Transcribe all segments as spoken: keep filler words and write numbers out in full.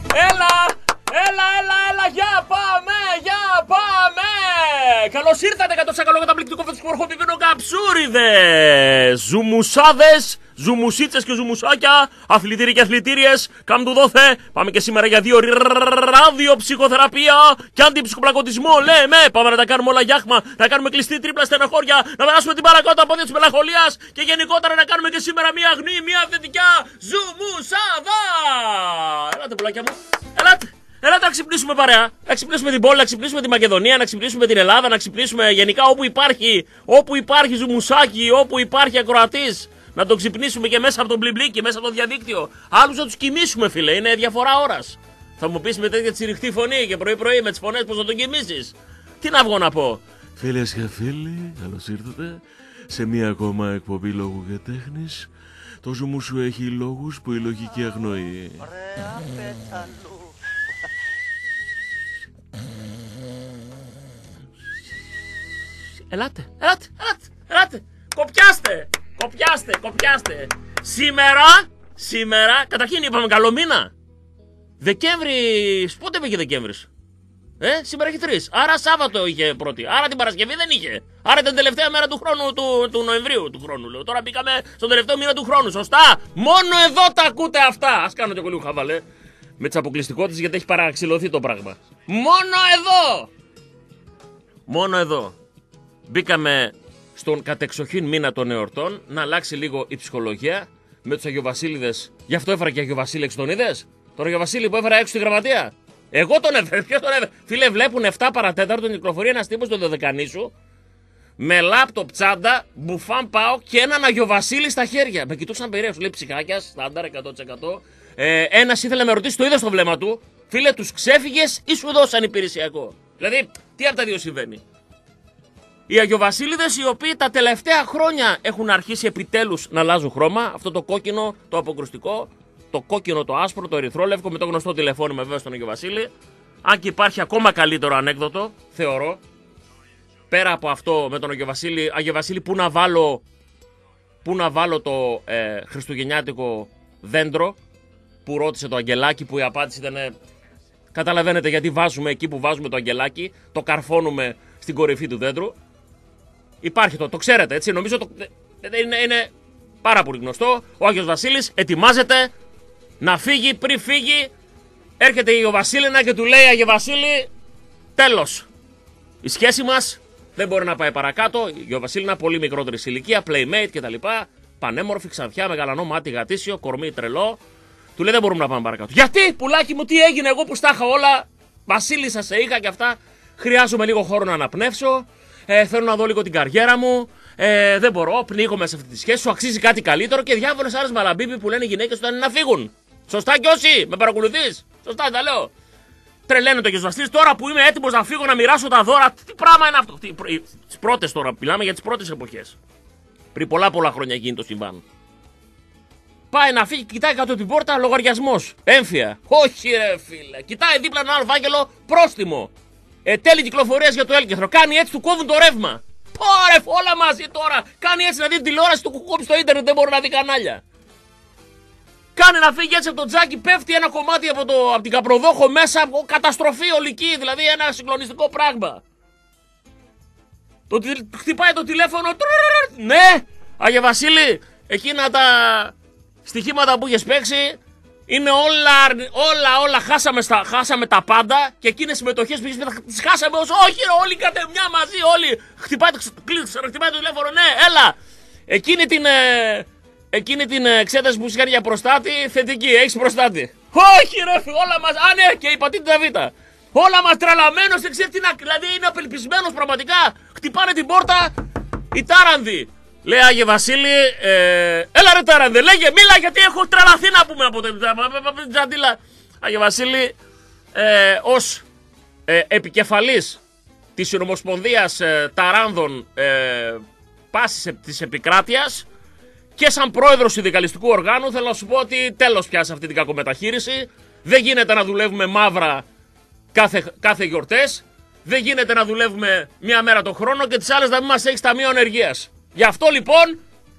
Έλα! Έλα, έλα, έλα, για πάμε, για πάμε! Καλώς ήρθατε κατά το σακαλό καταπληκτικό φωτισχορχοπημένο καψούριδες! Ζουμουσάδες, ζουμουσίτσες και ζουμουσάκια, αθλητήριοι και αθλητήριες, κάμ του δόθε. Πάμε και σήμερα για δύο ραδιοψυχοθεραπεία και αντιψυχοπλακωτισμό. Λέμε, πάμε να τα κάνουμε όλα γιάχμα, να κάνουμε κλειστή τρίπλα στεναχώρια, να περάσουμε την παρακάτω από της μελαγχολίας και γενικότερα να κάνουμε και σήμερα μια αγνή, μια θετικά ζουμουσάδα! Ελάτε, πουλάκια μου, ελάτε! Ελάτε να ξυπνήσουμε παρέα. Να ξυπνήσουμε την πόλη, να ξυπνήσουμε τη Μακεδονία, να ξυπνήσουμε την Ελλάδα, να ξυπνήσουμε γενικά όπου υπάρχει, όπου υπάρχει ζουμουσάκι, όπου υπάρχει ακροατής. Να τον ξυπνήσουμε και μέσα από τον μπλιμπλίκι, μέσα από το διαδίκτυο. Άλλους να τους κοιμήσουμε, φίλε, είναι διαφορά ώρας. Θα μου πεις με τέτοια τσιριχτή φωνή και πρωί-πρωί με τις φωνές πώς να τον κοιμήσεις. Τι να βγω να πω. Φίλες και φίλοι, καλώς ήρθατε σε μία ακόμα εκπομπή λόγου και τέχνης. Το ζουμού σου έχει λόγους που η λογική αγνοεί. Ωραία, πέταλου. Ελάτε, ελάτε, ελάτε, ελάτε. Κοπιάστε, κοπιάστε, κοπιάστε. Σήμερα, σήμερα, καταρχήν είπαμε καλό μήνα. Δεκέμβρης, πότε πήγε Δεκέμβρης? Ε, σήμερα έχει τρεις. Άρα Σάββατο είχε πρώτη. Άρα την Παρασκευή δεν είχε. Άρα ήταν τελευταία μέρα του χρόνου του, του Νοεμβρίου του χρόνου. Λέω. Τώρα μπήκαμε στον τελευταίο μήνα του χρόνου. Σωστά. Μόνο εδώ τα ακούτε αυτά. Ας κάνω και εγώ λίγο χαβαλέ. Με τις αποκλειστικότητες γιατί έχει παραξηλωθεί το πράγμα. Μόνο εδώ. Μόνο εδώ. Μπήκαμε στον κατεξοχήν μήνα των εορτών να αλλάξει λίγο η ψυχολογία με τους Αγιοβασίλειδες. Γι' αυτό έφερα και Αγιοβασίλη έξω, τον είδες? Τον Αγιοβασίλη που έφερα έξω στη γραμματεία. Εγώ τον έφερα. Ποιος τον έφερε? Φίλε, βλέπουν επτά παρά τέταρτο την κυκλοφορία ένας τύπος στο Δωδεκανήσου με λάπτοπ τσάντα, μπουφάν πάω και έναν Αγιοβασίλη στα χέρια. Με κοιτούσαν περίεργα, σου λέει ψυχάκια, στάνταρ εκατό τοις εκατό. Ε, ένας ήθελε να με ρωτήσει, το είδες στο βλέμμα του. Φίλε, τους ξέφυγες ή σου δώσαν υπηρεσιακό? Δηλαδή, τι από τα δύο συμβαίνει? Οι Αγιοβασίλειδες οι οποίοι τα τελευταία χρόνια έχουν αρχίσει επιτέλους να αλλάζουν χρώμα. Αυτό το κόκκινο, το αποκρουστικό, το κόκκινο, το άσπρο, το ερυθρόλευκο με το γνωστό τηλεφώνημα βέβαια στον Αγιοβασίλη. Αν και υπάρχει ακόμα καλύτερο ανέκδοτο, θεωρώ. Πέρα από αυτό με τον Αγιοβασίλη, Αγιοβασίλη πού να βάλω, πού να βάλω το ε, χριστουγεννιάτικο δέντρο που ρώτησε το αγγελάκι, που η απάντηση ήταν καταλαβαίνετε γιατί βάζουμε εκεί που βάζουμε το αγγελάκι, το καρφώνουμε στην κορυφή του δέντρου. Υπάρχει το, το ξέρετε έτσι, νομίζω το, είναι, είναι πάρα πολύ γνωστό. Ο Άγιος Βασίλης ετοιμάζεται να φύγει, πριν φύγει έρχεται η Βασίλεινα και του λέει Άγιε Βασίλη, τέλος. Η σχέση μας δεν μπορεί να πάει παρακάτω. Η Βασίλεινα πολύ μικρότερη σε ηλικία, playmate κτλ. Πανέμορφη, ξανθιά, μεγαλανό μάτι, γατήσιο, κορμί τρελό. Του λέει δεν μπορούμε να πάμε παρακάτω. Γιατί, πουλάκι μου, τι έγινε εγώ που στα είχα όλα? Βασίλισσα σε είχα και αυτά. Χρειάζομαι λίγο χώρο να αναπνεύσω. Ε, θέλω να δω λίγο την καριέρα μου. Ε, δεν μπορώ, πνίγομαι σε αυτή τη σχέση. Σου αξίζει κάτι καλύτερο και διάφορες άλλες μαλαμπίποι που λένε οι γυναίκες όταν είναι να φύγουν. Σωστά κι όσοι, με παρακολουθείς? Σωστά τα λέω. Τρελαίνεται ο Άγιος Βασίλης. Τώρα που είμαι έτοιμος να φύγω να μοιράσω τα δώρα. Τι πράγμα είναι αυτό? Τις πρώτες τώρα, μιλάμε για τις πρώτες εποχές. Πριν πολλά πολλά χρόνια γίνει το συμβάν. Πάει να φύγει, κοιτάει κάτω την πόρτα, λογαριασμός. Έμφυα. Όχι, ρε φίλε. Κοιτάει δίπλα ένα άλλο φάκελο, πρόστιμο. Ε, τέλη κυκλοφορίας για το έλκυθρο. Κάνει έτσι, του κόβουν το ρεύμα. Πόρε, όλα μαζί τώρα. Κάνει έτσι να δει την τηλεόραση, του κόβει στο ίντερνετ, δεν μπορεί να δει κανάλια. Κάνει να φύγει έτσι από το τζάκι, πέφτει ένα κομμάτι από, το, από την Καπροδόχο μέσα, καταστροφή ολική, δηλαδή ένα συγκλονιστικό πράγμα. Το, χτυπάει το τηλέφωνο, τρρρρρ, ναι, Άγιε Βασίλη, εκείνα τα στοιχήματα που έχεις παίξει είναι όλα, όλα, όλα, χάσαμε, στα, χάσαμε τα πάντα και εκείνες συμμετοχές που έχεις τις χάσαμε όσο, όχι ρε, όλοι κάτε μια μαζί, όλοι, χτυπάει, χτυπάει το τηλέφωνο, ναι, έλα, εκείνη την... Ε, Εκείνη την εξέταση που σου κάνει για προστάτη, θετική, έχεις προστάτη. Όχι ρε, όλα μας, α ναι, και η πατήτητα Β. Όλα μας τρελαμένος, δεν ξέρει τι να, δηλαδή είναι απελπισμένος πραγματικά. Χτυπάνε την πόρτα οι τάρανδοι. Λέει Άγιε Βασίλη, ε, έλα ρε τάρανδε, λέγε, μίλα γιατί έχω τρελαθεί να πούμε από την τζαντίλα. Άγιε Βασίλη, ε, ως ε, επικεφαλής της Συνομοσπονδίας ε, Ταράνδων ε, πάσης της επικράτειας, και σαν πρόεδρος συνδικαλιστικού οργάνου θέλω να σου πω ότι τέλος πια σε αυτή την κακομεταχείριση. Δεν γίνεται να δουλεύουμε μαύρα κάθε, κάθε γιορτές. Δεν γίνεται να δουλεύουμε μία μέρα το χρόνο και τις άλλες να μην μας έχεις ταμείο ανεργίας. Γι' αυτό λοιπόν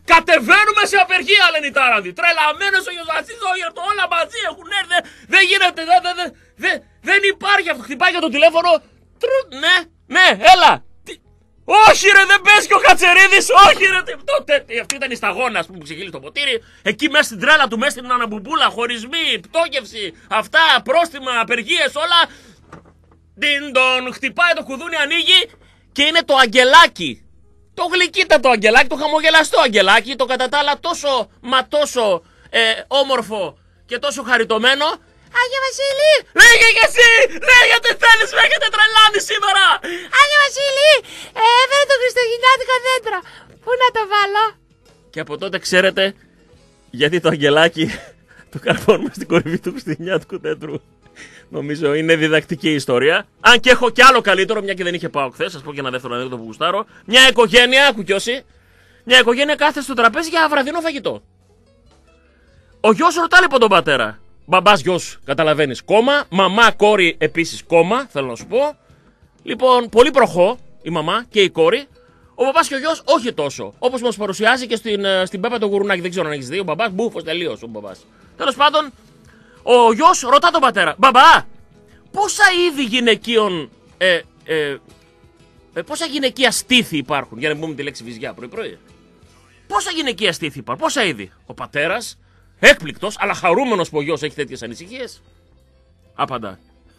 Κατεβαίνουμε σε απεργία, λένε οι τάραντοι. Τρελαμένος ο Γιωζατσής, ο Γερτο, όλα μαζί έχουν έρθει. Δεν γίνεται, δεν δε, δε, δε, δεν υπάρχει αυτό. Χτυπάει για το τηλέφωνο. Τρου, ναι, ναι, έλα. Τι, όχι ρε, δεν πες και ο Κατσερίδης, όχι ρε. Τότε, αυτή ήταν η σταγόνα, ας πούμε, που ξεχύλει το ποτήρι. Εκεί μέσα στην τρέλα του, μέσα στην αναμπουμπούλα, χωρισμοί, πτώκευση, αυτά, πρόστιμα, απεργίες, όλα. Ντιντον, χτυπάει το κουδούνι, ανοίγει και είναι το αγγελάκι. Το γλυκύτατο αγγελάκι, το χαμογελαστό αγγελάκι, το κατά τα άλλα τόσο μα τόσο ε, όμορφο και τόσο χαριτωμένο. Άγιο Βασίλη! Λέγε και εσύ! Λέγε τι θέλεις, με έχετε τρελάνει σήμερα! Άγιο Βασίλη! Ε, έφερε το χριστουγεννιάτικο δέντρο. Πού να το βάλω? Και από τότε ξέρετε γιατί το αγγελάκι το καρφώνουμε στην κορυφή του χριστουγεννιάτικου δέντρου. Νομίζω είναι διδακτική ιστορία. Αν και έχω κι άλλο καλύτερο, μια και δεν είχε πάω χθες. Σας πω και ένα δεύτερο ανέκδοτο που γουστάρω. Μια οικογένεια, άκου κι όσοι. Μια οικογένεια κάθεται στο τραπέζι για βραδινό φαγητό. Ο γιος ρωτά λοιπόν τον πατέρα. Μπαμπάς, γιος, καταλαβαίνεις, κόμμα. Μαμά, κόρη επίσης κόμμα, θέλω να σου πω. Λοιπόν, πολύ προχώ η μαμά και η κόρη. Ο μπαμπάς και ο γιος όχι τόσο. Όπως μας παρουσιάζει και στην, στην Πέπα το Γουρουνάκι. Δεν ξέρω αν έχεις δει. Ο μπαμπάς μπούφος τελείως. Ο μπαμπάς. Τέλος πάντων. Ο γιος ρωτά τον πατέρα, μπαμπά, πόσα είδη γυναικείων, ε, ε, ε, πόσα γυναικεία στήθη υπάρχουν, για να μην πούμε τη λέξη βυζιά πρωί-πρωί. Πόσα γυναικεία στήθη υπάρχουν, πόσα είδη. Ο πατέρας, έκπληκτος, αλλά χαρούμενος που ο γιος έχει τέτοιες ανησυχίες, απαντά.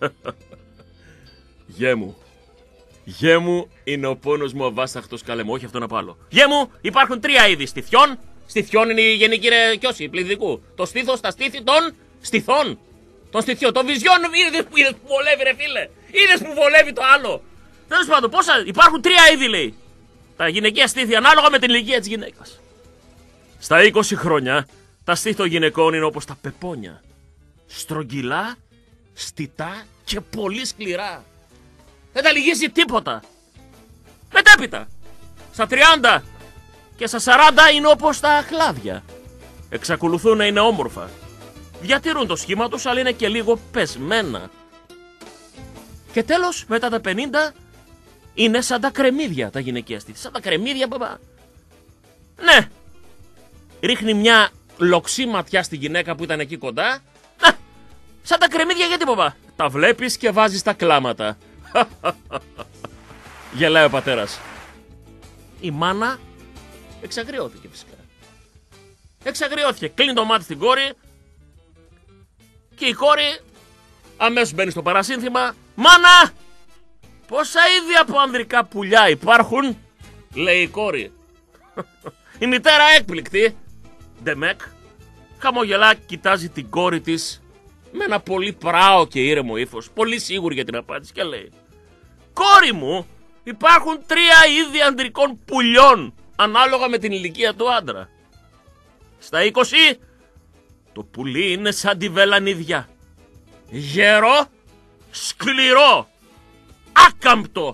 Γέ μου, γέ μου είναι ο πόνος μου αβάσταχτος, καλέ μου, όχι αυτό να πάλω. Γέ μου, υπάρχουν τρία είδη στιθιών, στιθιών είναι η γενική ρε κιόση, πληθυντικού. Το στήθος, τα στήθη των στιθών, των στιθιών, των βυζιών, είδες που, είδες που βολεύει ρε φίλε, είδες που βολεύει το άλλο. Τέλος πάντων, πόσα, υπάρχουν τρία είδη λέει, τα γυναικεία στήθη ανάλογα με την ηλικία της γυναίκας. Στα είκοσι χρόνια, τα στήθη των γυναικών είναι όπως τα πεπόνια, στρογγυλά, στιτά και πολύ σκληρά. Δεν τα λυγίζει τίποτα. Μετέπειτα, στα τριάντα και στα σαράντα είναι όπως τα αχλάδια. Εξακολουθούν να είναι όμορφα. Διατηρούν το σχήμα τους, αλλά είναι και λίγο πεσμένα. Και τέλος, μετά τα πενήντα, είναι σαν τα κρεμμύδια τα γυναικεία στήθη. Σαν τα κρεμμύδια, μπαμπά. Ναι. Ρίχνει μια λοξή ματιά στη γυναίκα που ήταν εκεί κοντά. Να, σαν τα κρεμμύδια γιατί, μπαμπά. Τα βλέπεις και βάζεις τα κλάματα. Γελάει ο πατέρας. Η μάνα εξαγριώθηκε φυσικά. Εξαγριώθηκε. Κλείνει το μάτι στην κόρη. Και η κόρη αμέσως μπαίνει στο παρασύνθημα. Μάνα! Πόσα είδη από ανδρικά πουλιά υπάρχουν, λέει η κόρη. Η μητέρα έκπληκτη, ντεμεκ, χαμογελά, κοιτάζει την κόρη της με ένα πολύ πράο και ήρεμο ύφος, πολύ σίγουρη για την απάντηση και λέει: κόρη μου, υπάρχουν τρία είδη ανδρικών πουλιών, ανάλογα με την ηλικία του άντρα. Στα είκοσι, το πουλί είναι σαν τη βελανίδια. Γερό, σκληρό, άκαμπτο.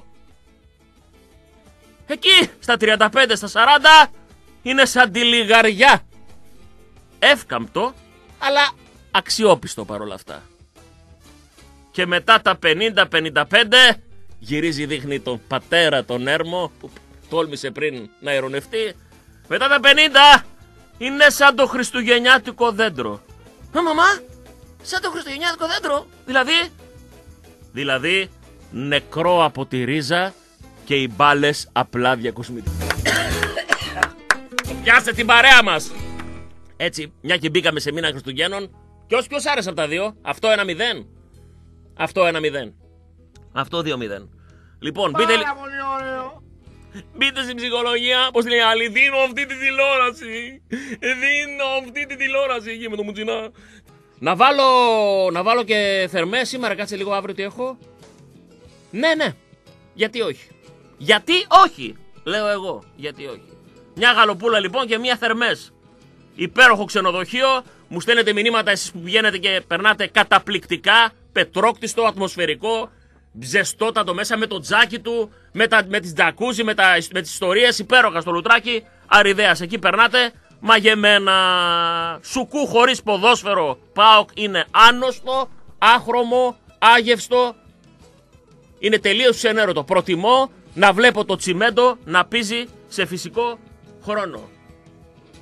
Εκεί, στα τριάντα πέντε, στα σαράντα, είναι σαν τη λιγαριά. Εύκαμπτο, αλλά αξιόπιστο παρόλα αυτά. Και μετά τα πενήντα πενήντα πέντε, γυρίζει, δείχνει τον πατέρα τον Έρμο, που τόλμησε πριν να ειρωνευτεί. Μετά τα πενήντα, είναι σαν το χριστουγεννιάτικο δέντρο. Μα μαμά, σαν το χριστουγεννιάτικο δέντρο, δηλαδή... Δηλαδή, νεκρό από τη ρίζα και οι μπάλες απλά διακοσμητικές. Πιάστε την παρέα μας! Έτσι, μια και μπήκαμε σε μήνα Χριστουγέννων, ποιος ποιος άρεσε από τα δύο, αυτό ένα μηδέν. Αυτό ένα μηδέν. Αυτό δύο μηδέν. Λοιπόν, μπείτε... Πάρα πολύ ωραίο. Μπείτε στην ψυχολογία, πώς λέει άλλη, δίνω αυτή τη τηλεόραση. Δίνω αυτή τη τηλεόραση εκεί με το μουτσινά. Να βάλω, να βάλω και θερμές σήμερα, κάτσε λίγο αύριο τι έχω. Ναι, ναι, γιατί όχι. Γιατί όχι, λέω εγώ, γιατί όχι. Μια γαλοπούλα λοιπόν και μια θερμές. Υπέροχο ξενοδοχείο, μου στέλνετε μηνύματα εσείς που πηγαίνετε και περνάτε καταπληκτικά, πετρόκτιστο, ατμοσφαιρικό, ζεστότατο μέσα με το τζάκι του, με, τα, με τις τζακούζι, με, τα, με τις ιστορίες, υπέροχα στο λουτράκι, Αριδέας, εκεί περνάτε, μαγεμένα, σουκού χωρίς ποδόσφαιρο, ΠΑΟΚ είναι άνοστο, άχρωμο, άγευστο, είναι τελείως ξενέρωτο. Προτιμώ να βλέπω το τσιμέντο να πίζει σε φυσικό χρόνο.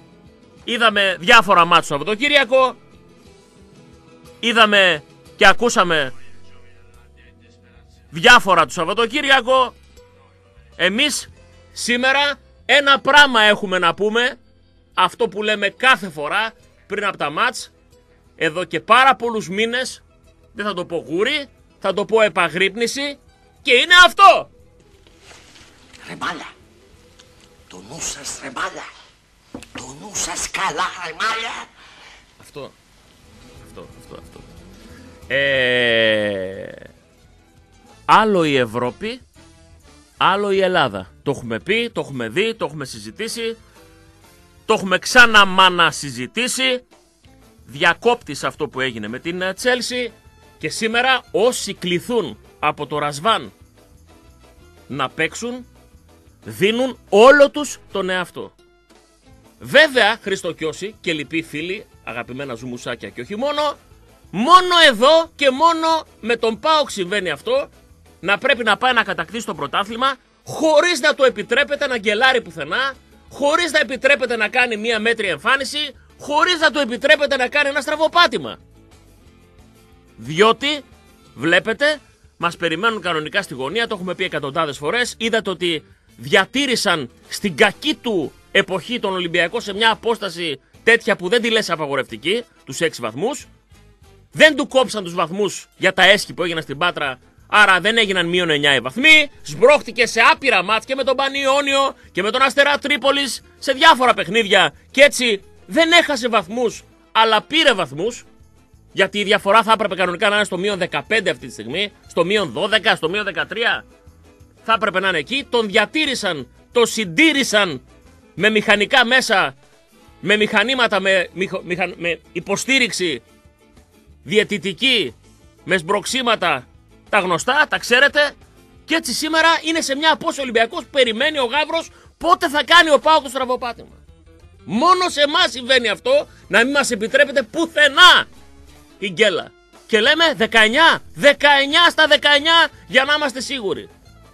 είδαμε διάφορα μάτς το Σαββατοκύριακο, είδαμε και ακούσαμε διάφορα το Σαββατοκύριακο. Εμείς σήμερα ένα πράγμα έχουμε να πούμε, αυτό που λέμε κάθε φορά πριν από τα μάτς, εδώ και πάρα πολλούς μήνες, δεν θα το πω γούρι, θα το πω επαγρύπνηση, και είναι αυτό. Ρε μάλα, το νου σας ρε μάλα, το νου σας καλά ρε μάλα. Αυτό, αυτό, αυτό, αυτό. Ε, άλλο η Ευρώπη, άλλο η Ελλάδα. Το έχουμε πει, το έχουμε δει, το έχουμε συζητήσει, το έχουμε ξανά μάνα συζητήσει. Διακόπτης αυτό που έγινε με την Τσέλσι, και σήμερα όσοι κληθούν από το Ρασβάν να παίξουν, δίνουν όλο τους τον εαυτό. Βέβαια, Χριστοκιώση και λοιποί φίλοι, αγαπημένα ζουμουσάκια και όχι μόνο, μόνο εδώ και μόνο με τον ΠΑΟΚ συμβαίνει αυτό, να πρέπει να πάει να κατακτήσει το πρωτάθλημα χωρίς να το επιτρέπεται να γκελάρει πουθενά, χωρίς να επιτρέπεται να κάνει μία μέτρια εμφάνιση, χωρίς να το επιτρέπεται να κάνει ένα στραβοπάτημα. Διότι, βλέπετε, μας περιμένουν κανονικά στη γωνία, το έχουμε πει εκατοντάδες φορές, είδατε ότι διατήρησαν στην κακή του εποχή τον Ολυμπιακό σε μια απόσταση τέτοια που δεν τη λες απαγορευτική, τους έξι βαθμούς. Δεν του κόψαν τους βαθμούς για τα έσχη που έγιναν στην Πάτρα, άρα δεν έγιναν μείον εννιά οι βαθμοί. Σμπρώχτηκε σε άπειρα μάτς και με τον Πανιόνιο και με τον Αστερά Τρίπολης σε διάφορα παιχνίδια, και έτσι δεν έχασε βαθμούς, αλλά πήρε βαθμούς. Γιατί η διαφορά θα έπρεπε κανονικά να είναι στο μείον δεκαπέντε αυτή τη στιγμή, στο μείον δώδεκα, στο μείον δεκατρία. Θα έπρεπε να είναι εκεί. Τον διατήρησαν, το συντήρησαν με μηχανικά μέσα, με μηχανήματα, με, μηχα, μηχα, με υποστήριξη διαιτητική, με σμπροξίματα, τα γνωστά, τα ξέρετε. Και έτσι σήμερα είναι σε μια απόσταση Ολυμπιακός, περιμένει ο Γάβρος πότε θα κάνει ο ΠΑΟΚ το στραβοπάτημα. Μόνο σε εμάς συμβαίνει αυτό, να μην μας επιτρέπεται πουθενά η γκέλα. Και λέμε δεκαεννιά, δεκαεννιά στα δεκαεννιά για να είμαστε σίγουροι.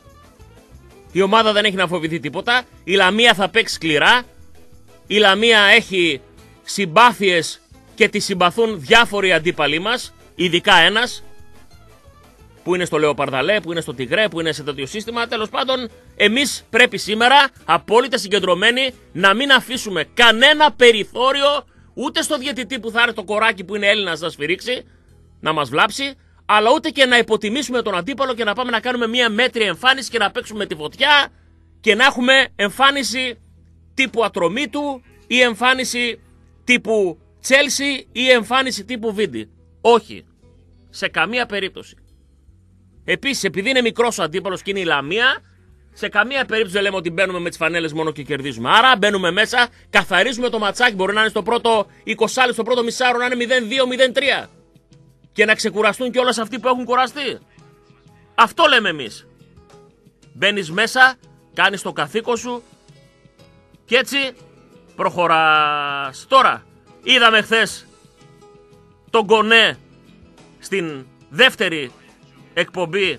Η ομάδα δεν έχει να φοβηθεί τίποτα. Η Λαμία θα παίξει σκληρά. Η Λαμία έχει συμπάθειες και τη συμπαθούν διάφοροι αντίπαλοι μας. Ειδικά ένας που είναι στο Λεοπαρδαλέ, που είναι στο Τιγρέ, που είναι σε τέτοιο σύστημα. Τέλος πάντων, εμείς πρέπει σήμερα, απόλυτα συγκεντρωμένοι, να μην αφήσουμε κανένα περιθώριο ούτε στο διαιτητή που θα έρθει το κοράκι που είναι Έλληνας να σφυρίξει, να μας βλάψει, αλλά ούτε και να υποτιμήσουμε τον αντίπαλο και να πάμε να κάνουμε μια μέτρια εμφάνιση και να παίξουμε τη φωτιά και να έχουμε εμφάνιση τύπου Ατρομήτου ή εμφάνιση τύπου Τσέλσι ή εμφάνιση τύπου Βίντι. Όχι. Σε καμία περίπτωση. Επίσης, επειδή είναι μικρός ο αντίπαλος και είναι η Λαμία, σε καμία περίπτωση δεν λέμε ότι μπαίνουμε με τις φανέλες μόνο και κερδίζουμε. Άρα μπαίνουμε μέσα, καθαρίζουμε το ματσάκι. Μπορεί να είναι στο πρώτο είκοσι λεπτό, στο πρώτο μισάρο να είναι μηδέν δύο μηδέν τρία. Και να ξεκουραστούν κιόλας αυτοί που έχουν κουραστεί. Αυτό λέμε εμείς. Μπαίνεις μέσα, κάνεις το καθήκον σου και έτσι προχωράς. Τώρα, είδαμε χθες τον Γκονέ στην δεύτερη εκπομπή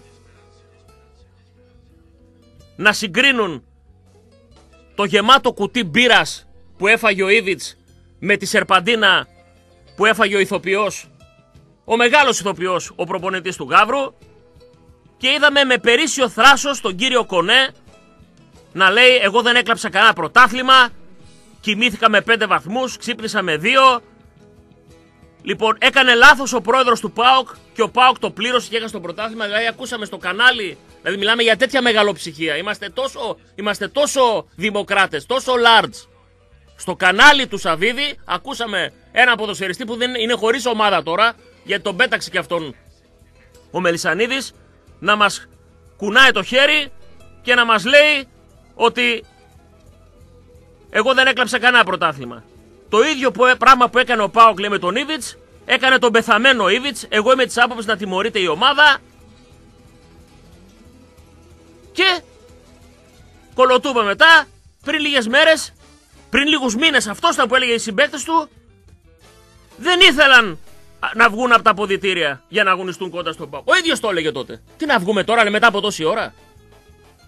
να συγκρίνουν το γεμάτο κουτί μπύρας που έφαγε ο Ήβιτς με τη σερπαντίνα που έφαγε ο ηθοποιός, ο μεγάλος ηθοποιός, ο προπονητής του Γαύρου, και είδαμε με περίσσιο θράσος τον κύριο Κονέ να λέει εγώ δεν έκλαψα κανένα πρωτάθλημα, κοιμήθηκα με πέντε βαθμούς, ξύπνησα με δύο. Λοιπόν, έκανε λάθος ο πρόεδρος του ΠΑΟΚ και ο ΠΑΟΚ το πλήρωσε και έκανε στο πρωτάθλημα. Δηλαδή, ακούσαμε στο κανάλι, δηλαδή μιλάμε για τέτοια μεγαλοψυχία. Είμαστε τόσο, είμαστε τόσο δημοκράτες, τόσο large. Στο κανάλι του Σαββίδη ακούσαμε ένα ποδοσφαιριστή που δεν είναι χωρίς ομάδα τώρα, γιατί τον πέταξε και αυτόν ο Μελισσανίδης, να μας κουνάει το χέρι και να μας λέει ότι εγώ δεν έκλαψα κανένα πρωτάθλημα. Το ίδιο που, πράγμα που έκανε ο ΠΑΟΚ, λέει, με τον Ήβιτς, έκανε τον πεθαμένο Ήβιτς. Εγώ είμαι της άποψης να τιμωρείται η ομάδα. Και κολοτούμπα μετά, πριν λίγες μέρες, πριν λίγους μήνες, αυτός ήταν που έλεγε οι συμπαίκτες του, δεν ήθελαν να βγουν από τα αποδυτήρια για να αγωνιστούν κοντά στον ΠΑΟΚ. Ο ίδιος το έλεγε τότε. Τι να βγούμε τώρα, λέει, μετά από τόση ώρα.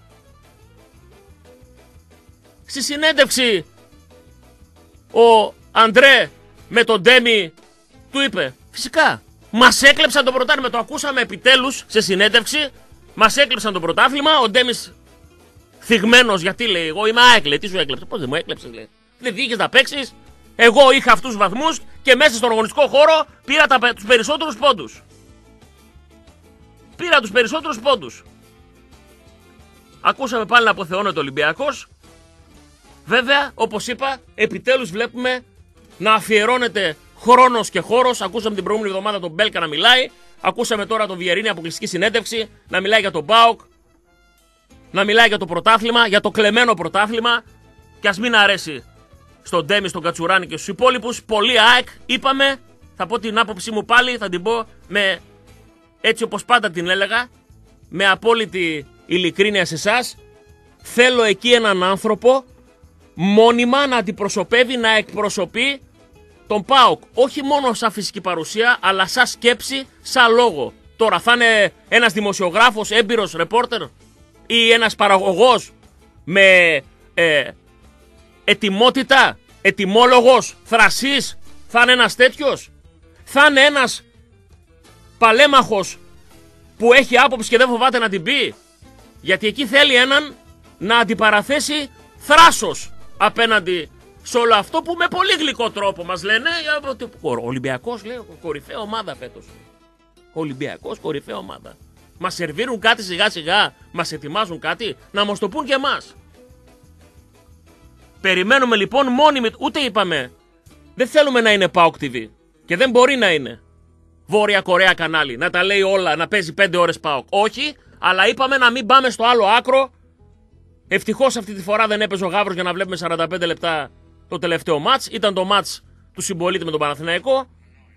Στη συνέντευξη, ο Αντρέ με τον Ντέμι, του είπε φυσικά. Μας έκλεψαν το πρωτάθλημα. Το ακούσαμε επιτέλους σε συνέντευξη. Μας έκλεψαν το πρωτάθλημα. Ο Ντέμις θυγμένος, γιατί λέει: εγώ είμαι ΑΕΚ, λέει. Τι σου έκλεψε? Πώς δεν μου έκλεψε, λέει. Δεν βγήκες να παίξεις. Εγώ είχα αυτούς τους βαθμούς και μέσα στον αγωνιστικό χώρο πήρα τα, τους περισσότερους πόντους. Πήρα τους περισσότερους πόντους. Ακούσαμε πάλι να αποθεώνεται ο Ολυμπιακός. Βέβαια, όπως είπα, επιτέλους βλέπουμε να αφιερώνεται χρόνος και χώρος. Ακούσαμε την προηγούμενη εβδομάδα τον Μπέλκα να μιλάει. Ακούσαμε τώρα τον Βιερίνη αποκλειστική συνέντευξη να μιλάει για τον ΠΑΟΚ. Να μιλάει για το πρωτάθλημα, για το κλεμμένο πρωτάθλημα. Και ας μην αρέσει στον Ντέμι, στον Κατσουράνη και στους υπόλοιπους. Πολύ ΑΕΚ, είπαμε. Θα πω την άποψή μου πάλι, θα την πω με έτσι όπως πάντα την έλεγα. Με απόλυτη ειλικρίνεια σε εσάς. Θέλω εκεί έναν άνθρωπο μόνιμα να αντιπροσωπεύει, να εκπροσωπεί τον ΠΑΟΚ. Όχι μόνο σαν φυσική παρουσία, αλλά σαν σκέψη, σαν λόγο. Τώρα θα είναι ένας δημοσιογράφος, έμπειρος ρεπόρτερ ή ένας παραγωγός με ε, ετοιμότητα, ετοιμόλογος, θρασής. Θα είναι ένας τέτοιος. Θα είναι ένας παλέμαχος που έχει άποψη και δεν φοβάται να την πει. Γιατί εκεί θέλει έναν να αντιπαραθέσει θράσος απέναντι σε όλο αυτό που με πολύ γλυκό τρόπο μας λένε. Ο Ολυμπιακός, λέει, κορυφαία ομάδα φέτος. Ο Ολυμπιακός, κορυφαία ομάδα. Μας σερβίρουν κάτι σιγά σιγά, μας ετοιμάζουν κάτι, να μας το πούν και εμάς. Περιμένουμε λοιπόν μόνιμη, ούτε είπαμε, δεν θέλουμε να είναι ΠΑΟΚ τι βι και δεν μπορεί να είναι Βόρεια Κορέα κανάλι, να τα λέει όλα, να παίζει πέντε ώρες ΠΑΟΚ. Όχι, αλλά είπαμε να μην πάμε στο άλλο άκρο. Ευτυχώς αυτή τη φορά δεν έπαιζε ο Γαύρος για να βλέπουμε σαράντα πέντε λεπτά το τελευταίο μάτς. Ήταν το μάτς του συμπολίτη με τον Παναθηναϊκό.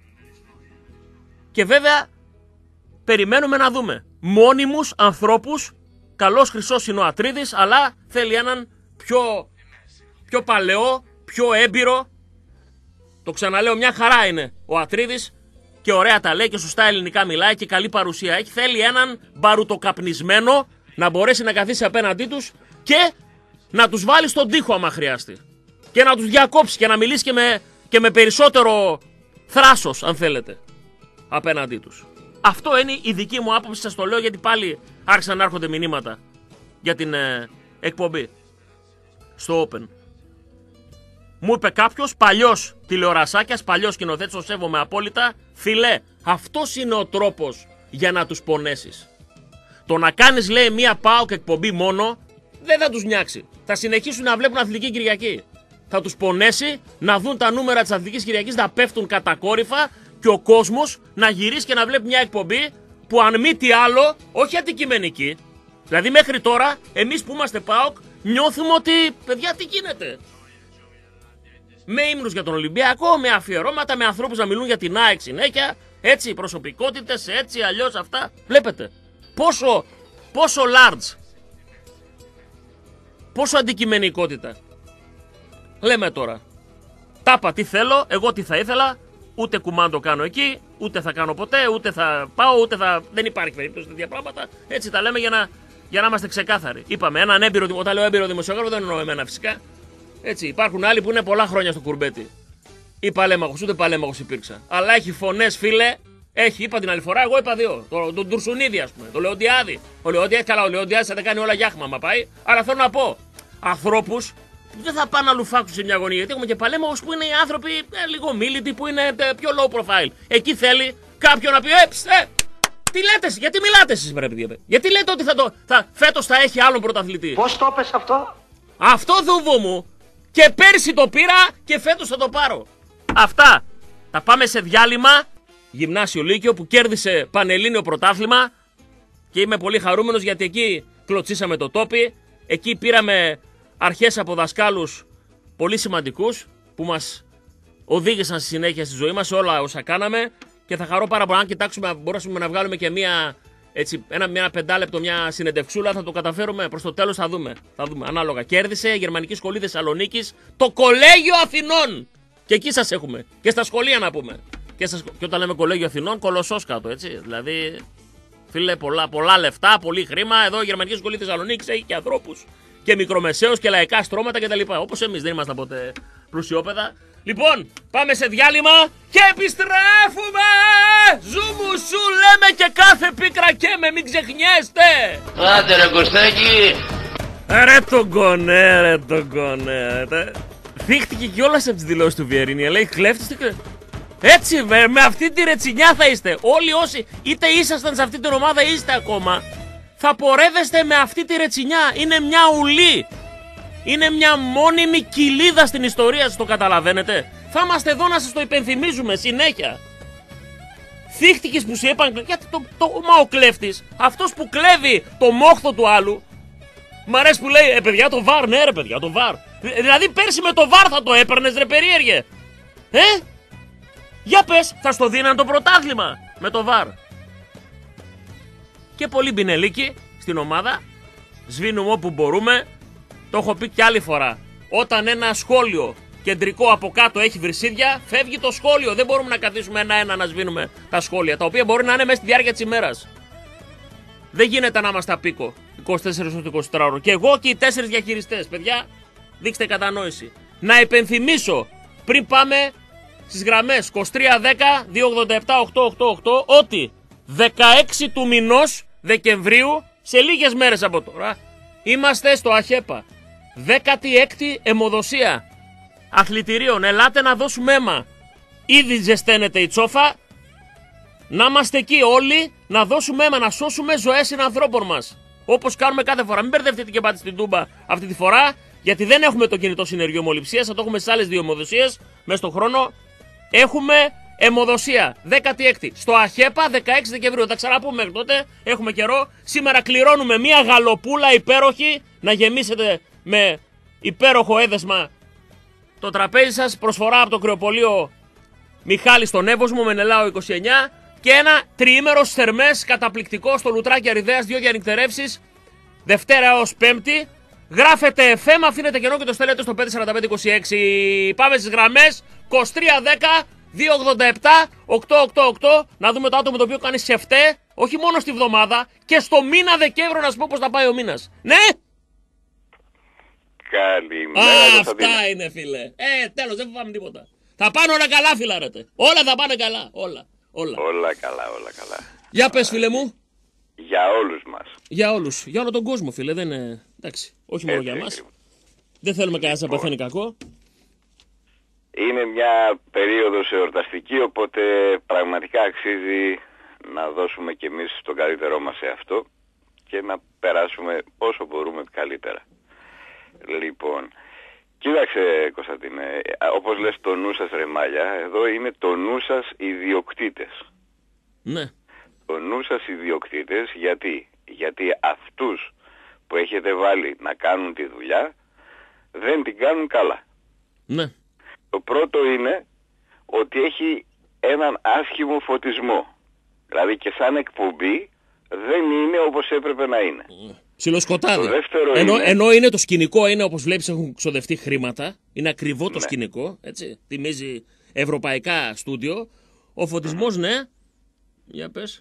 Και βέβαια περιμένουμε να δούμε μόνιμους ανθρώπους. Καλός χρυσός είναι ο Ατρίδης, αλλά θέλει έναν πιο, πιο παλαιό, πιο έμπειρο. Το ξαναλέω, μια χαρά είναι ο Ατρίδης και ωραία τα λέει και σωστά ελληνικά μιλάει και καλή παρουσία έχει. Θέλει έναν μπαρουτοκαπνισμένο να μπορέσει να καθίσει απέναντί τους και να τους βάλει στον τοίχο άμα χρειαστεί. Και να τους διακόψει και να μιλήσει και με, και με περισσότερο θράσος, αν θέλετε, απέναντί τους. Αυτό είναι η δική μου άποψη, σας το λέω γιατί πάλι άρχισαν να έρχονται μηνύματα για την ε, εκπομπή στο Open. Μου είπε κάποιος, παλιός τηλεορασάκιας, παλιός σκηνοθέτης, το σέβομαι απόλυτα, φίλε, αυτός είναι ο τρόπος για να τους πονέσεις. Το να κάνεις, λέει, μία ΠΑΟΚ εκπομπή μόνο, δεν θα τους νιάξει. Θα συνεχίσουν να βλέπουν Αθλητική Κυριακή. Θα τους πονέσει να δουν τα νούμερα της Αθλητικής Κυριακής να πέφτουν κατακόρυφα και ο κόσμος να γυρίσει και να βλέπει μια εκπομπή που αν μη τι άλλο, όχι αντικειμενική. Δηλαδή μέχρι τώρα, εμείς που είμαστε ΠΑΟΚ, νιώθουμε ότι, παιδιά, τι γίνεται. Με ύμνους για τον Ολυμπιακό, με αφιερώματα, με ανθρώπους να μιλούν για την ΑΕΚ συνέχεια, έτσι, προσωπικότητες, έτσι, αλλιώς αυτά. Βλέπετε, πόσο, πόσο large, πόσο αντικειμενικότητα. Λέμε τώρα, τάπα τι θέλω, εγώ τι θα ήθελα, ούτε κουμάντο κάνω εκεί, ούτε θα κάνω ποτέ, ούτε θα πάω, ούτε θα... Δεν υπάρχει περίπτωση τέτοια πράγματα, έτσι τα λέμε για να, για να είμαστε ξεκάθαροι. Είπαμε, έναν έμπειρο, όταν λέω έμπειρο δημοσιογράφο δεν εννοώ εμένα φυσικά. Έτσι, υπάρχουν άλλοι που είναι πολλά χρόνια στο κουρμπέτι. Ή παλέμαχος, ούτε παλέμαχος υπήρξα. Αλλά έχει φωνές, φίλε. Έχει, είπα την άλλη φορά, εγώ είπα δύο. Τον το Τουρσουνίδη, ας πούμε. Το Λεοντιάδη. Ο Λεοντιάδη, καλά, ο Λεοντιάδη θα τα κάνει όλα γιάχμα, μα πάει. Αλλά θέλω να πω, ανθρώπους που δεν θα πάνε να λουφάξουν σε μια γωνία. Γιατί έχουμε και παλέμαχους που είναι οι άνθρωποι ε, λίγο μίλητοι, που είναι ε, πιο low profile. Εκεί θέλει κάποιον να πει, ε, ψ, ε, τι λέτε, γιατί μιλάτε εσείς, ρε παιδιά. Γιατί λέτε ότι θα το, θα, φέτος θα έχει άλλον πρωταθλητή. Πώς το έπες αυτό? Αυτό δούβο μου. Και πέρσι το πήρα και φέτος θα το πάρω. Αυτά. Θα πάμε σε διάλειμμα. Γυμνάσιο Λύκειο που κέρδισε πανελλήνιο πρωτάθλημα. Και είμαι πολύ χαρούμενος γιατί εκεί κλωτσίσαμε το τόπι. Εκεί πήραμε αρχές από δασκάλους πολύ σημαντικούς που μας οδήγησαν στη συνέχεια στη ζωή μας σε όλα όσα κάναμε. Και θα χαρώ πάρα πολύ αν κοιτάξουμε, μπορέσουμε να βγάλουμε και μία, έτσι, ένα, ένα πεντάλεπτο, μια συνεντευξούλα. Θα το καταφέρουμε προς το τέλος, θα δούμε. Θα δούμε ανάλογα. Κέρδισε η Γερμανική Σχολή Θεσσαλονίκης το Κολέγιο Αθηνών. Και εκεί σας έχουμε. Και στα σχολεία να πούμε. Και, στα, και όταν λέμε Κολέγιο Αθηνών, κολοσσός κάτω, έτσι. Δηλαδή, φίλε, πολλά, πολλά λεφτά, πολύ χρήμα. Εδώ η Γερμανική Σχολή Θεσσαλονίκης έχει και ανθρώπους και μικρομεσαίους και λαϊκά στρώματα κτλ. Όπως εμείς δεν ήμασταν ποτέ πλουσιόπαιδα. Λοιπόν, πάμε σε διάλειμμα και επιστρέφουμε! Ζούμου σου λέμε και κάθε πίκρα και με, μην ξεχνιέστε! Άντε ρε Κωστάκη! Ρε τον κονέ, ρε τον κονέ. Θύχτηκε κιόλας από τις δηλώσεις του Βιερίνια, λέει κλέφτης τι κλέφτης. Έτσι, με, με αυτή τη ρετσινιά θα είστε. Όλοι όσοι είτε ήσασταν σε αυτή την ομάδα είστε ακόμα, θα πορεύεστε με αυτή τη ρετσινιά. Είναι μια ουλή. Είναι μια μόνιμη κοιλίδα στην ιστορία σας, το καταλαβαίνετε. Θα είμαστε εδώ να σας το υπενθυμίζουμε συνέχεια. Θύχτηκες που σου είπαν, γιατί το, το, μα ο κλέφτης, αυτός που κλέβει το μόχθο του άλλου. Μ' αρέσει που λέει, ε παιδιά το βαρ, ναι ρε παιδιά το βαρ. Δηλαδή πέρσι με το βαρ θα το έπαιρνες ρε περίεργε. Ε, για πες, θα στο δίναν το πρωτάθλημα με το βαρ. Και πολύ μπινελίκι στην ομάδα, σβήνουμε όπου μπορούμε. Το έχω πει κι άλλη φορά. Όταν ένα σχόλιο κεντρικό από κάτω έχει βρυσίδια, φεύγει το σχόλιο. Δεν μπορούμε να καθίσουμε ένα-ένα να σβήνουμε τα σχόλια, τα οποία μπορεί να είναι μέσα στη διάρκεια της ημέρας. Δεν γίνεται να είμαστε απίκο είκοσι τέσσερις ώρες το εικοσιτετράωρο. Και εγώ και οι τέσσερις διαχειριστές, παιδιά, δείξτε κατανόηση. Να υπενθυμίσω πριν πάμε στις γραμμές είκοσι τρία δέκα δύο ογδόντα επτά οκτακόσια ογδόντα οκτώ ότι δεκαέξι του μηνός Δεκεμβρίου, σε λίγες μέρες από τώρα, είμαστε στο ΑΧΕΠΑ. δέκατη έκτη αιμοδοσία αθλητηρίων. Ελάτε να δώσουμε αίμα. Ήδη ζεσταίνεται η τσόφα. Να είμαστε εκεί όλοι, να δώσουμε αίμα, να σώσουμε ζωές συνανθρώπων μας. Όπως κάνουμε κάθε φορά. Μην μπερδευτείτε και πάτε στην Τούμπα αυτή τη φορά, γιατί δεν έχουμε το κινητό συνεργείο αιμοληψίας. Θα το έχουμε στις άλλες δύο αιμοδοσίες μέσα στον χρόνο. Έχουμε αιμοδοσία δέκατη έκτη στο ΑΧΕΠΑ δεκαέξι Δεκεμβρίου. Θα ξαναπούμε μέχρι τότε. Έχουμε καιρό. Σήμερα κληρώνουμε μια γαλοπούλα υπέροχη. Να γεμίσετε με υπέροχο έδεσμα το τραπέζι σας. Προσφορά από το κρεοπολείο Μιχάλη στον Εύωσμο, Μενελάο είκοσι εννιά. Και ένα τριήμερο θερμές καταπληκτικό στο Λουτράκι Αριδέας. Δύο διανυκτερεύσεις Δευτέρα έως Πέμπτη. Γράφετε εφ εμ, αφήνετε κενό και το στέλνετε στο πέντε τέσσερα πέντε είκοσι έξι. Πάμε στις γραμμές είκοσι τρία δέκα δύο ογδόντα επτά οκτακόσια ογδόντα οκτώ. Να δούμε το άτομο το οποίο κάνει σεφτέ, όχι μόνο στη βδομάδα, και στο μήνα Δεκέμβριο, να σου πω πώς θα πάει ο μήνας. Ναι! Καλημέρα. Α, αυτά είναι φίλε. Ε, τέλος, δεν φοβάμαι τίποτα. Θα πάνε όλα καλά, φιλάρετε. Όλα θα πάνε καλά. Όλα. Όλα. Όλα καλά, όλα καλά. Για πες, φίλε μου. Για όλους μας. Για όλους. Για όλο τον κόσμο, φίλε. Δεν είναι. Εντάξει. Όχι μόνο Έτσι, για μας. ακριβώς. Δεν θέλουμε κανένας να Λοιπόν. πεθαίνει κακό. Είναι μια περίοδος εορταστική, οπότε πραγματικά αξίζει να δώσουμε κι εμείς τον καλύτερό μας σε αυτό και να περάσουμε όσο μπορούμε καλύτερα. Λοιπόν, κοίταξε Κωνσταντίνε, όπως λες το νου σας ρε μάλια, εδώ είναι το νου σας ιδιοκτήτες. Ναι. Το νου σας ιδιοκτήτες γιατί, γιατί αυτούς που έχετε βάλει να κάνουν τη δουλειά δεν την κάνουν καλά. Ναι. Το πρώτο είναι ότι έχει έναν άσχημο φωτισμό. Δηλαδή και σαν εκπομπή δεν είναι όπως έπρεπε να είναι. Ψιλοσκοτάδι. Το δεύτερο ενώ, είναι- ενώ είναι το σκηνικό, είναι όπως βλέπεις έχουν ξοδευτεί χρήματα. Είναι ακριβό το Ναι. σκηνικό. Έτσι. Τιμίζει ευρωπαϊκά στούντιο. Ο φωτισμός, ναι. Για πες.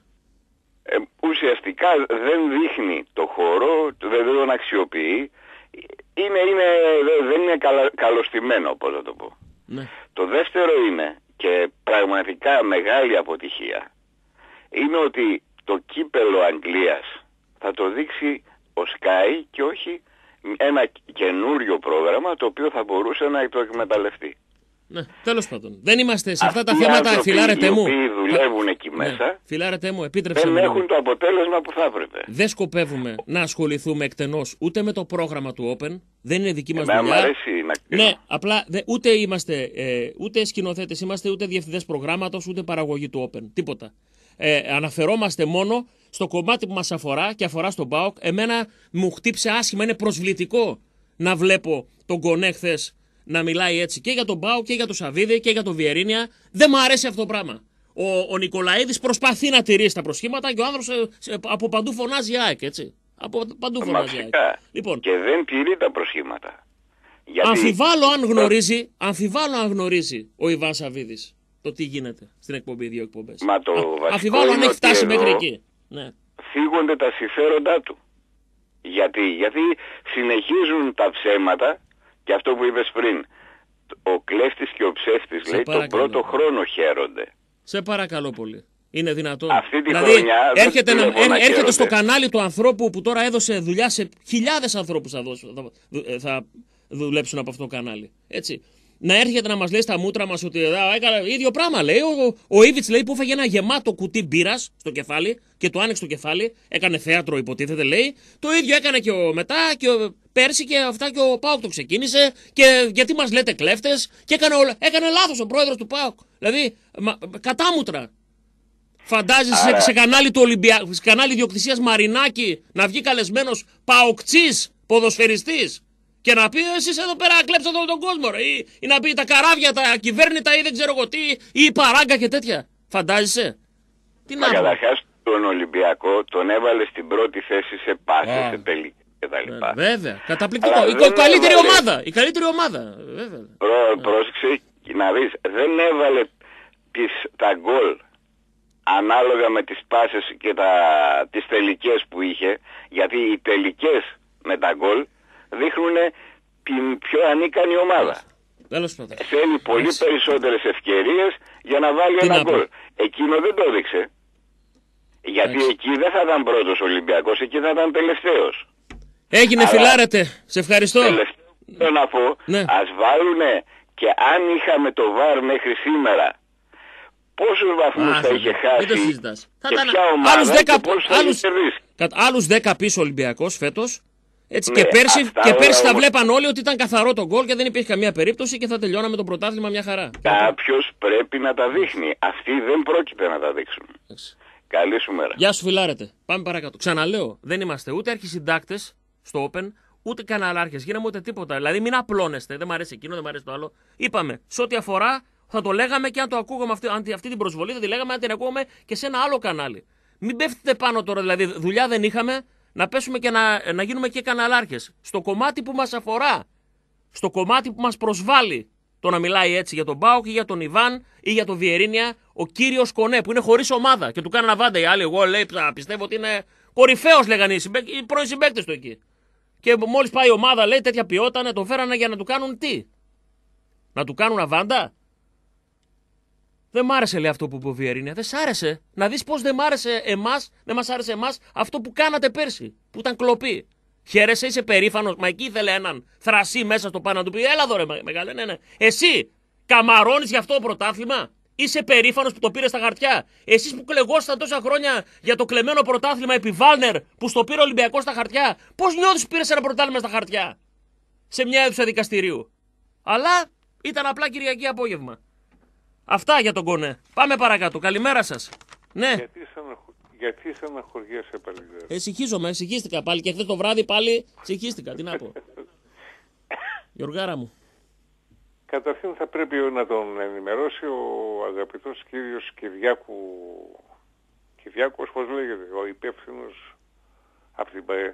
Ε, ουσιαστικά δεν δείχνει το χώρο, δεν, δεν τον αξιοποιεί. Είναι, είναι, δεν- δεν είναι καλα, καλωστημένο, πώς να το πω. Ναι. Το δεύτερο είναι, και πραγματικά μεγάλη αποτυχία, είναι ότι το κύπελο Αγγλίας θα το δείξει ο Sky και όχι ένα καινούριο πρόγραμμα το οποίο θα μπορούσε να το εκμεταλλευτεί. Ναι, τέλος πάντων. Δεν είμαστε σε αυτά τα Αυτοί οι θέματα, άνθρωποι φιλάρετε οι μου. οποίοι δουλεύουν εκεί Ναι, μέσα φιλάρετε μου, επίτρεψε δεν μου. λίγο. έχουν το αποτέλεσμα που θα έπρεπε. Δεν σκοπεύουμε να ασχοληθούμε εκτενώς ούτε με το πρόγραμμα του Open. Δεν είναι δική μας Εμένα μου δουλειά. αρέσει να Ναι, απλά δε, ούτε είμαστε ε, ούτε σκηνοθέτες είμαστε, ούτε διευθυντές προγράμματος, ούτε παραγωγή του Open. Τίποτα. Ε, αναφερόμαστε μόνο στο κομμάτι που μας αφορά και αφορά στον ΠΑΟΚ. Εμένα μου χτύψε άσχημα, είναι προσβλητικό να βλέπω τον Κονέ χθες να μιλάει έτσι και για τον ΠΑΟΚ και για τον Σαββίδη και για τον Βιερίνια. Δεν μου αρέσει αυτό το πράγμα. Ο, ο Νικολαίδης προσπαθεί να τηρήσει τα προσχήματα και ο άνθρωπος ε, σε- από παντού φωνάζει ΑΕΚ, έτσι. Από παντού Μα φωνάζει ΑΕΚ. φυσικά. Λοιπόν, Και δεν τηρεί τα προσχήματα. Γιατί αμφιβάλλω αν γνωρίζει, αμφιβάλλω αν γνωρίζει ο Ιβάν Σαββίδης το τι γίνεται στην εκπομπή, δύο εκπομπές. Μα το Α, βασικό αμφιβάλλω αν είναι έχει ότι φτάσει εδώ μέχρι εκεί. Ναι. φύγονται τα συμφέροντά του. Γιατί, γιατί συνεχίζουν τα ψέματα και αυτό που είπες πριν. ο κλέφτης και ο ψεύτης, λέει, τον πρώτο χρόνο χαίρονται. Σε παρακαλώ πολύ. Είναι δυνατόν? Αυτή τη δηλαδή, χρονιά έρχεται, δεν να, να έρχεται στο κανάλι του ανθρώπου που τώρα έδωσε δουλειά σε χιλιάδες ανθρώπους θα, δώσω, θα, θα δουλέψουν από αυτό το κανάλι. Έτσι. Να έρχεται να μας λέει στα μούτρα μας ότι α, έκανα ίδιο πράγμα, λέει. Ο, ο Ήβιτς, λέει, που έφαγε ένα γεμάτο κουτί μπύρας στο κεφάλι και το άνοιξε το κεφάλι, έκανε θέατρο, υποτίθεται, λέει. Το ίδιο έκανε και ο, μετά και ο, πέρσι και αυτά και ο ΠΑΟΚ το ξεκίνησε. Και γιατί μας λέτε κλέφτες, και έκανε, έκανε λάθος ο πρόεδρος του ΠΑΟΚ. Δηλαδή, μα, κατάμουτρα. Φαντάζεσαι Άρα... σε, κανάλι του Ολυμπια... σε κανάλι ιδιοκτησίας Μαρινάκη να βγει καλεσμένος παοκτσής ποδοσφαιριστής και να πει εσείς εδώ πέρα κλέψατε όλο τον κόσμο, ρε, ή, ή να πει τα καράβια, τα κυβέρνητα ή δεν ξέρω εγώ τι, ή η παράγκα και τέτοια. Φαντάζεσαι? Τι να πω. Καταρχάς τον Ολυμπιακό τον έβαλε στην πρώτη θέση σε πάσες, σε τελική κτλ. Βέβαια, καταπληκτικό. Η, η καλύτερη έβαλε... ομάδα. Η καλύτερη ομάδα. Βέβαια. Προ, πρόσεξε να δεις, δεν έβαλε τις, τα γκολ ανάλογα με τις πάσες και τα, τις τελικές που είχε, γιατί οι τελικές με τα γκολ δείχνουν την πιο ανίκανη ομάδα. Τέλος πάντων. Θέλει πολύ Έτσι. περισσότερες ευκαιρίες για να βάλει Τι ένα να γκολ. Εκείνο δεν το έδειξε. Γιατί Έτσι. εκεί δεν θα ήταν πρώτος Ολυμπιακός, εκεί θα ήταν τελευταίος. Έγινε. Αλλά, φιλάρετε. Σε ευχαριστώ. Τελευταίο να πω, ναι. ας βάλουνε και αν είχαμε το βαρ μέχρι σήμερα, πόσους βαθμούς θα είχε χάσει δεν το συζητάς. και ποια ομάδα άλλους δέκα, και πόσους θα είχε κερδίσει. Άλλους δέκα πίσω Ολυμπιακός φέτος. Έτσι, ναι, και πέρσι, και πέρσι θα βλέπαν όλοι ότι ήταν καθαρό το γκολ και δεν υπήρχε καμία περίπτωση και θα τελειώναμε το πρωτάθλημα μια χαρά. Κάποιος πρέπει να τα δείχνει. Αυτοί δεν πρόκειται να τα δείξουν. Έτσι. Καλή σου μέρα. Γεια σου, φιλάρετε. Πάμε παρακάτω. Ξαναλέω, δεν είμαστε ούτε αρχισυντάκτες στο Open, ούτε καναλάρχες. Γίναμε ούτε τίποτα. Δηλαδή, μην απλώνεστε. Δεν μ' αρέσει εκείνο, δεν μ' αρέσει το άλλο. Είπαμε, σε ό,τι αφορά, θα το λέγαμε και αν το ακούγαμε αυτή, αν, αυτή την προσβολή, θα τη λέγαμε αν την ακούγαμε και σε ένα άλλο κανάλι. Μην πέφτετε πάνω τώρα, δηλαδή, δουλειά δεν είχαμε. Να πέσουμε και να, να γίνουμε και καναλάρχες. Στο κομμάτι που μας αφορά, στο κομμάτι που μας προσβάλλει το να μιλάει έτσι για τον ΠΑΟΚ ή για τον Ιβάν ή για τον Βιερίνια, ο κύριος Κονέ που είναι χωρίς ομάδα και του κάνανε βάντα οι άλλοι. Εγώ λέει, πιστεύω ότι είναι κορυφαίος, λέγανε οι, συμπαίκ, οι πρώην συμπαίκτες του εκεί. Και μόλις πάει η ομάδα, λέει, τέτοια ποιότητα, να τον φέρανε για να του κάνουν τι? Να του κάνουν αβάντα? Δεν μ' άρεσε, λέει, αυτό που είπε ο Βιερίνια. Δεν σ' άρεσε. Να δεις πώς δεν μ' άρεσε εμάς, δεν μας άρεσε εμάς αυτό που κάνατε πέρσι. Που ήταν κλοπή. Χαίρεσαι, είσαι περήφανος. Μα εκεί ήθελε έναν θρασί μέσα στο πάνω να του πει: έλα εδώ, ρε μεγάλε, ναι, ναι. Εσύ καμαρώνεις για αυτό το πρωτάθλημα. Είσαι περήφανος που το πήρε στα χαρτιά. Εσείς που κλεγόσασταν τόσα χρόνια για το κλεμμένο πρωτάθλημα επί Βάλνερ που στο πήρε ο Ολυμπιακός στα χαρτιά. Πώς νιώθεις που πήρες ένα πρωτάθλημα στα χαρτιά? Σε μια αίθουσα δικαστηρίου. Αλλά ήταν απλά Κυριακή απόγευμα. Αυτά για τον Κονέ. Πάμε παρακάτω. Καλημέρα σας. Ναι. Γιατί, στεναχω... Γιατί στεναχωριέσαι πάλι? Ε, συγχύζομαι, συγχύστηκα πάλι και χθες το βράδυ πάλι συγχύστηκα. Τι να πω. Γιωργάρα μου. Καταρχήν θα πρέπει να τον ενημερώσει ο αγαπητός κύριος Κυριάκου. Κυριάκος, πώς λέγεται, ο υπεύθυνος από την ΠΑΕ.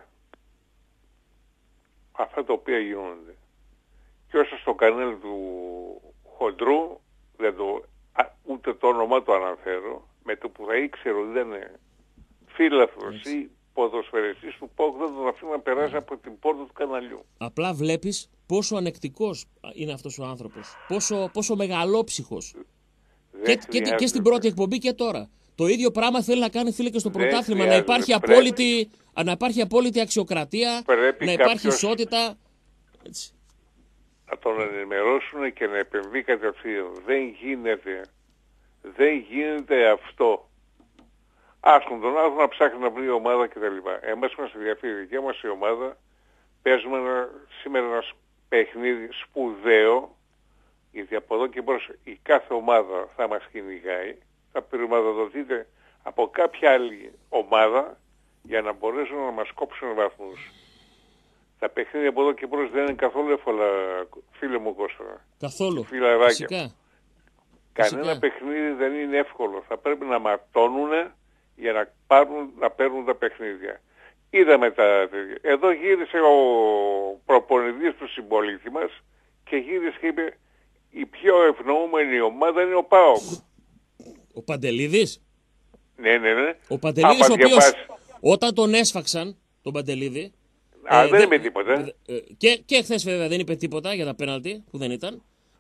Αυτά τα οποία γίνονται. Και όσο στο κανάλι του Χοντρού, δεν το, α, ούτε το όνομά του αναφέρω, με το που θα ήξερε ότι δεν είναι φίλαθρος ή ποδοσφαιριστής του ΠΑΟΚ, δεν τον αφήνει να περάσει από την πόρτα του καναλιού. Απλά βλέπεις πόσο ανεκτικός είναι αυτός ο άνθρωπος, πόσο, πόσο μεγαλόψυχος. Και, και, και, και στην πρώτη εκπομπή και τώρα. Το ίδιο πράγμα θέλει να κάνει, φίλε, και στο πρωτάθλημα, να υπάρχει, απόλυτη, να υπάρχει απόλυτη αξιοκρατία, πρέπει να υπάρχει ισότητα. Έτσι. Να τον ενημερώσουν και να επεμβεί κατευθείαν. Δεν γίνεται. Δεν γίνεται αυτό. Άσχον τον άλλο να ψάχνει να βρει ομάδα κτλ. Εμάς μας ενδιαφέρει η δικιά μας η ομάδα. Παίζουμε ένα, σήμερα ένα παιχνίδι σπουδαίο, γιατί από εδώ και μπρος η κάθε ομάδα θα μας κυνηγάει. Θα πυρηματοδοτείται από κάποια άλλη ομάδα για να μπορέσουν να μας κόψουν βαθμούς. Τα παιχνίδια από εδώ και μπρος δεν είναι καθόλου εύκολα, φίλε μου Κώστα. Καθόλου. Φιλαράκια. Φυσικά. Κανένα Φυσικά. παιχνίδι δεν είναι εύκολο. Θα πρέπει να ματώνουν για να, πάρουν, να παίρνουν τα παιχνίδια. Είδαμε τα... Εδώ γύρισε ο προπονητής του συμπολίτη μας και γύρισε και είπε η πιο ευνοούμενη ομάδα είναι ο ΠΑΟΚ. Ο Παντελίδης. Ναι, ναι, ναι. Ο Παντελίδης ο οποίος όταν τον έσφαξαν, τον Παντελίδη, Α, ε, δεν είπε τίποτα. Ε, και, και χθες βέβαια δεν είπε τίποτα για τα πέναλτι που δεν ήταν.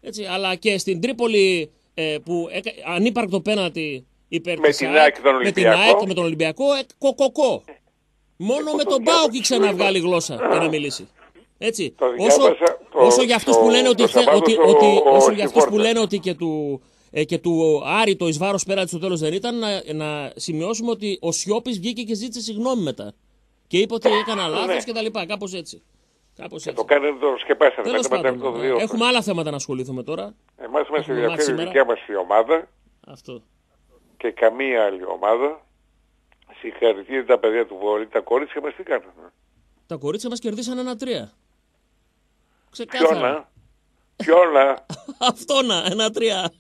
Έτσι, αλλά και στην Τρίπολη ε, που έκα... ανύπαρκτο πέναλτι υπέρ με της την ΑΕΚ, ΑΕΚ τον με την Ολυμπιακό. ΑΕΚ, με τον Ολυμπιακό, ε, κοκοκό. Μόνο με τον ΠΑΟΚ ήξερε να βγάλει γλώσσα και να μιλήσει. Έτσι. Το Όσο, διάβασα, το- όσο για αυτούς το- που λένε ότι, το θε, Σαββάτο ότι, στο- ότι, όσο στη για αυτούς που Φόρτα. λένε ότι και του, ε, και του Άρη το εις βάρος πέρα στο τέλος δεν ήταν, να, να σημειώσουμε ότι ο Σιώπης βγήκε και ζήτησε συγγνώμη μετά. Και είπε ότι έκανα λάθος και τα λοιπά. Κάπως έτσι. Κάπως Το έτσι. κάνετε, το σκεπάσατε Τέλος μετά πάντων, από το δύο. έχουμε άλλα θέματα να ασχοληθούμε τώρα. Εμάς μας έχουμε ενδιαφέρει η σήμερα. δικιά μας η ομάδα Αυτό. και καμία άλλη ομάδα. Συγχαρητήρια τα παιδιά του Βόλη, τα κορίτσια μας τι κάνανε. Τα κορίτσια μας κερδίσαν ένα τρία. Ξεκάθαρα. Ποιόνα, ποιόνα, Αυτό να, ένα τρία.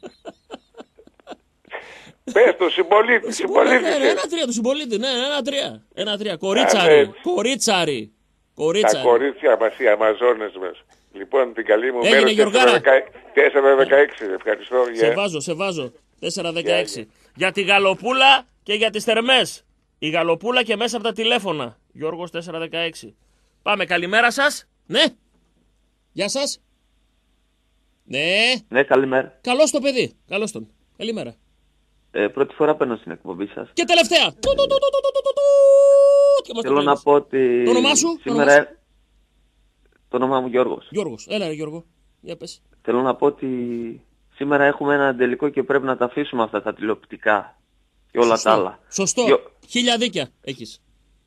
πες το συμπολίτη, συμπολίτη. Ναι, ναι, ένα τρία του συμπολίτη, ναι, ένα τρία. Ένα τρία. Α, Κορίτσαρι. ναι. Κορίτσαρι. Τα Κορίτσαρι. κορίτσια μας, οι Αμαζόνες μας. Λοιπόν, την καλή μου Έγινε, μέρα Γιωργάρα. τέσσερα δεκαέξι. Ευχαριστώ. Σε γεια. βάζω, σε βάζω. τέσσερα Γεια, δεκαέξι. Για τη Γαλοπούλα και για τις Θερμές. Η Γαλοπούλα και μέσα από τα τηλέφωνα. Γιώργος τέσσερα δεκαέξι. Πάμε, καλημέρα σας. Ναι. Γεια σας. Ναι. Ναι, καλημέρα. Καλώς το παιδί. Καλώς τον. Καλημέρα. Ε, πρώτη φορά παίρνω στην εκπομπή σας. Και τελευταία. Του, του, του, του, του, του, του, του. Και μας το Θέλω να πλήρες. πω ότι Το όνομά σου, το σήμερα... όνομά Το όνομά μου Γιώργος. Γιώργος. Έλα ρε Γιώργο. Για πες. Θέλω να πω ότι σήμερα έχουμε ένα τελικό και πρέπει να τα αφήσουμε αυτά τα τηλεοπτικά και όλα Σωστό. τα άλλα. Σωστό. Γιο- Χίλια δίκια έχεις.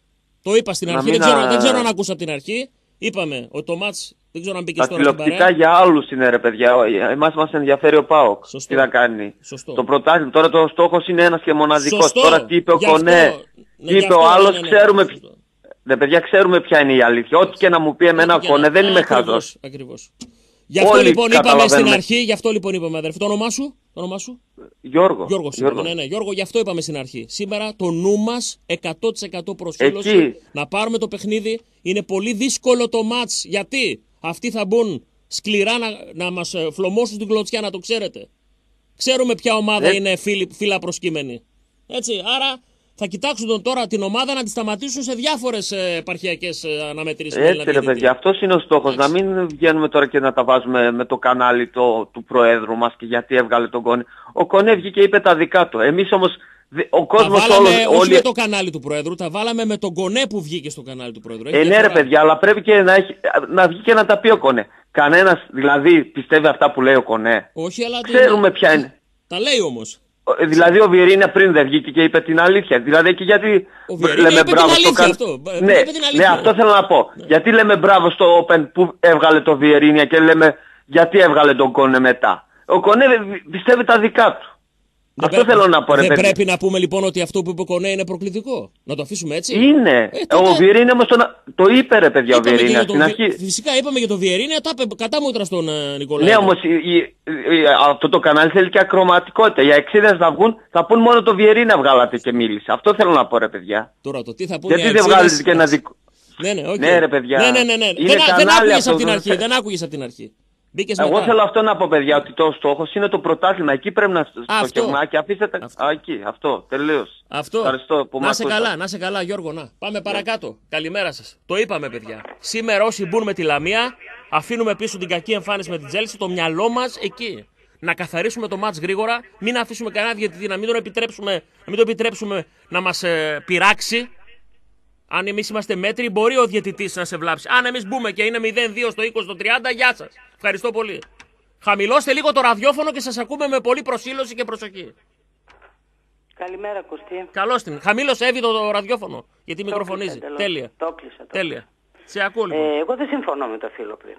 Το είπα στην Να αρχή. μην Δεν ξέρω, α- δεν ξέρω αν ακούσα από την αρχή. Είπαμε ότι το μάτς δεν ξέρω αν μπήκε Τα τώρα στην τηλεοπτικά παρέα. για άλλους είναι ρε παιδιά. Εμάς μας ενδιαφέρει ο ΠΑΟΚ. Σωστό. Τι να κάνει. Σωστό. Το πρωτάθλημα. Τώρα το στόχος είναι ένας και μοναδικός. Σωστό. Τώρα τι είπε ο Γι' αυτό- Κονέ. ναι, Τι γι' είπε αυτό, ο άλλος. ναι, ναι, ναι. Ξέρουμε. Σωστό. Ρε παιδιά, ξέρουμε ποια είναι η αλήθεια. Ό,τι και να μου πει εμένα ο Και Κονέ να- δεν είμαι ακριβώς, χαζός. Ακριβώς. Γι' αυτό Όλοι λοιπόν είπαμε στην καταλαβαίνουμε. αρχή, γι' αυτό λοιπόν είπαμε αδερφέ. Το όνομά σου, το όνομά σου. Γιώργο. Γιώργο, Γιώργο. ναι, ναι, Γιώργο, γι' αυτό είπαμε στην αρχή. Σήμερα το νου μας εκατό τοις εκατό προσήλωση Εκεί. να πάρουμε το παιχνίδι. Είναι πολύ δύσκολο το μάτς. Γιατί αυτοί θα μπουν σκληρά να, να μας ε, φλωμώσουν την κλωτσιά, να το ξέρετε. Ξέρουμε ποια ομάδα Ε. είναι φίλη, φύλλα προσκύμενη. Έτσι, άρα θα κοιτάξουν τον τώρα την ομάδα να τη σταματήσουν σε διάφορες ε, επαρχιακές ε, αναμετρήσεις. με Έτσι Έλληνα ρε διαιτητή. παιδιά, αυτός είναι ο στόχος. Να μην βγαίνουμε τώρα και να τα βάζουμε με το κανάλι το, του Προέδρου μας και γιατί έβγαλε τον Κονέ. Ο Κονέ βγήκε και είπε τα δικά του. Εμείς όμως, δι- ο Τα κόσμος βάλαμε όλος, όχι όλοι... με το κανάλι του Προέδρου, τα βάλαμε με τον Κονέ που βγήκε στο κανάλι του Προέδρου. Έχει Ε, ναι ρε διαφορά. παιδιά, αλλά πρέπει και να, έχει, να βγει και να τα πει ο Κονέ. Κανένας δηλαδή πιστεύει αυτά που λέει ο Κονέ. Όχι, αλλά. Ξέρουμε ποια είναι. Τα λέει όμως. Ο- Δηλαδή ο Βιερίνια πριν δεν βγήκε και είπε την αλήθεια. Δηλαδή και γιατί Ο Βιερίνια είπε την αλήθεια αυτό. Ναι, Είπε την αλήθεια. ναι, αυτό θέλω να πω. Γιατί λέμε μπράβο στο Open που έβγαλε το Βιερίνια και λέμε γιατί έβγαλε τον Κόνε μετά. Ο Κόνε πιστεύει τα δικά του. Δεν Αυτό πρέ- θέλω να πω ρε Δεν παιδί. πρέπει να πούμε λοιπόν ότι αυτό που είπε ο Κονέ είναι προκλητικό. Να το αφήσουμε έτσι. Είναι. Ε, τότε- Ο Βιερίνια όμως το, το είπε ρε παιδιά ο Είπαμε και Βιερίνια για τον στην Βι- αρχή. Φυσικά είπαμε για τον Βιερίνια, τα είπε κατά μούτρα στον ε, Νικολάη. Ναι, όμως η, η, η- αυτό το κανάλι θέλει και ακροματικότητα. Οι εξήδες θα βγουν, θα πούν μόνο το Βιερίνια βγάλατε και μίλησε. Αυτό θέλω να πω ρε παιδιά. Τώρα το τι θα πούνε Γιατί οι δεν αεξίδες- βγάλετε και ένα δικό. Ναι, ναι, οκ. Ναι, ρε, παιδιά. Ναι, ναι, ναι, ναι. Είναι Δεν, δεν κανάλι άκουγες αυτό, από την δεν αρχή. θε- Δεν άκουγες από την αρχή. Μπήκες Εγώ μετά. θέλω αυτό να πω παιδιά, ότι το στόχος είναι το πρωτάθλημα. Εκεί πρέπει να στοχεύουμε και αφήστε τα... Αυτό. Α, εκεί, αυτό, τελείως. Αυτό. Ευχαριστώ που να με σε ακούσατε. καλά, να σε καλά, Γιώργο. Να. Πάμε παρακάτω. Καλημέρα σας. Το είπαμε, παιδιά. Σήμερα όσοι μπουν με τη Λαμία, αφήνουμε πίσω την κακή εμφάνιση με την Τζέλσι, το μυαλό μας εκεί. Να καθαρίσουμε το μάτς γρήγορα, μην αφήσουμε κανένα διαιτητή, να μην, τον επιτρέψουμε, να μην το επιτρέψουμε να μας ε, πειράξει. Αν εμείς είμαστε μέτροι, μπορεί ο διαιτητής να σε βλάψει. Αν εμείς μπούμε και είναι μηδέν δύο στο είκοσι, στο τριάντα, γεια σας. Ευχαριστώ πολύ. Χαμηλώστε λίγο το ραδιόφωνο και σας ακούμε με πολύ προσήλωση και προσοχή. Καλημέρα, Κωστή. Καλώς την. Χαμήλωσε Εύη το, το ραδιόφωνο, γιατί Το μικροφωνίζει. κλείσα, τελώς. Τέλεια. Το κλείσα, το Τέλεια. Σε ακούω λοιπόν. Ε, εγώ δεν συμφωνώ με το φίλο πριν.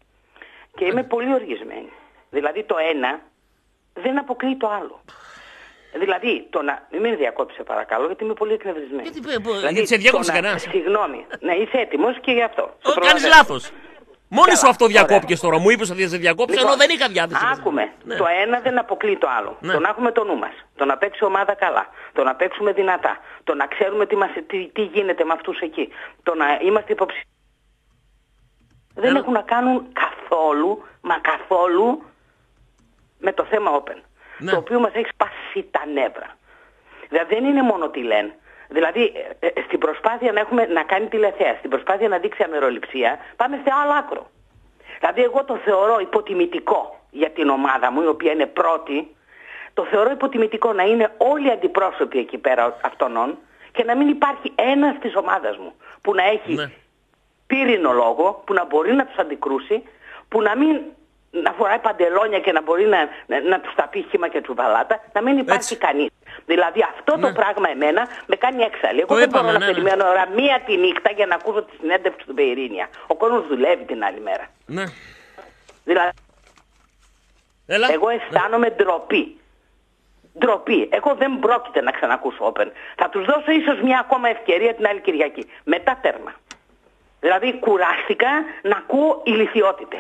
Και είμαι πολύ οργισμένη. Δηλαδή το ένα δεν αποκλείει το άλλο. Δηλαδή, το να... μην με διακόψε παρακαλώ, γιατί είμαι πολύ εκνευρισμένη. Γιατί, παι- παι- Δηλαδή, γιατί σε διέκοψε το να- κανένας. Συγγνώμη. Ναι, είσαι έτοιμος και γι' αυτό. Σε Ω, κάνεις προλαβαίνω. λάθος. Μόνη Καλά, σου αυτό ωραία. διακόπηκες τώρα. Μου είπες ότι θα σε διακόψω, Λοιπόν, ενώ δεν είχα διάθεση. Άκουμε. Ναι. Το ένα δεν αποκλείει το άλλο. Ναι. Το να έχουμε το νου μας. Το να παίξει ομάδα καλά. Το να παίξουμε δυνατά. Το να ξέρουμε τι, μας, τι, τι γίνεται με αυτούς εκεί. Το να είμαστε υποψηφίοι. Δεν Ναι. έχουν να κάνουν καθόλου, μα καθόλου, με το θέμα Open. Ναι. Το οποίο μας έχει σπάσει τα νεύρα. Δηλαδή δεν είναι μόνο τι λένε. Δηλαδή ε, ε, στην προσπάθεια να, έχουμε, να κάνει τηλεθέαση, στην προσπάθεια να δείξει αμεροληψία, πάμε σε άλλο άκρο. Δηλαδή εγώ το θεωρώ υποτιμητικό για την ομάδα μου, η οποία είναι πρώτη, το θεωρώ υποτιμητικό να είναι όλοι οι αντιπρόσωποι εκεί πέρα αυτών και να μην υπάρχει ένας της ομάδας μου που να έχει ναι. πύρινο λόγο, που να μπορεί να τους αντικρούσει, που να μην να φοράει παντελόνια και να μπορεί να, να, να τους τα πει χύμα και τσουβαλάτα, να μην υπάρχει κανείς. Δηλαδή αυτό ναι. το πράγμα εμένα με κάνει έξαλλη. Εγώ το δεν είπαμε, μπορώ ναι, να ναι. περιμένω ώρα μία τη νύχτα για να ακούσω τη συνέντευξη του Μπεϊρίνια. Ο κόσμος δουλεύει την άλλη μέρα. Ναι. Δηλαδή, Έλα. εγώ αισθάνομαι ναι. ντροπή. Ντροπή. Εγώ δεν πρόκειται να ξανακούσω Open. Θα τους δώσω ίσως μια ακόμα ευκαιρία την άλλη Κυριακή. Μετά τέρμα. Δηλαδή κουράστηκα να ακούω ηλιθιότητες.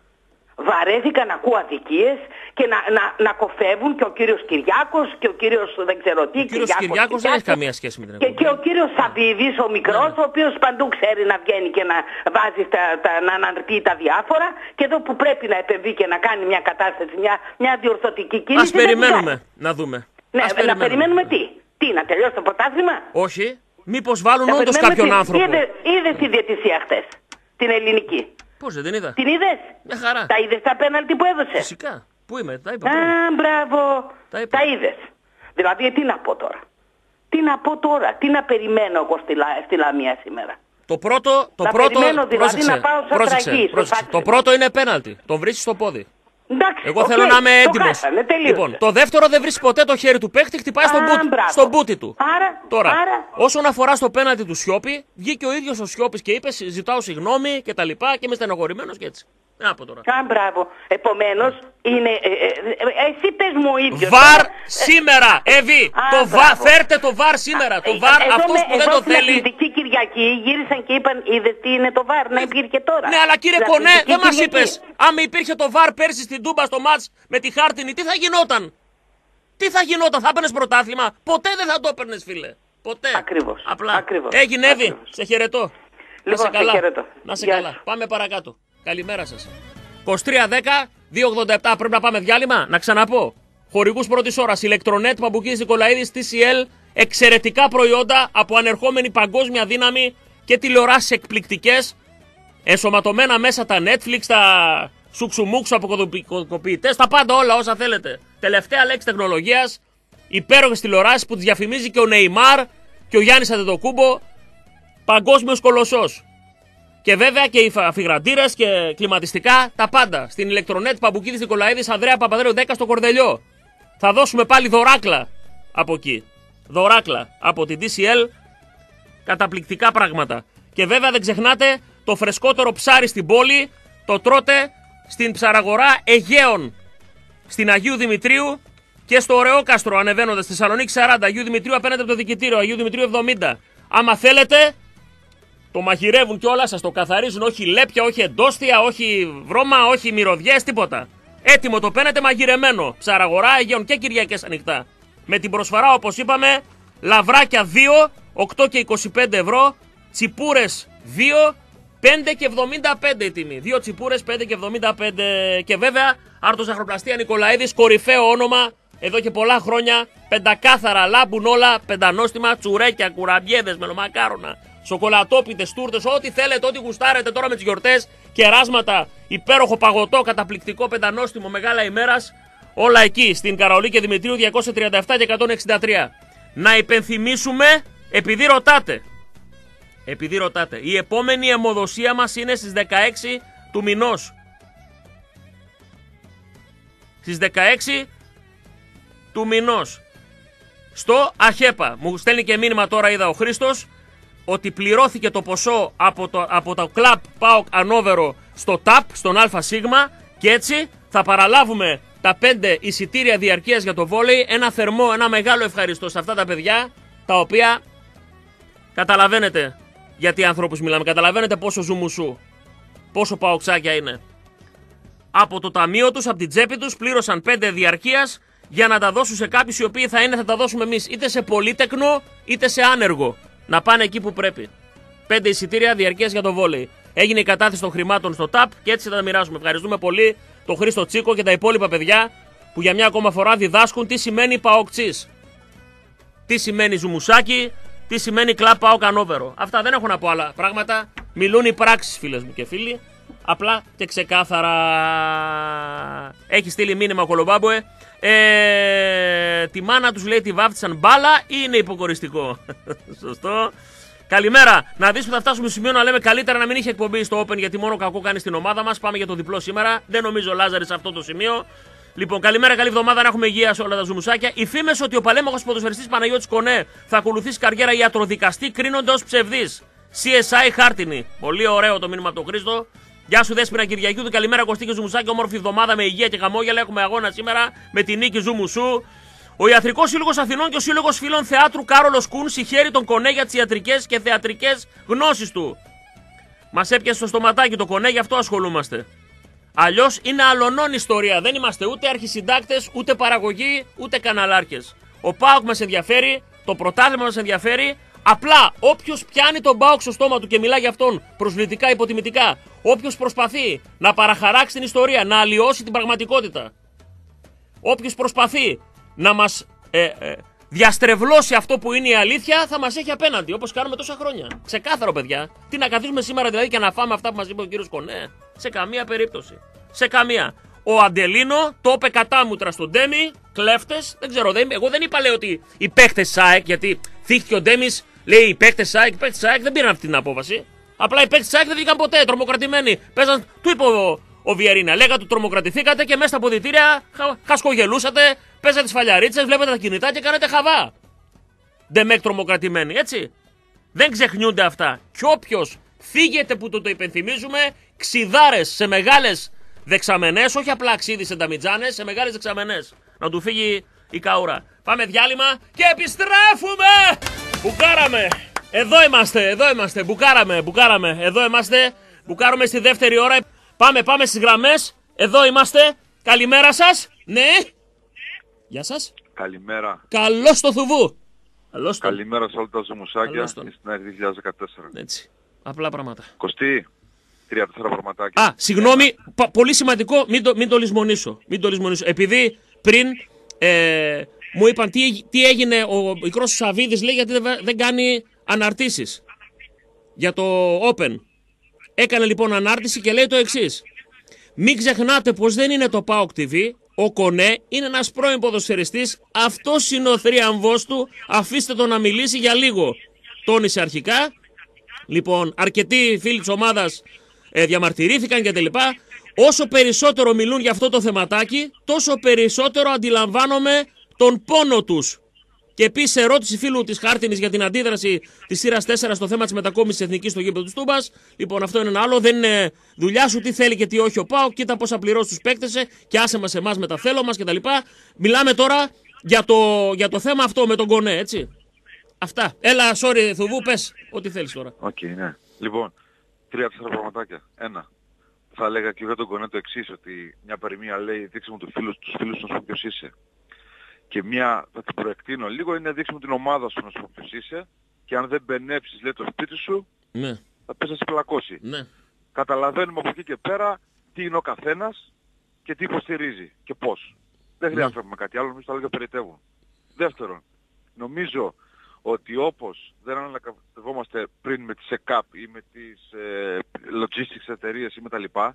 Βαρέθηκα να ακούω αδικίες και να, να, να κοφεύουν και ο κύριος Κυριάκος και ο κύριος δεν ξέρω τι. Ο κύριος Κυριάκος, Κυριάκος δεν έχει καμία σχέση με την εκπομπή. Και, και ο κύριος Σαββίδης, ο μικρός, ναι. ο οποίος παντού ξέρει να βγαίνει και να βάζει τα, τα, να αναρτεί τα διάφορα και εδώ που πρέπει να επεμβεί και να κάνει μια κατάσταση, μια, μια διορθωτική κίνηση. Ας περιμένουμε να δούμε. Ναι, Ας να περιμένουμε. περιμένουμε τι. Τι, να τελειώσει το πρωτάθλημα. Όχι. Μήπως βάλουν όντως κάποιον τι, άνθρωπο. Είδε, είδες τη διαιτησία χτες, την ελληνική. Πώς δεν την είδα. Την είδες. Μια χαρά. Τα είδες τα πέναλτι που έδωσε. Φυσικά. Πού είμαι, τα είπα. Α, μπράβο. Τα, είπα. Τα είδες. Δηλαδή τι να πω τώρα. Τι να πω τώρα. Τι να περιμένω εγώ στη, στη Λαμία σήμερα. Το πρώτο, το να πρώτο, περιμένω δηλαδή πρόσεξε, να πάω σαν πρόσεξε, τραγή. πρόσεξε. Το πρώτο είναι πέναλτι. Τον βρίσκεις στο πόδι. Εντάξει, Εγώ okay, θέλω να είμαι έτοιμος. Λοιπόν, το δεύτερο δεν βρίσκει ποτέ το χέρι του παίχτη, χτυπάει στον μπούτι, στο μπούτι του. Άρα, Τώρα, άρα... όσον αφορά στο πέναλτι του Σιώπη, βγήκε ο ίδιος ο Σιώπης και είπε: ζητάω συγγνώμη και τα λοιπά και είμαι στενοχωρημένος και έτσι. Να πω τώρα. Α, μπράβο. Επομένως, είναι. Ε, ε, ε, εσύ πες μου ο ίδιος. Βαρ ε, σήμερα, Εβί. Το βα, φέρτε το βαρ σήμερα. Το βαρ, ε, αυτός με, που δεν το θέλει. Στην Αθλητική Κυριακή γύρισαν και είπαν: είδες τι είναι το βαρ, να υπήρχε τώρα. Ναι, αλλά κύριε Κονέ, δεν μας είπες. Άμα υπήρχε το βαρ πέρσι στην Τούμπα στο μάτς με τη Χάρτινη, τι θα γινόταν. Τι θα γινόταν, θα έπαιρνες πρωτάθλημα. Ποτέ δεν θα το έπαιρνες, φίλε. Ποτέ. Ακριβώς. Απλά. Ακριβώς. Έγινε, Εύη. Σε χαιρετώ. Λοιπόν, να σε καλά. χαιρετώ. Να σε καλά. Πάμε παρακάτω. Καλημέρα σας. είκοσι τρία δέκα δύο ογδόντα επτά. Πρέπει να πάμε διάλειμμα. Να ξαναπώ. Χορηγούς πρώτης ώρας. Ηλεκτρονέτ Παμπουκίδης Νικολαίδης τι σι ελ. Εξαιρετικά προϊόντα από ανερχόμενη παγκόσμια δύναμη και τηλεοράσεις εκπληκτικές. Ενσωματωμένα μέσα τα Netflix, τα σουξουμούξου αποκωδικοποιητές, τα πάντα όλα όσα θέλετε. Τελευταία λέξη τεχνολογίας. Υπέροχες τηλεοράσεις που τις διαφημίζει και ο Νεϊμάρ και ο Γιάννης Αντετοκούμπο. Παγκόσμιος κολοσσός. Και βέβαια και οι αφιγραντήρες και κλιματιστικά, τα πάντα. Στην ηλεκτρονέτ Παμπουκίδης Νικολαίδης, Ανδρέα Παπαδρέου δέκα στο Κορδελιό. Θα δώσουμε πάλι δωράκλα από εκεί. Δωράκλα από την τι σι ελ. Καταπληκτικά πράγματα. Και βέβαια δεν ξεχνάτε το φρεσκότερο ψάρι στην πόλη. Το τρώτε στην ψαραγορά Αιγαίων. Στην Αγίου Δημητρίου και στο Ωρεόκαστρο ανεβαίνοντας στη Θεσσαλονίκη σαράντα. Αγίου Δημητρίου απέναντι από το δικητήριο. Αγίου Δημητρίου εβδομήντα. Άμα θέλετε. Το μαγειρεύουν και όλα, σας το καθαρίζουν, όχι λέπια, όχι εντόστια, όχι βρώμα, όχι μυρωδιές, τίποτα. Έτοιμο το παίρνετε μαγειρεμένο. Ψαραγορά Αιγαίων και Κυριακές ανοιχτά. Με την προσφορά, όπως είπαμε, λαβράκια δύο, οκτώ και είκοσι πέντε ευρώ, τσιπούρες δύο, πέντε και εβδομήντα πέντε η τιμή. Δύο τσιπούρες, πέντε και εβδομήντα πέντε. Και βέβαια, Άρτος Ζαχαροπλαστεία Νικολαίδης, κορυφαίο όνομα, εδώ και πολλά χρόνια, πεντακάθαρα, λάμπουν όλα, πεντανόστιμα, τσουρέκια, κουραμπιέδες, μελομακάρονα. Σοκολατόπιτες, τούρτες, ό,τι θέλετε, ό,τι γουστάρετε τώρα με τις γιορτές, κεράσματα, υπέροχο παγωτό, καταπληκτικό, πεντανόστιμο, μεγάλα ημέρας, όλα εκεί στην Καραολί και Δημητρίου διακόσια τριάντα επτά και εκατόν εξήντα τρία. Να υπενθυμίσουμε, επειδή ρωτάτε, επειδή ρωτάτε, η επόμενη αιμοδοσία μας είναι στις δεκαέξι του μηνός. Στις δεκαέξι του μηνός. Στο ΑΧΕΠΑ. Μου στέλνει και μήνυμα τώρα, είδα ο Χρήστος, ότι πληρώθηκε το ποσό από το, από το κλαμπ ΠΑΟΚ Ανόβερο στο ΤΑΠ, στον ΑΣ, και έτσι θα παραλάβουμε τα πέντε εισιτήρια διαρκείας για το βόλεϊ. Ένα θερμό, ένα μεγάλο ευχαριστώ σε αυτά τα παιδιά, τα οποία καταλαβαίνετε γιατί ανθρώπους μιλάμε, καταλαβαίνετε πόσο ζουμουσού, πόσο παοξάκια είναι. Από το ταμείο τους, από την τσέπη τους, πλήρωσαν πέντε διαρκείας για να τα δώσουν σε κάποιους οι οποίοι θα είναι, θα τα δώσουμε εμείς, είτε σε πολύτεκνο είτε σε άνεργο. Να πάνε εκεί που πρέπει. Πέντε εισιτήρια διαρκείας για το βόλεϊ. Έγινε η κατάθεση των χρημάτων στο ΤΑΠ και έτσι θα τα μοιράσουμε. Ευχαριστούμε πολύ τον Χρήστο Τσίκο και τα υπόλοιπα παιδιά που για μια ακόμα φορά διδάσκουν τι σημαίνει παοκτσής. Τι σημαίνει ζουμουσάκι, τι σημαίνει κλαμπ ΠΑΟΚ Ανόβερο. Αυτά δεν έχω να πω άλλα πράγματα. Μιλούν οι πράξεις, φίλες μου και φίλοι. απλά και ξεκάθαρα. Έχει στείλει μήνυμα ο Κολομπάμπουε. Ε, τη μάνα τους λέει τη βάφτισαν μπάλα ή είναι υποκοριστικό. Σωστό. Καλημέρα. Να δεις που θα φτάσουμε στο σημείο να λέμε καλύτερα να μην είχε εκπομπή στο Open γιατί μόνο κακό κάνει στην ομάδα μας. Πάμε για το διπλό σήμερα. Δεν νομίζω Λάζαρη σε αυτό το σημείο. Λοιπόν, καλημέρα, καλή εβδομάδα, να έχουμε υγεία σε όλα τα ζουμουσάκια. Οι φήμες ότι ο παλέμαχος ποδοσφαιριστής Παναγιώτης Κονέ θα ακολουθήσει καριέρα ιατροδικαστή κρίνονται ως ψευδείς. σι ες άι Χάρτινη. Πολύ ωραίο το μήνυμα από τον Χρήστο. Γεια σου Δέσποινα Κυριακιούδη, καλημέρα Κωστή και Ζουμουσάκια. Όμορφη εβδομάδα με υγεία και χαμόγελα. Έχουμε αγώνα σήμερα με τη νίκη Ζουμουσού. Ο Ιατρικός Σύλλογος Αθηνών και ο Σύλλογος Φίλων Θεάτρου Κάρολος Κούν συγχαίρει τον Κονέ για τις ιατρικές και θεατρικές γνώσεις του. Μας έπιασε στο στοματάκι το Κονέ, γι' αυτό ασχολούμαστε. Αλλιώς είναι αλωνών ιστορία. Δεν είμαστε ούτε αρχισυντάκτες, ούτε παραγωγοί, ούτε καναλάρχες. Ο ΠΑΟΚ μας ενδιαφέρει, το πρωτάθλημα μας ενδιαφέρει. Απλά όποιος πιάνει τον ΠΑΟΚ στο στόμα του και μιλά για αυτόν προσβλητικά, υποτιμητικά, όποιος προσπαθεί να παραχαράξει την ιστορία, να αλλοιώσει την πραγματικότητα, όποιος προσπαθεί να μας ε, ε, διαστρεβλώσει αυτό που είναι η αλήθεια, θα μας έχει απέναντι, όπως κάνουμε τόσα χρόνια. Ξεκάθαρο, παιδιά. Τι να καθίσουμε σήμερα δηλαδή και να φάμε αυτά που μας είπε ο κύριος Κονέ. Σε καμία περίπτωση. Σε καμία. Ο Αντελίνο το είπε κατάμουτρα στον Ντέμι, κλέφτες. Δεν ξέρω, δεν, εγώ δεν είπα λέει ότι οι παίκτες ΣΑΕΚ, γιατί θύχτηκε ο Ντέμις, λέει οι παίκτες ΣΑΕΚ, οι παίκτες ΣΑΕΚ δεν πήραν αυτή την απόφαση. Απλά οι παίκτες ΣΑΕΚ δεν βγήκαν ποτέ, τρομοκρατημένοι. Παίζαν, του είπε ο, ο Βιερίνα, λέγατε του τρομοκρατηθήκατε και μέσα στα αποδυτήρια χα, χασκογελούσατε, παίζατε σφαλιαρίτσες, βλέπετε τα κινητά και κάνετε χαβά. Ντεμεκ τρομοκρατημένοι, έτσι. Δεν ξεχνιούνται αυτά. Κι όποιος φύγεται που το, το υπενθυμίζουμε, ξιδάρες σε μεγάλες δεξαμενές, όχι απλά ξύδι σε νταμιτζάνες, σε μεγάλες δεξαμενές. Να του φύγει η καούρα. Πάμε διάλειμμα και επιστρέφουμε! Μπουκάραμε! Εδώ είμαστε, εδώ είμαστε, μπουκάραμε, μπουκάραμε. Εδώ είμαστε, μπουκάρουμε στη δεύτερη ώρα. Πάμε, πάμε στις γραμμές. Εδώ είμαστε. Καλημέρα σας. Ναι. Γεια σας. Καλημέρα. Καλώς το Θουβού. Καλώς το... Καλημέρα σε όλα τα ζουμουσάκια στην ΑΕΚ δύο χιλιάδες δεκατέσσερα. Έτσι. Απλά πράγματα. Κωστή, τρία-τέσσερα πραγματάκια. Α, συγγνώμη, πα, πολύ σημαντικό, μην το, μην το λησμονήσω. Μην το λησμονήσω. Επειδή πριν ε, μου είπαν τι, τι έγινε, ο μικρός Σαββίδης λέει γιατί δεν, δεν κάνει αναρτήσεις για το Open. Έκανε λοιπόν ανάρτηση και λέει το εξής. Μην ξεχνάτε πως δεν είναι το ΠΑΟΚ τι βι. Ο Κονέ είναι ένας πρώην ποδοσφαιριστής. Αυτός είναι ο θρίαμβός του. Αφήστε τον να μιλήσει για λίγο. Τόνισε αρχικά. Λοιπόν, αρκετοί φίλοι της ομάδας ε, διαμαρτυρήθηκαν και τα λοιπά. Όσο περισσότερο μιλούν για αυτό το θεματάκι, τόσο περισσότερο αντιλαμβάνομαι τον πόνο τους. Και επίσης ερώτηση φίλου της Χάρτινης για την αντίδραση της σειράς τέσσερα στο θέμα της μετακόμισης της Εθνικής στο γήπεδο του Τούμπας. Λοιπόν, αυτό είναι ένα άλλο. Δεν είναι δουλειά σου τι θέλει και τι όχι ο ΠΑΟΚ. Κοίτα πόσα πληρώσει τους παίκτες και άσε μας εμάς με τα θέλω μας κτλ. Μιλάμε τώρα για το, για το θέμα αυτό με τον Κονέ, έτσι. Αυτά. Έλα, sorry, Θουβού, πες ό,τι θέλεις τώρα. Οκ, okay, ναι. Λοιπόν, τρία-τέσσερα πραγματάκια. Ένα. Θα έλεγα και για τον Κονέ το εξής, ότι μια περιμία λέει δείξε μου τους φίλους, τους φίλους σου να σου ποιος είσαι. Και μια, θα την προεκτείνω λίγο, είναι να δείξουμε την ομάδα σου να σου ποιος είσαι και αν δεν μπενέψεις, λέει, το σπίτι σου, ναι, θα πες να σε πλακώσει. Ναι. Καταλαβαίνουμε από εκεί και πέρα τι είναι ο καθένας και τι υποστηρίζει και πώς. Δεν χρειάζεται να πούμε κάτι άλλο, νομίζω τα λόγια περιτεύουν. Δεύτερον, νομίζω ότι όπως δεν ανακατευόμαστε πριν με τις ΕΚΑΠ ή με τις ε, logistics εταιρείες ή με τα λοιπά,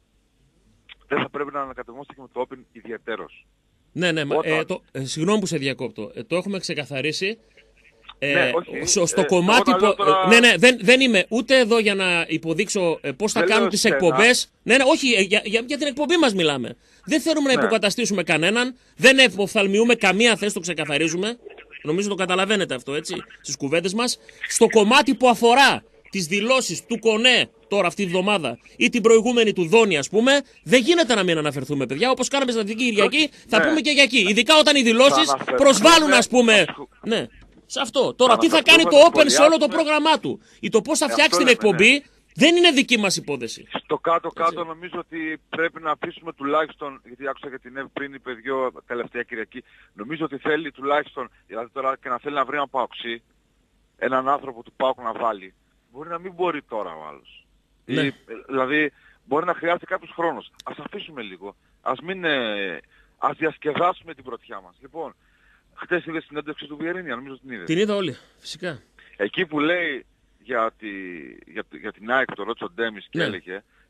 δεν θα πρέπει να ανακατευόμαστε και με το Open ιδιαιτέρως. Ναι, ναι, Όταν... ε, το, ε, συγγνώμη που σε διακόπτω. Ε, το έχουμε ξεκαθαρίσει. Ε, ναι, όχι. Στο, στο ε, κομμάτι που. τώρα... Ναι, ναι, δεν, δεν είμαι ούτε εδώ για να υποδείξω ε, πώς θα δεν κάνουν τις εκπομπές. Ναι, ναι, όχι, ε, για, για, για την εκπομπή μας μιλάμε. Δεν θέλουμε ναι. να υποκαταστήσουμε κανέναν. Δεν εποφθαλμιούμε καμία θέση, το ξεκαθαρίζουμε. Νομίζω το καταλαβαίνετε αυτό, έτσι, στις κουβέντες μας. Στο κομμάτι που αφορά τις δηλώσεις του Κονέ τώρα αυτή τη βδομάδα ή την προηγούμενη του Δόνη, ας πούμε, δεν γίνεται να μην αναφερθούμε, παιδιά. Όπως κάναμε στην Αττική Κυριακή, θα ναι. πούμε και για εκεί. Ειδικά όταν οι δηλώσεις προσβάλλουν, ας πούμε. Ναι. Σε αυτό. Τώρα, τι θα κάνει το Open σε όλο το πρόγραμμά του ή το πώς θα φτιάξει την εκπομπή, ναι. δεν είναι δική μας υπόθεση. Στο κάτω-κάτω νομίζω ότι πρέπει να αφήσουμε τουλάχιστον, γιατί άκουσα για την Εύη πριν είπε δυο τελευταία Κυριακή, νομίζω ότι θέλει τουλάχιστον, δηλαδή τώρα και να θέλει να βρει έναν παοξί, έναν άνθρωπο του ΠΑΟΚ να βάλει, μπορεί να μην μπορεί τώρα ο άλλος. Ναι. Ή, δηλαδή μπορεί να χρειάζεται κάποιος χρόνος. Ας αφήσουμε λίγο. Ας μην, ε, ας διασκεδάσουμε την πρωτιά μας. Λοιπόν, χτες είδες την έντευξη του Βιερίνη, νομίζω την είδες. Την είδα όλη, φυσικά. Εκεί που λέει για, τη, για, για την ΑΕΚ που το ρώτησε ο Ντέμις και ναι. έλεγε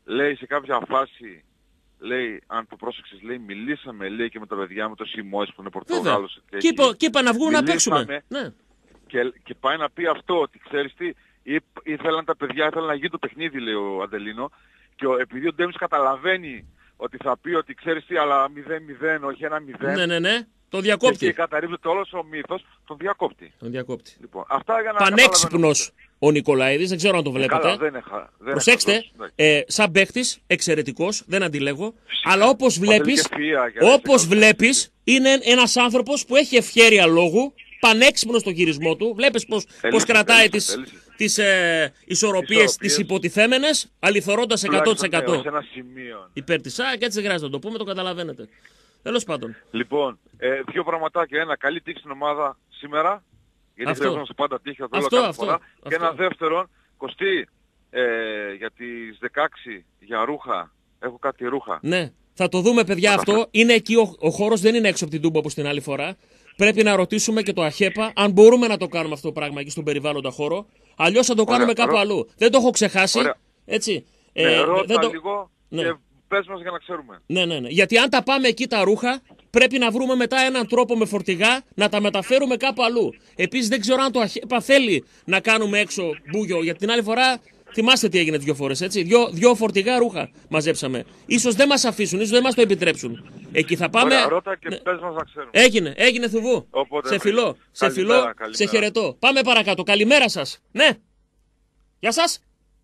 λέει σε κάποια φάση, λέει, αν το πρόσεξες, λέει, μιλήσαμε, λέει, και με τα παιδιά, με το Σιμόης που είναι Πορτογάλος. Και είπα, και είπα να βγουν να παίξουμε. Ναι. Και, και πάει να πει αυτό, ότι ξέρεις τι, ή, ήθελαν τα παιδιά, ήθελαν να γίνει το παιχνίδι, λέει ο Αντελίνο, και ο, επειδή ο Ντέμις καταλαβαίνει ότι θα πει ότι ξέρεις τι, αλλά μηδέν μηδέν, όχι ένα μηδέν. Ναι, ναι, ναι. Το διακόπτη. Και καταρρίπτεται όλος ο μύθος, τον διακόπτη. Τον διακόπτη. Λοιπόν, αυτά για να πανέξυπνος ο Νικολαίδης, δεν ξέρω αν το βλέπετε. Καλά, δεν έχα, δεν προσέξτε, έχα, ε, σαν παίχτης, εξαιρετικός, δεν αντιλέγω. Αλλά όπως βλέπεις, όπως βλέπεις, είναι ένας άνθρωπος που έχει ευχέρεια λόγου, πανέξυπνος στο χειρισμό του. Βλέπεις πως, πως κρατάει τις, θέλησε. τις ε, ισορροπίες, τις υποτιθέμενες, αληθωρώντας εκατό τοις εκατό υπέρ της ΣΑΕΚ, έτσι δεν χρειάζεται να το πούμε, το καταλαβαίνετε. Τέλος πάντων. Λοιπόν, ε, δύο πραγματάκια. Ένα, καλή τύχη στην ομάδα σήμερα. Γιατί χρειαζόμαστε πάντα τύχη, θα το λέω κάθε φορά. Αυτό. Και ένα δεύτερον, Κωστή, ε, για τις δεκαέξι για ρούχα. Έχω κάτι ρούχα. Ναι, θα το δούμε, παιδιά, αυτό. αυτό. Είναι εκεί, ο, ο χώρος δεν είναι έξω από την Τούμπα όπως την άλλη φορά. Πρέπει να ρωτήσουμε και το ΑΧΕΠΑ αν μπορούμε να το κάνουμε αυτό το πράγμα εκεί στον περιβάλλοντα χώρο. Αλλιώς θα το κάνουμε Ωραία, κάπου Ρω... αλλού. Δεν το έχω ξεχάσει. Ωραία. Έτσι. Ναι, ε, ρώτα δεν το... λίγο ναι. Και πες μας για να ξέρουμε. Ναι, ναι, ναι. Γιατί αν τα πάμε εκεί τα ρούχα, πρέπει να βρούμε μετά έναν τρόπο με φορτηγά να τα μεταφέρουμε κάπου αλλού. Επίσης δεν ξέρω αν το ΑΧΕΠΑ θέλει να κάνουμε έξω μπούγιο. Γιατί την άλλη φορά θυμάστε τι έγινε δύο φορές, έτσι. Δυο, δυο φορτηγά ρούχα μαζέψαμε. Ίσως δεν μας αφήσουν, ίσως δεν μας το επιτρέψουν. Εκεί θα πάμε. Ωραία, ρώτα και ναι. πες μας να ξέρουμε. Έγινε, έγινε Θουβού. Οπότε, σε φιλώ, σε φιλώ, σε χαιρετώ. Πάμε παρακάτω. Καλημέρα σας. Ναι. Γεια σας.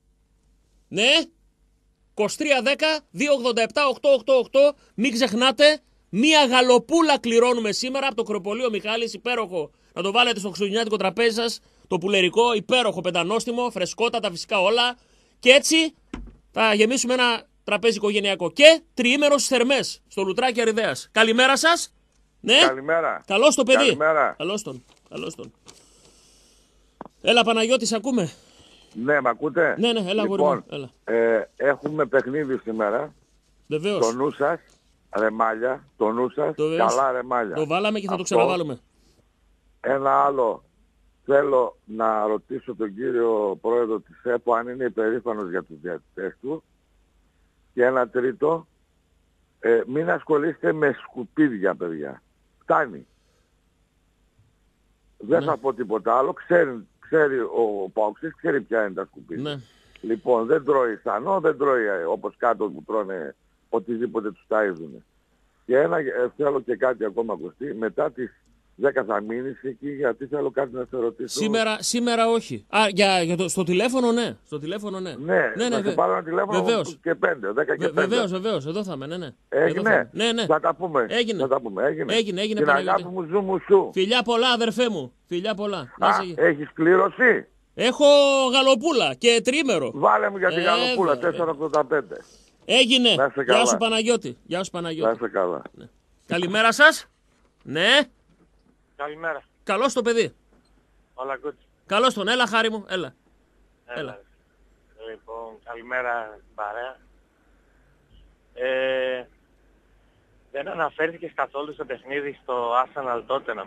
Ναι. είκοσι τρία δέκα δύο ογδόντα επτά οκτακόσια ογδόντα οκτώ. Μην ξεχνάτε, μία γαλοπούλα κληρώνουμε σήμερα από το Κροπολείο Μιχάλης. Υπέροχο. Να το βάλετε στο χριστουγεννιάτικο τραπέζι σας. Το πουλερικό, υπέροχο, πεντανόστιμο, φρεσκότατα φυσικά όλα. Και έτσι θα γεμίσουμε ένα τραπέζι οικογενειακό. Και τριήμερο στις Θερμές, στο Λουτράκι Αριδέας. Καλημέρα σας. Ναι. Καλημέρα. Καλώς το παιδί. Καλημέρα. Καλώς τον. Καλώς τον. Έλα Παναγιώτη, σ' ακούμε. Ναι, μ' ακούτε. Ναι, ναι, έλα, λοιπόν, έλα. Ε, έχουμε παιχνίδι σήμερα. Βεβαίως. Το νου σας, ρεμάλια. Το νου σας, καλά ρεμάλια. Το βάλαμε και θα Αυτό, το ξαναβάλουμε. Ένα άλλο. Θέλω να ρωτήσω τον κύριο πρόεδρο της ΕΠΟ αν είναι υπερήφανος για τους διαιτητές του. Και ένα τρίτο, ε, μην ασχολείστε με σκουπίδια, παιδιά. Φτάνει. Δεν ναι. θα πω τίποτα άλλο. Ξέρει, ξέρει ο Παοξής, ξέρει ποια είναι τα σκουπίδια. Ναι. Λοιπόν, δεν τρώει σανό, δεν τρώει όπως κάτω που τρώνε οτιδήποτε τους ταΐζουνε. Και ένα, ε, θέλω και κάτι ακόμα, Κωστή, μετά τις δέκα θα μείνεις εκεί, γιατί θέλω κάτι να σε ρωτήσω. Σήμερα, σήμερα όχι. Α, για, για το, στο τηλέφωνο ναι. Στο τηλέφωνο ναι. Ναι, ναι, ναι, θα σε πάρω ένα τηλέφωνο βεβαίως. Και πέντε, δέκα και πέντε. Βεβαίως, βεβαίως, εδώ θα είμαι, ναι, ναι. Έγινε, ναι, ναι. θα τα πούμε. Έγινε. Θα τα πούμε. Έγινε, έγινε, έγινε. Την αγάπη μου, ζου μου σου. Φιλιά πολλά, αδερφέ μου. Φιλιά πολλά. Α, έχεις κλήρωση. Έχω γαλοπούλα και τρίμερο. Βάλε μου για την ε, γαλοπούλα, τέσσερα ογδόντα πέντε. Έγινε. Γεια σου Παναγιώτη. Γεια σου Παναγιώτη. Να είστε καλά. Ναι. Καλημέρα σας. Ναι. Καλημέρα. Καλώς το παιδί. Όλα good. Καλώς τον. Έλα χάρη μου. Έλα. Έλα. Έλα. Λοιπόν, καλημέρα παρέα. Ε, δεν αναφέρθηκες καθόλου στο παιχνίδι στο Arsenal Tottenham.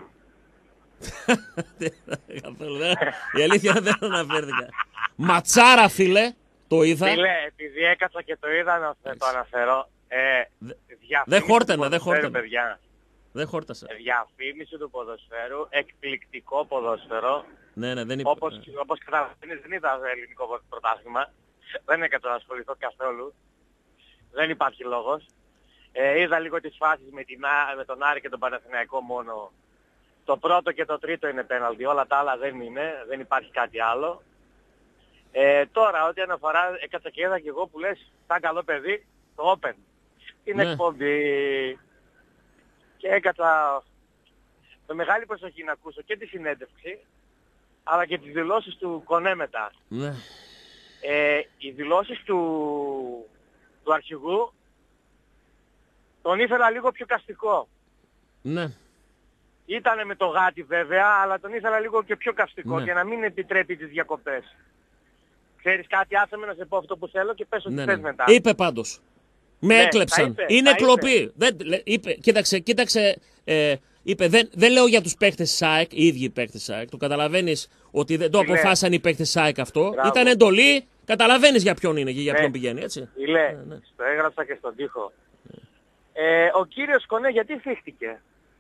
Καθόλου. Η αλήθεια δεν αναφέρθηκα. Ματσάρα φίλε. Το είδα. Φίλε, επειδή έκατσα και το είδα να το αναφέρω. Ε, δεν χόρτανα, δεν χόρτανα. Δεν χόρτασα. Διαφήμιση του ποδοσφαίρου, εκπληκτικό ποδόσφαιρο. Ναι, ναι, δεν είπα. Όπως, όπως καταλαβαίνεις δεν είδα ελληνικό πρωτάθλημα. Δεν έκανα να ασχοληθώ καθόλου. Δεν υπάρχει λόγος. Ε, είδα λίγο τις φάσεις με, την, με τον Άρη και τον Παναθηναϊκό μόνο. Το πρώτο και το τρίτο είναι πέναλτι. Όλα τα άλλα δεν είναι. Δεν υπάρχει κάτι άλλο. Ε, τώρα, ό,τι αναφορά, έκατσα και είδα και εγώ που λες, σαν καλό παιδί, το Open. Την ναι. εκπομπή. Και έκατσα με μεγάλη προσοχή να ακούσω και τη συνέντευξη, αλλά και τις δηλώσεις του Κονέ μετά. Ναι. Ε, οι δηλώσεις του, του αρχηγού τον ήθελα λίγο πιο καυστικό. Ναι. Ήτανε με το γάτι βέβαια, αλλά τον ήθελα λίγο και πιο καυστικό, ναι. για να μην επιτρέπει τις διακοπές. Ξέρεις κάτι, άσε με να σε πω αυτό που θέλω και πες ότι ναι, θες ναι. μετά. Είπε πάντως. Με ναι, έκλεψαν. Είπε, είναι κλοπή. Δεν, είπε, κοίταξε, κοίταξε. Ε, είπε, δεν, δεν λέω για τους παίκτες ΣΑΕΚ, οι ίδιοι παίκτες ΣΑΕΚ. Το καταλαβαίνεις ότι δεν το αποφάσισαν οι παίκτες ΣΑΕΚ αυτό. Μπράβο. Ήταν εντολή Καταλαβαίνεις για ποιον είναι και για Ναι. ποιον πηγαίνει, έτσι. Ηλέ, Ναι, ναι. το έγραψα και στον τοίχο. Ε, ο κύριος Κονέ γιατί θύχτηκε?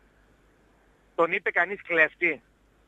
Τον είπε κανείς κλέφτη?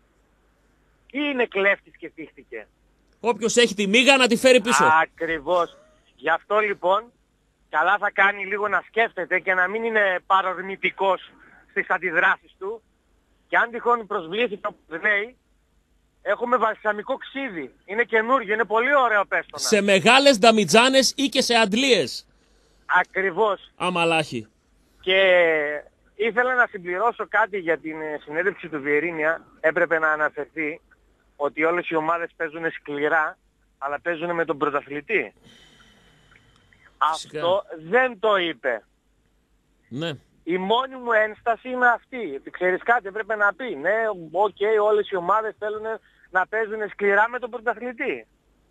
Ή είναι κλέφτης και θύχτηκε? Όποιος έχει τη μίγα να τη φέρει πίσω. Ακριβώς. Γι' αυτό λοιπόν καλά θα κάνει λίγο να σκέφτεται και να μην είναι παρορμητικός στις αντιδράσεις του. Και αν τυχόν προσβλήθει το που λέει, έχουμε βαλσαμικό ξύδι. Είναι καινούργιο, είναι πολύ ωραίο πέστονα. Σε μεγάλες νταμιτζάνες ή και σε αντλίες. Ακριβώς. Αμαλάχη. Και ήθελα να συμπληρώσω κάτι για την ε, συνέντευξη του Βιερίνια. Έπρεπε να αναφερθεί ότι όλες οι ομάδες παίζουν σκληρά, αλλά παίζουν με τον πρωταθλητή. Φυσικά. Αυτό δεν το είπε. Ναι. Η μόνη μου ένσταση είναι αυτή. Ξέρεις κάτι, έπρεπε να πει. Ναι, οκ, okay, όλες οι ομάδες θέλουν να παίζουν σκληρά με τον πρωταθλητή.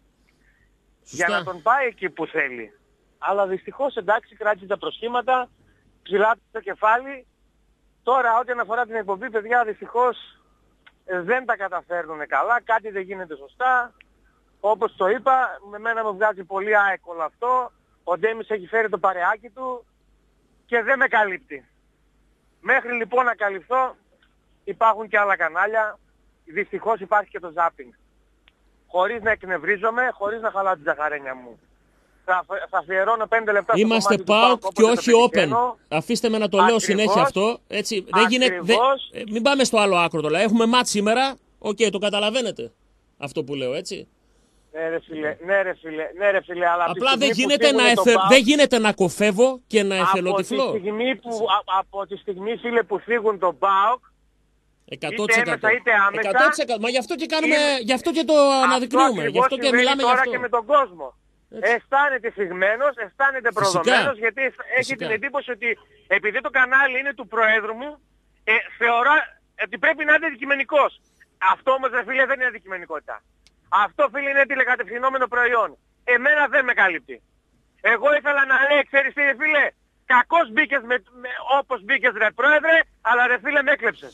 Σωστά. Για να τον πάει εκεί που θέλει. Αλλά δυστυχώς, εντάξει, κράτησε τα προσχήματα, ψηλά το κεφάλι. Τώρα, ό,τι αναφορά την εκπομπή, παιδιά, δυστυχώς ε, δεν τα καταφέρνουν καλά. Κάτι δεν γίνεται σωστά. Όπως το είπα, με μένα μου βγάζει πολύ άεκο όλο αυτό. Ο Ντέμις έχει φέρει το παρεάκι του και δεν με καλύπτει. Μέχρι λοιπόν να καλυφθώ, υπάρχουν και άλλα κανάλια. Δυστυχώς υπάρχει και το ζάπινγκ. Χωρίς να εκνευρίζομαι, χωρίς να χαλάω την ζαχαρένια μου. Θα, θα αφιερώνω πέντε λεπτά στο Είμαστε κομμάτι του ΠΑΟΚ ΠΑΟΚ, και όποτε όχι το open. πετυχαίνω. Αφήστε με να το λέω Ακριβώς. συνέχεια αυτό. Έτσι, δεν γίνεται, δεν, ε, μην πάμε στο άλλο άκρο τώρα. Έχουμε μάτς σήμερα. Οκ, okay, το καταλαβαίνετε αυτό που λέω, έτσι. Ναι ρε φίλε, ναι ρε φίλε, ναι ρε φίλε, αλλά Απλά δεν γίνεται, να εφε... ΠΑΟΚ, δεν γίνεται να κοφεύω και να εθελοτυφλώ. Από τη στιγμή που, α, από τη στιγμή φίλε που φύγουν τον ΠΑΟΚ, εκατό τοις εκατό. είτε έμεσα είτε άμεσα. εκατό τοις εκατό. Μα γι' αυτό και, κάνουμε, είναι... γι' αυτό και το αναδεικνύουμε. Γι' αυτό και μιλάμε γι' τώρα αυτό. Και με τον κόσμο. Έτσι. Αισθάνεται φυγμένος, αισθάνεται προδομένος, γιατί έχει Φυσικά. την εντύπωση ότι επειδή το κανάλι είναι του Προέδρου μου, ε, θεωρώ ότι πρέπει να είναι αντικειμενικός. Αυτό όμως ρε φίλε δεν είναι αντικειμενικότητα. Αυτό φίλε είναι τηλεκατευθυνόμενο προϊόν. Εμένα δεν με καλύπτει. Εγώ ήθελα να λέει, ξέρεις τι ρε φίλε, κακώς μπήκες με, με, όπως μπήκες ρε Πρόεδρε, αλλά ρε φίλε με έκλεψες.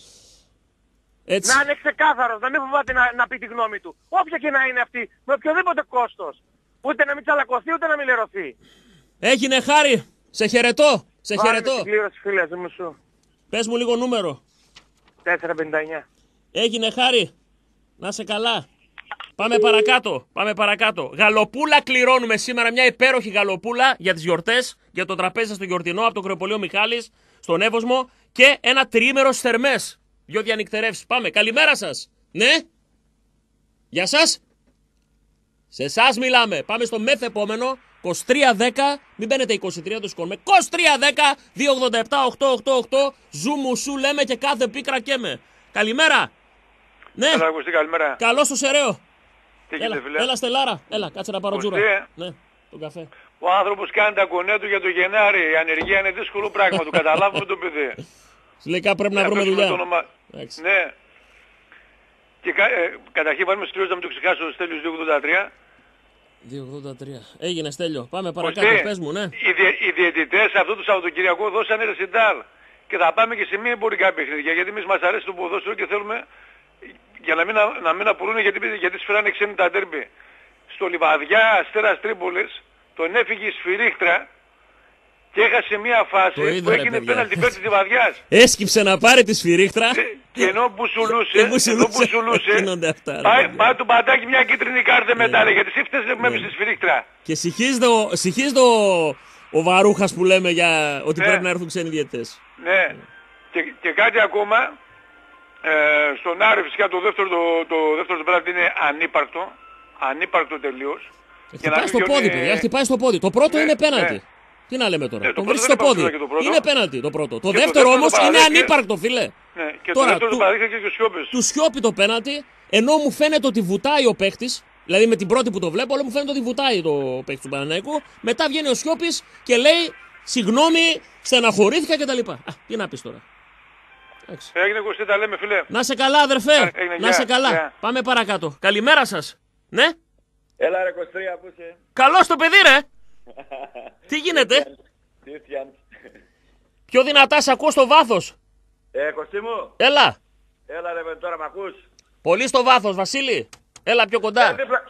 Έτσι. Να είναι ξεκάθαρος, να μην φοβάται να, να πει τη γνώμη του. Όποια και να είναι αυτή, με οποιοδήποτε κόστος. Ούτε να μην τσαλακωθεί, ούτε να μην λερωθεί. Έγινε χάρη. Σε χαιρετώ. Σε Βάλε χαιρετώ. την κλήρωση φίλε, μου σου. Πες μου λίγο νούμερο. τετρακόσια πενήντα εννιά. Έγινε χάρη. Να σε καλά. Πάμε παρακάτω. Πάμε παρακάτω. Γαλοπούλα κληρώνουμε σήμερα. Μια υπέροχη γαλοπούλα για τις γιορτές. Για το τραπέζι στο γιορτινό από το Κρεοπολείο Μιχάλης στον Εύωσμο. Και ένα τριήμερο θερμές. Δυο διανυκτερεύσεις. Πάμε. Καλημέρα σας. Ναι. Γεια σας. Σε εσάς μιλάμε. Πάμε στο μεθεπόμενο. είκοσι τρία δέκα. Μην μπαίνετε είκοσι τρία, το σηκώνουμε. είκοσι τρία δέκα δύο ογδόντα επτά οκτακόσια ογδόντα οκτώ. Ζου μου σου λέμε και κάθε πίκρα καίμε. Καλημέρα. Ναι. Έλα, Αυγουστή, καλημέρα. Καλώς στο Σεραίο. Τι Έλα, γίνεται, φίλε. έλα Στελάρα. Έλα, κάτσε να πάρω Αυγουστή, τζούρα. ε. Ναι, τον καφέ. Ο άνθρωπος κάνει τα κονέ του για το Γενάρη. Η ανεργία είναι δύσκολο πράγμα. Του καταλάβουμε το παιδί. Συλλογικά πρέπει να Για βρούμε πέσουμε δουλειά. το όνομα. Ναι. Και κα, ε, καταρχήν βάλουμε στη να μην το ξεχάσω ο Στέλιος δύο ογδόντα τρία. δύο ογδόντα τρία. Έγινε Στέλιο. Πάμε παρακάτω. Κωστή, Πες μου, ναι. Οι, διε, οι διαιτητές αυτό το Σαββατοκυριακό δώσανε ρεσιντάλ. Και θα πάμε και σε μη εμπορικά παιχνίδια. Γιατί εμείς μας αρέσει το ποδόσφαιρο και θέλουμε για να μην, να μην απορούν γιατί, γιατί σφυράνε ξένοι τα ντέρμπι. Στο Λιβαδιά Αστέρας Τρίπολης τον έφυγε η σφυρίχτρα και έχασε μια φάση είδα, που ρε, έγινε παιδιά. πέναλτι υπέρ της Λιβαδιάς. Έσκυψε να πάρει τη σφυρίχτρα. Και ενώ μπουσουλούσε, Και μπουσουλούσε. ενώ μπουσουλούσε, Γίνονται αυτά, ρε, πάει, παιδιά. πάει του μπαντάκι μια κίτρινη κάρτα μετά, λέει, γιατί εσύ φταίς που με έπεισε στη σφυρίχτρα. Και συγχύζεται ο, συγχύζεται ο, ο Βαρούχας που λέμε για ότι Ναι. πρέπει να έρθουν ξένοι διαιτητές. Ναι. Και, και κάτι ακόμα, ε, στον Άρη φυσικά το δεύτερο το, το δεύτερο το πέναλτι είναι ανύπαρκτο, ανύπαρκτο τελείως. Χτυπάει στο πόδι, παιδιά, χτυπάει στο πόδι. Το πρώτο Ναι, είναι πέναλτι. ναι. Τι να λέμε τώρα. Ναι, το τον πρώτο βρίσκει στο δεν πόδι. είπαμε και το πρώτο. Είναι πέναλτι το πρώτο. Το Και το δεύτερο δεύτερο όμως το είναι παραδέχεται. ανύπαρκτο, φιλέ. Ναι, και Τώρα, το δεύτερο του- το παραδείχθηκε και ο Σιώπης. Του Σιώπη το πέναλτι, ενώ μου φαίνεται ότι βουτάει ο παίκτης. Δηλαδή με την πρώτη που το βλέπω, αλλά μου φαίνεται ότι βουτάει το παίκτη του Παναναϊκού. Μετά βγαίνει ο Σιώπης και λέει συγγνώμη, στεναχωρήθηκα κτλ. Α, τι να πεις τώρα. Έγινε Κωστή, τα λέμε φίλε. Να σε καλά, αδερφέ. Έγινε, Να γεια, σε καλά. γεια. Πάμε παρακάτω. Καλημέρα σας. Ναι. Έλα ρε Κωστρία, πού είσαι? Καλώς το παιδί, ρε. Τι γίνεται. Τι φτιάχνεις? Πιο δυνατά σε ακούω στο βάθος. Ε, Κωστή μου. Έλα. Έλα ρε, τώρα μ' ακούς? Πολύ στο βάθος, Βασίλη. Έλα πιο κοντά. Ε, δίπλα,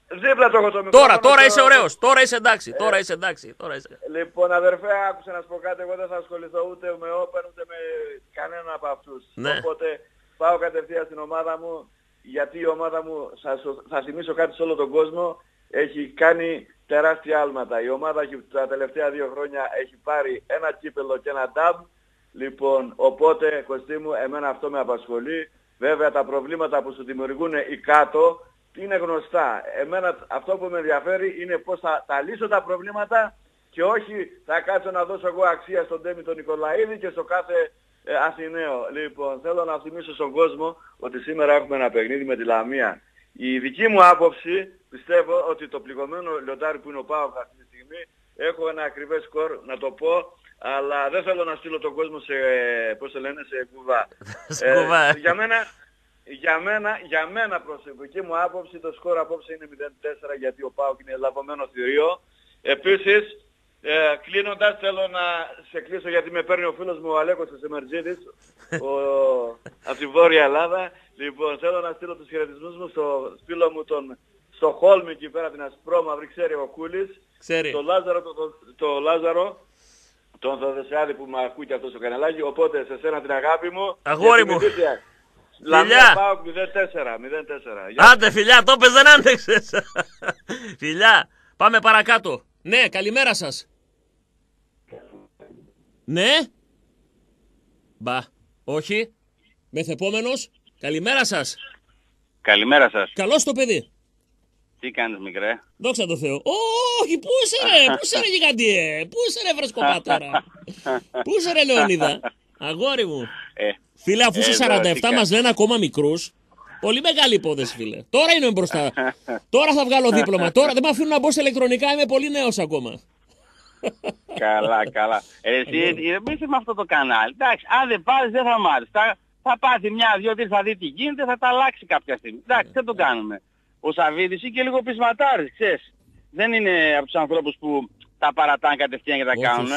Δίπλα το έχω το μικρόφωνο. Τώρα, τώρα το... είσαι ωραίος. Τώρα είσαι εντάξει. Ε, τώρα είσαι εντάξει. Τώρα είσαι... Λοιπόν, αδερφέ, άκουσα να σου πω κάτι. Εγώ δεν θα ασχοληθώ ούτε με Open ούτε με κανέναν από αυτούς. Ναι. Οπότε πάω κατευθείαν στην ομάδα μου. Γιατί η ομάδα μου, θα, θα θυμίσω κάτι σε όλο τον κόσμο, έχει κάνει τεράστια άλματα. Η ομάδα τα τελευταία δύο χρόνια έχει πάρει ένα κύπελο και ένα νταμπ. Λοιπόν, οπότε, Κωστή μου, εμένα αυτό με απασχολεί. Βέβαια, τα προβλήματα που σου δημιουργούν οι κάτω είναι γνωστά. Εμένα αυτό που με ενδιαφέρει είναι πώς θα, θα λύσω τα προβλήματα και όχι θα κάτσω να δώσω εγώ αξία στον Ντέμι τον Νικολαίδη και στο κάθε ε, Αθηναίο. Λοιπόν, θέλω να θυμίσω στον κόσμο ότι σήμερα έχουμε ένα παιχνίδι με τη Λαμία. Η δική μου άποψη, πιστεύω ότι το πληγωμένο λιοντάρι που είναι ο ΠΑΟΚ αυτή τη στιγμή, έχω ένα ακριβές σκορ να το πω, αλλά δεν θέλω να στείλω τον κόσμο σε, πώς το λένε, σε κουβά. ε, για μένα, για μένα, για μένα προσωπική μου άποψη, το σκορ απόψε είναι μηδέν τέσσερα γιατί ο ΠΑΟΚ είναι λαβωμένο θηρίο. Επίσης, ε, κλείνοντας θέλω να σε κλείσω γιατί με παίρνει ο φίλος μου ο Αλέκος ο Σεμερτζίδης από τη Βόρεια Ελλάδα. Λοιπόν, θέλω να στείλω τους χαιρετισμούς μου στο φίλο μου τον Στοχόλμη εκεί πέρα την Ασπρόμαυρη, ξέρει ο Κούλης. Ξέρει. Το Λάζαρο, το, το, το Λάζαρο, τον Θοδεσιάδη που με ακούει και αυτό στο καναλάκι. Οπότε σε σένα την αγάπη μου. Αγόρι μου. Λαμία ΠΑΟΚ μηδέν τέσσερα. Άντε φιλιά, το πες δεν άντεξες. Φιλιά, πάμε παρακάτω. Ναι, καλημέρα σας. Ναι. Μπα, όχι. Μεθεπόμενος. Καλημέρα σας. Καλημέρα σας. Καλώς το παιδί. Τι κάνεις μικρέ? Δόξα τω Θεώ. Όχι, πού είσαι ρε, πού είσαι ρε γιγαντιέ, πού είσαι ρε φρεσκοπάτωρα. Πού είσαι ρε Λεωνίδα. Αγόρι μου. Ε, φίλε, αφού είσαι ε, σαράντα επτά μας λένε ακόμα μικρούς. Πολύ μεγάλη υπόθεση φίλε. Τώρα είναι μπροστά. Τώρα θα βγάλω δίπλωμα. Τώρα δεν με αφήνουν να μπω σε ηλεκτρονικά, είμαι πολύ νέος ακόμα. Καλά, καλά. Εσύ εμείς με αυτό το κανάλι. Εντάξει, αν δεν πάρεις δεν θα μ' άρεσε. Θα, θα πάθει μια, δυο, τρεις, θα δει τι γίνεται, θα τα αλλάξει κάποια στιγμή. Εντάξει, δεν το κάνουμε. Ο Σαββίδης είναι και λίγο πεισματάρης, ξέρεις. Δεν είναι από τους ανθρώπους που τα παρατάνε κατευθείαν και τα κάνουν.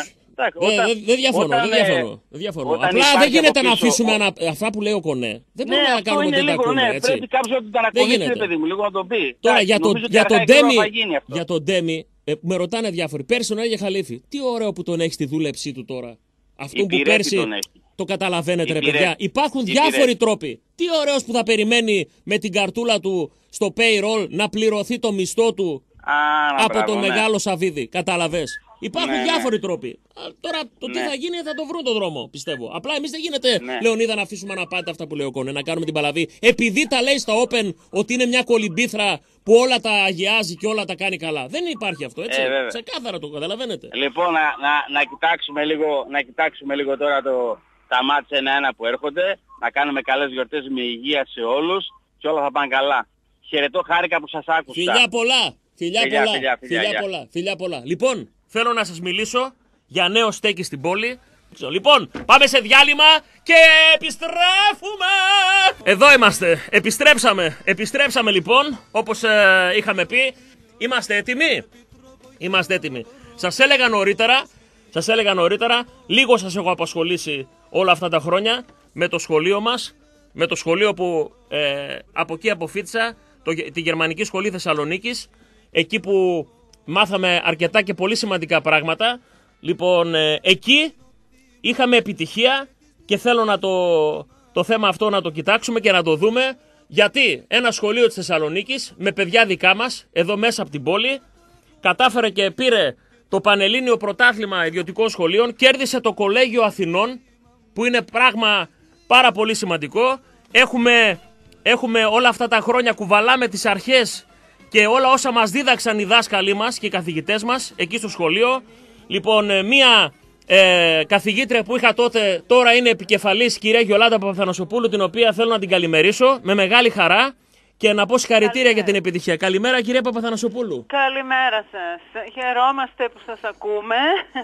Δεν διαφωνώ, δεν διαφωνώ. διαφωνώ. Απλά δεν γίνεται να αφήσουμε ανα... αυτά που λέει ο Κονέ. Δεν μπορούμε να κάνουμε ότι δεν τα ακούμε, ναι, έτσι. Πρέπει κάποιος να τον ανακολλήσει, παιδί μου, λίγο να τον πει. Τώρα για, το, για, τον Ντέμι, για τον Ντέμι, ε, με ρωτάνε διάφοροι. Πέρσι τον έλεγε Χαλίφη. Τι ωραίο που τον έχει στη δούλεψή του τώρα. Αυτό που πέρσι το καταλαβαίνετε, ρε παιδιά. Υπάρχουν διάφοροι τρόποι. Τι ωραίος που θα περιμένει με την καρτούλα του στο payroll να πληρωθεί το μισθό του από τον μεγάλο Σαββίδη. Κατάλαβες. Υπάρχουν ναι, διάφοροι ναι. τρόποι. Τώρα το ναι. τι θα γίνει θα το βρουν τον δρόμο, πιστεύω. Απλά εμείς δεν γίνεται, ναι. Λεωνίδα, να αφήσουμε να πάτε αυτά που λέει ο Κόνε, να κάνουμε την παλαβή. Επειδή τα λέει στα Open ότι είναι μια κολυμπήθρα που όλα τα αγιάζει και όλα τα κάνει καλά. Δεν υπάρχει αυτό, έτσι. Ε, Ξεκάθαρα το καταλαβαίνετε. Λοιπόν, να, να, να, κοιτάξουμε λίγο, να κοιτάξουμε λίγο τώρα το, τα μάτια ένα-ένα που έρχονται. Να κάνουμε καλές γιορτές με υγεία σε όλους και όλα θα πάνε καλά. Χαιρετώ, χάρηκα που σας άκουσα. Φιλιά πολλά. Φιλιά, φιλιά, πολλά. Φιλιά, φιλιά, φιλιά, πολλά. Φιλιά πολλά. Λοιπόν, θέλω να σας μιλήσω για νέο στέκι στην πόλη. Λοιπόν, πάμε σε διάλειμμα και επιστρέφουμε! Εδώ είμαστε. Επιστρέψαμε. Επιστρέψαμε λοιπόν, όπως ε, είχαμε πει. Είμαστε έτοιμοι. Είμαστε έτοιμοι. Σας έλεγα νωρίτερα, σας έλεγα νωρίτερα, λίγο σας έχω απασχολήσει όλα αυτά τα χρόνια με το σχολείο μας, με το σχολείο που ε, από εκεί αποφύτησα, το, τη Γερμανική Σχολή Θεσσαλονίκης, εκεί που μάθαμε αρκετά και πολύ σημαντικά πράγματα. Λοιπόν, ε, εκεί είχαμε επιτυχία και θέλω να το, το θέμα αυτό να το κοιτάξουμε και να το δούμε, γιατί ένα σχολείο της Θεσσαλονίκης με παιδιά δικά μας, εδώ μέσα από την πόλη, κατάφερε και πήρε το Πανελλήνιο Πρωτάθλημα Ιδιωτικών Σχολείων, κέρδισε το Κολέγιο Αθηνών, που είναι πράγμα πάρα πολύ σημαντικό. Έχουμε, έχουμε όλα αυτά τα χρόνια κουβαλάμε τις αρχές και όλα όσα μας δίδαξαν οι δάσκαλοι μας και οι καθηγητές μας εκεί στο σχολείο. Λοιπόν, μία ε, καθηγήτρια που είχα τότε, τώρα είναι επικεφαλής, κυρία Γιολάντα Παπαθανασοπούλου, την οποία θέλω να την καλημερίσω με μεγάλη χαρά και να πω συγχαρητήρια για την επιτυχία. Καλημέρα, κυρία Παπαθανασοπούλου. Καλημέρα σας. Χαιρόμαστε που σας ακούμε.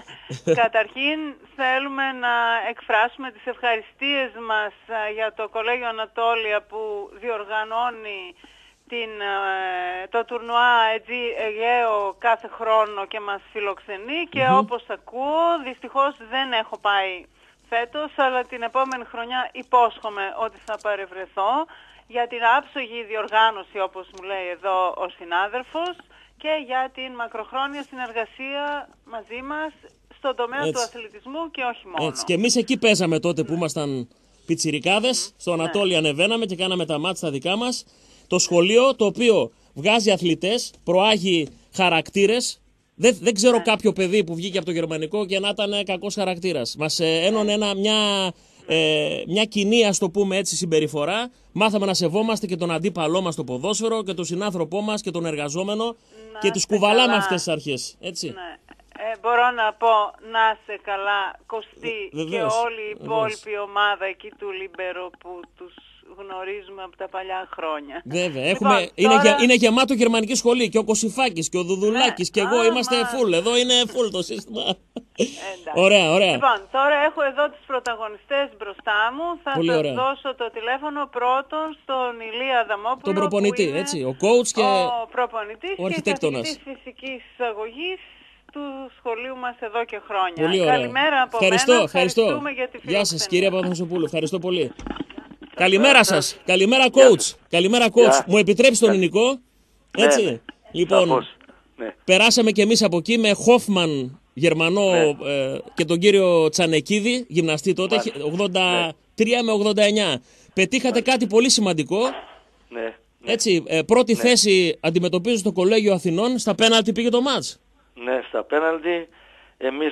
Καταρχήν θέλουμε να εκφράσουμε τις ευχαριστίες μας για το Κολέγιο Ανατόλια που διοργανώνει την, το τουρνουά Αιγαίο κάθε χρόνο και μας φιλοξενεί και mm-hmm. όπως ακούω, δυστυχώς δεν έχω πάει φέτος, αλλά την επόμενη χρονιά υπόσχομαι ότι θα παρευρεθώ. για την άψογη διοργάνωση, όπως μου λέει εδώ ο συνάδελφος, και για την μακροχρόνια συνεργασία μαζί μας στον τομέα Έτσι. του αθλητισμού και όχι μόνο. Έτσι. Και εμείς εκεί παίζαμε τότε που ήμασταν πιτσιρικάδες, στο Ανατόλι ανεβαίναμε και κάναμε τα μάτς τα δικά μας. Το σχολείο το οποίο βγάζει αθλητές, προάγει χαρακτήρες. Δεν, δεν ξέρω κάποιο παιδί που βγήκε από το γερμανικό και να ήταν κακός χαρακτήρας. Μας ε, ένωνε ένα, μια, ε, μια κοινή, ας το πούμε έτσι, συμπεριφορά. Μάθαμε να σεβόμαστε και τον αντίπαλό μας στο ποδόσφαιρο και τον συνάνθρωπό μας και τον εργαζόμενο Να και τους είστε κουβαλάμε καλά. αυτές τις αρχές. Έτσι. Ναι. Ε, μπορώ να πω να είσαι καλά, Κωστή, και Βεβαίως, όλη η υπόλοιπη ομάδα εκεί του Λίμπερο που τους γνωρίζουμε από τα παλιά χρόνια. Βέβαια, Λοιπόν, έχουμε, είναι, τώρα- γε, είναι γεμάτο γερμανική σχολή και ο Κωσυφάκης και ο Δουδουλάκης και εγώ Α, είμαστε μα. full. Εδώ είναι full το σύστημα. Εντάξει. Ωραία, ωραία. Λοιπόν, τώρα έχω εδώ τους πρωταγωνιστές μπροστά μου. Θα Πολύ σας ωραία. δώσω το τηλέφωνο πρώτον στον Ηλία Αδαμόπουλο. Τον προπονητή, που είναι έτσι, ο coach και ο προπονητής ο και αρχιτέκτονας. καθηγητής φυσικής αγωγής του σχολείου μας εδώ και χρόνια. Πολύ ωραία. Καλημέρα από ευχαριστώ, μένα. ευχαριστώ. Ευχαριστούμε για τη Γεια σας, φιλοξενία. κυρία Παπαθανασοπούλου. Ευχαριστώ πολύ. Καλημέρα σας. Καλημέρα, coach. Καλημέρα, coach. Γεια. Μου επιτρέψει τον ελληνικό. Ναι, Έτσι. ναι. Λοιπόν, Σαφώς. Ναι. περάσαμε κι εμείς από εκεί με Χόφμαν Γερμανό Ναι. ε, και τον κύριο Τσανεκίδη, γυμναστή τότε, Μάλιστα. ογδόντα τρία με ογδόντα εννιά. Πετύχατε κάτι πολύ σημαντικό. Ναι. Έτσι, ε, πρώτη Ναι. θέση αντιμετωπίζω στο Κολέγιο Αθηνών. Στα πέναλτι πήγε το μάτς. Ναι, στα πέναλτι εμείς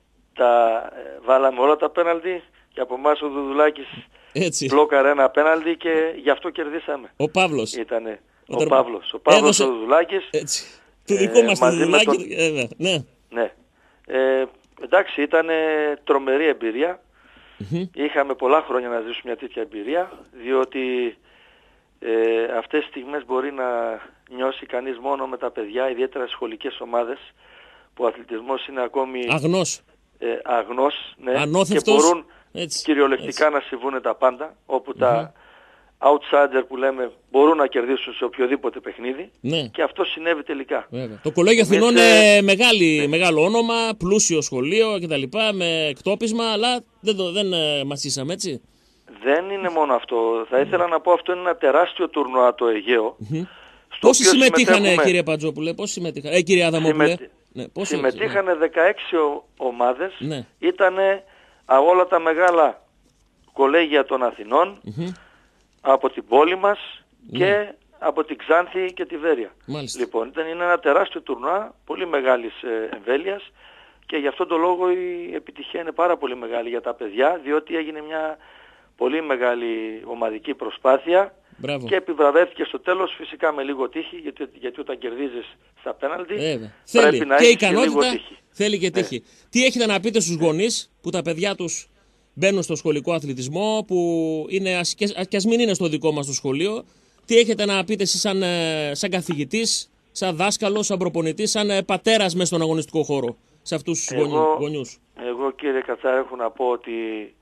τα ε, βάλαμε όλα τα πέναλτι και από εμάς ο Δουδουλάκης Έτσι. μπλόκαρε ένα πέναλτι και γι' αυτό κερδίσαμε. Ο Παύλος. Ήτανε ο Όταν Παύλος. Ο Παύλος έδωσε- ο Δουδουλάκης. Έτσι. Του δικού μας του μαζί με Δουδουλάκη. τον- ε, βέβαια, ναι. Ναι. Ε, εντάξει, ήταν τρομερή εμπειρία. Είχαμε πολλά χρόνια να ζήσουμε μια τέτοια εμπειρία, διότι ε, αυτές τις στιγμές μπορεί να νιώσει κανείς μόνο με τα παιδιά, ιδιαίτερα στις σχολικές ομάδες, που ο αθλητισμός είναι ακόμη Αγνός. ε, αγνός, ναι, Ανώθευτος. και μπορούν Έτσι, κυριολεκτικά να συμβούν τα πάντα, όπου τα outsider που λέμε μπορούν να κερδίσουν σε οποιοδήποτε παιχνίδι, Ναι. και αυτό συνέβη τελικά. Βέβαια. Το Κολέγιο Εμείς, Αθηνών ε, είναι μεγάλη, μεγάλο όνομα, πλούσιο σχολείο κτλ. Με εκτόπισμα, αλλά δεν, το, δεν ε, μασίσαμε, έτσι. Δεν είναι μόνο αυτό. Θα ήθελα να πω, αυτό είναι ένα τεράστιο τουρνουά το Αιγαίο. στο Πόσοι οποίο συμμετείχανε, συμμετέχουμε- κύριε Παντζόπουλε, πόσοι συμμετείχανε, ε, κύριε Αδαμόπουλε. Συμμετεί- Ναι, πόσοι, Συμμετείχανε δεκαέξι ο- ομάδες. Ναι. Ήτανε α, όλα τα μεγάλα κολέγια των Αθηνών, Μμμ. από την πόλη μας Ναι. και από την Ξάνθη και τη Βέρεια. Μάλιστα. Λοιπόν, ήταν, είναι ένα τεράστιο τουρνουά, πολύ μεγάλης ε, εμβέλειας, και γι' αυτόν τον λόγο η επιτυχία είναι πάρα πολύ μεγάλη για τα παιδιά, διότι έγινε μια πολύ μεγάλη ομαδική προσπάθεια. Μπράβο. Και επιβραβεύτηκε στο τέλος, φυσικά με λίγο τύχη, γιατί, γιατί όταν κερδίζεις στα πέναλτι Βέβαια. πρέπει Θέλει να και έχεις και λίγο ικανότητα, τύχη. θέλει και τύχη. Τι έχετε να πείτε στους γονείς που τα παιδιά τους μπαίνουν στο σχολικό αθλητισμό, που είναι, ας, και, ας- και ας μην είναι στο δικό μας το σχολείο, τι έχετε να πείτε εσείς σαν, ε, σαν καθηγητής, σαν δάσκαλος, σαν προπονητής, σαν ε, πατέρας μέσα στον αγωνιστικό χώρο, σε αυτούς τους γονεί- Εγώ, γονιούς. εγώ κύριε Κατσάρα έχω να πω ότι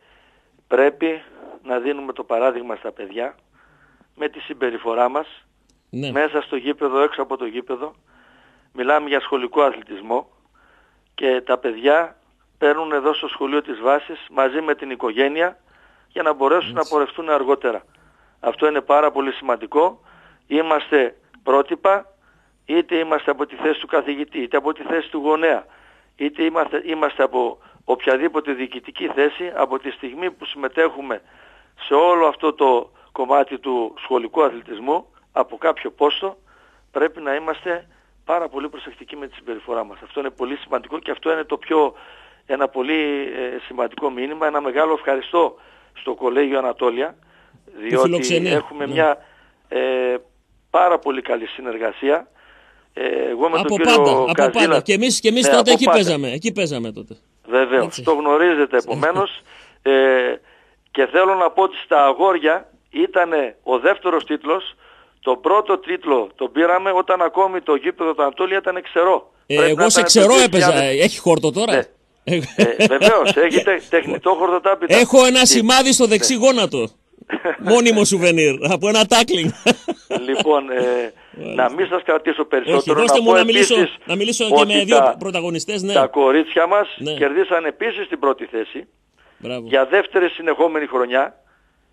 πρέπει να δίνουμε το παράδειγμα στα παιδιά με τη συμπεριφορά μας, Ναι. μέσα στο γήπεδο, έξω από το γήπεδο. Μιλάμε για σχολικό αθλητισμό και τα παιδιά παίρνουν εδώ στο σχολείο της βάσης μαζί με την οικογένεια για να μπορέσουν να πορευτούν αργότερα. Αυτό είναι πάρα πολύ σημαντικό. Είμαστε πρότυπα, είτε είμαστε από τη θέση του καθηγητή, είτε από τη θέση του γονέα, είτε είμαστε, είμαστε από οποιαδήποτε διοικητική θέση. Από τη στιγμή που συμμετέχουμε σε όλο αυτό το κομμάτι του σχολικού αθλητισμού, από κάποιο πόστο, πρέπει να είμαστε πάρα πολύ προσεκτικοί με τη συμπεριφορά μας. Αυτό είναι πολύ σημαντικό και αυτό είναι το πιο, ένα πολύ ε, σημαντικό μήνυμα. Ένα μεγάλο ευχαριστώ στο Κολέγιο Ανατόλια, διότι φιλοξενεί, έχουμε ναι. μια ε, πάρα πολύ καλή συνεργασία. Ε, εγώ με Από τον κύριο πάντα, από Καζίλα- πάντα. Και εμείς, και εμείς Ναι, τότε από εκεί πάντα. παίζαμε, εκεί παίζαμε τότε. Βεβαίως, Έτσι. το γνωρίζετε επομένως. ε, και θέλω να πω ότι στα αγόρια ήταν ο δεύτερος τίτλος. Το πρώτο τίτλο τον πήραμε όταν ακόμη το γήπεδο του Ανατόλια ήταν ξερό. Ε, Πρέπει να εγώ σε ήταν ξερό το έπαιζα. δύο χιλιάδες. Έχει χόρτο τώρα. Ναι. Ε, βεβαίως, έχετε τεχνητό χορτοτάπητα. Έχω ένα Τι- σημάδι στο δεξί Ναι. γόνατο. Μόνιμο σουβενίρ από ένα τάκλινγκ. Λοιπόν, ε, να μην σας κρατήσω περισσότερο. Όχι, δώστε να μου πω να μιλήσω, επίσης να μιλήσω και ότι με δύο τα- πρωταγωνιστές. Ναι. Τα κορίτσια μας Ναι. κερδίσαν επίσης την πρώτη θέση Μπράβο. για δεύτερη συνεχόμενη χρονιά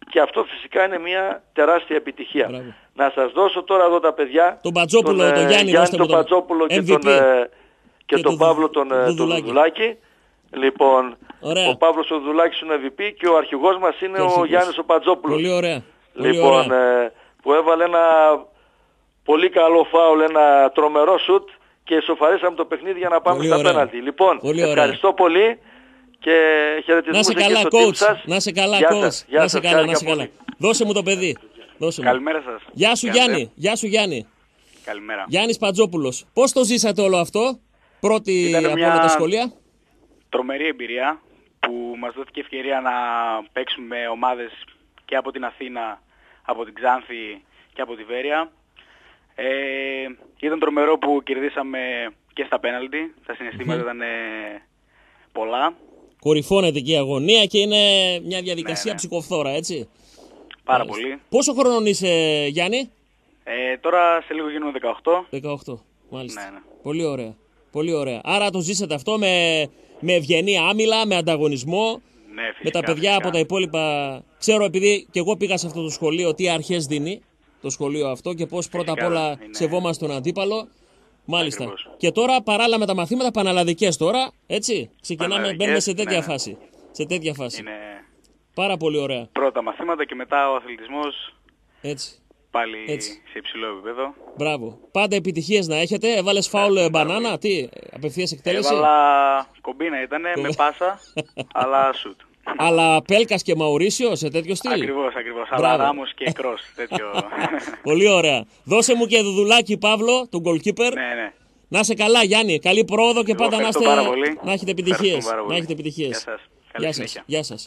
και αυτό φυσικά είναι μια τεράστια επιτυχία. Μπράβο. Να σας δώσω τώρα εδώ τα παιδιά. Τον Πατζόπουλο, τον, τον Γιάννη, Γιάννη τον Πατζόπουλο και τον, ε, και και τον το Παύλο τον Δουδουλάκη. Λοιπόν, ωραία. Ο Παύλος ο Δουδουλάκης είναι εμ βι πι και ο αρχηγός μας είναι ο, ο Γιάννης ο Πατζόπουλος. Πολύ ωραία. Πολύ λοιπόν, ωραία. Ε, που έβαλε ένα πολύ καλό φάουλ, ένα τρομερό σουτ και ισοφαρίσαμε το παιχνίδι για να πάμε πολύ στα πέναλτι. Λοιπόν, πολύ ευχαριστώ πολύ και χαιρετισμούς εκεί στο coach. team σας. Να σε καλά, Γεια coach. σας. Να σε καλά, να σε καλά. Δώσε μου το παιδί. Δώσε μου. Καλημέρα σας. Γεια σου Γιάννη. Γεια σου Γιάννη. Καλημέρα. Γιάννης Πατζόπουλος. Πώς το ζήσατε όλο αυτό, πρώτη από όλα τα σχολεία? Τρομερή εμπειρία που μας δόθηκε ευκαιρία να παίξουμε με ομάδες και από την Αθήνα, από την Ξάνθη και από τη Βέρεια. Ε, ήταν τρομερό που κερδίσαμε και στα πέναλτι. Τα συναισθήματα ήταν ε, πολλά. Κορυφώνεται και η αγωνία και είναι μια διαδικασία ναι, ναι. ψυχοφθόρα, έτσι. Πάρα Μάλιστα. πολύ. Πόσο χρονών είσαι, Γιάννη? Ε, τώρα σε λίγο γίνουμε δεκαοκτώ. δεκαοκτώ, μάλιστα. Ναι, ναι. Πολύ ωραία. Πολύ ωραία. Άρα το ζήσατε αυτό με, με ευγενή άμυλα, με ανταγωνισμό. Ναι, φυσικά, με τα παιδιά φυσικά. από τα υπόλοιπα. Ξέρω, επειδή και εγώ πήγα σε αυτό το σχολείο, τι αρχές δίνει το σχολείο αυτό και πώς πρώτα απ' όλα είναι... σεβόμαστε τον αντίπαλο. Μάλιστα. Ακριβώς. Και τώρα παράλληλα με τα μαθήματα πανελλαδικές τώρα, έτσι. Ξεκινάμε, μπαίνουμε σε τέτοια ναι, φάση. Σε τέτοια φάση. Είναι... Πάρα πολύ ωραία. Πρώτα μαθήματα και μετά ο αθλητισμός. Έτσι. Πάλι έτσι. Σε υψηλό επίπεδο. Μπράβο. Πάντα επιτυχίες να έχετε. Έβαλες φάουλ ε, μπανάνα, τι, απευθείας εκτέλεση. Έβαλα κομπίνα ήτανε, με πάσα, αλλά σουτ. Αλλά Πέλκας και Μαουρίσιο σε τέτοιο στυλ. Ακριβώς, ακριβώς. Αλλά Ράμος και Κρός, τέτοιο. Πολύ ωραία. Δώσε μου και Δουδουλάκη Παύλο, τον goalkeeper. Ναι, ναι. Να είσαι καλά Γιάννη, καλή πρόοδο και πάντα να, είστε, να έχετε επιτυχίες. Να έχετε επιτυχίες. Γεια σας. Γεια σας. Γεια σας.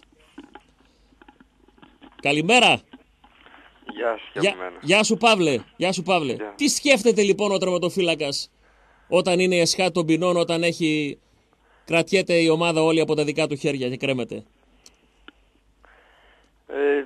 Καλημέρα. Γεια σου, Γεια, γεια σου Παύλε. Γεια σου Παύλε. Γεια. Τι σκέφτεται λοιπόν ο τερματοφύλακας όταν είναι η εσχάτη των ποινών, όταν έχει... κρατιέται η ομάδα όλη από τα δικά του χέρια και κρέμεται? Ε,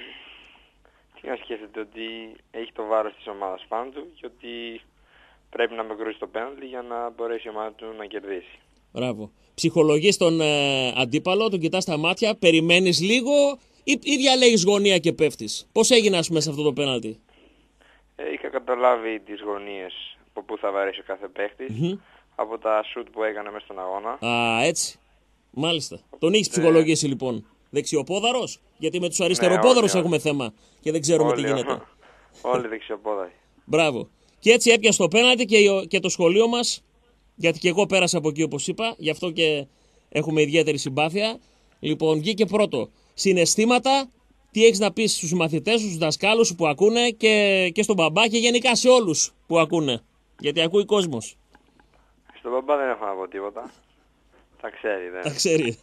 τι να σκέφτεται, ότι έχει το βάρος της ομάδας πάνω του και ότι πρέπει να με κρούσει το πέναλτι για να μπορέσει η ομάδα του να κερδίσει. Μπράβο. Ψυχολογείς τον ε, αντίπαλο, τον κοιτάς στα μάτια, περιμένεις λίγο ή, ή διαλέγεις γωνία και πέφτεις? Πώς έγινε ας πούμε σε αυτό το πέναλτι? Ε, είχα καταλάβει τις γωνίες από πού θα βαρέσει ο κάθε παίχτης, mm-hmm. από τα σουτ που έκανε μέσα στον αγώνα. Α, έτσι. Μάλιστα. Τον έχεις ψυχολογήσει λοιπόν. Δεξιοπόδαρος, γιατί με τους αριστεροπόδαρους ναι, έχουμε θέμα και δεν ξέρουμε όλοι, τι γίνεται. Όλοι, όλοι δεξιοπόδαροι. Μπράβο. Και έτσι έπιασε το πέναλτι και, και το σχολείο μας, γιατί και εγώ πέρασα από εκεί όπως είπα, γι' αυτό και έχουμε ιδιαίτερη συμπάθεια. Λοιπόν, βγήκε πρώτο. Συναισθήματα, τι έχεις να πεις στους μαθητές σου, στους δασκάλους σου που ακούνε και, και στον μπαμπά και γενικά σε όλους που ακούνε, γιατί ακούει κόσμος. Στον μπαμπά δεν έχω να πω τίποτα. Τα ξέρει, δεν. Τα ξέρει.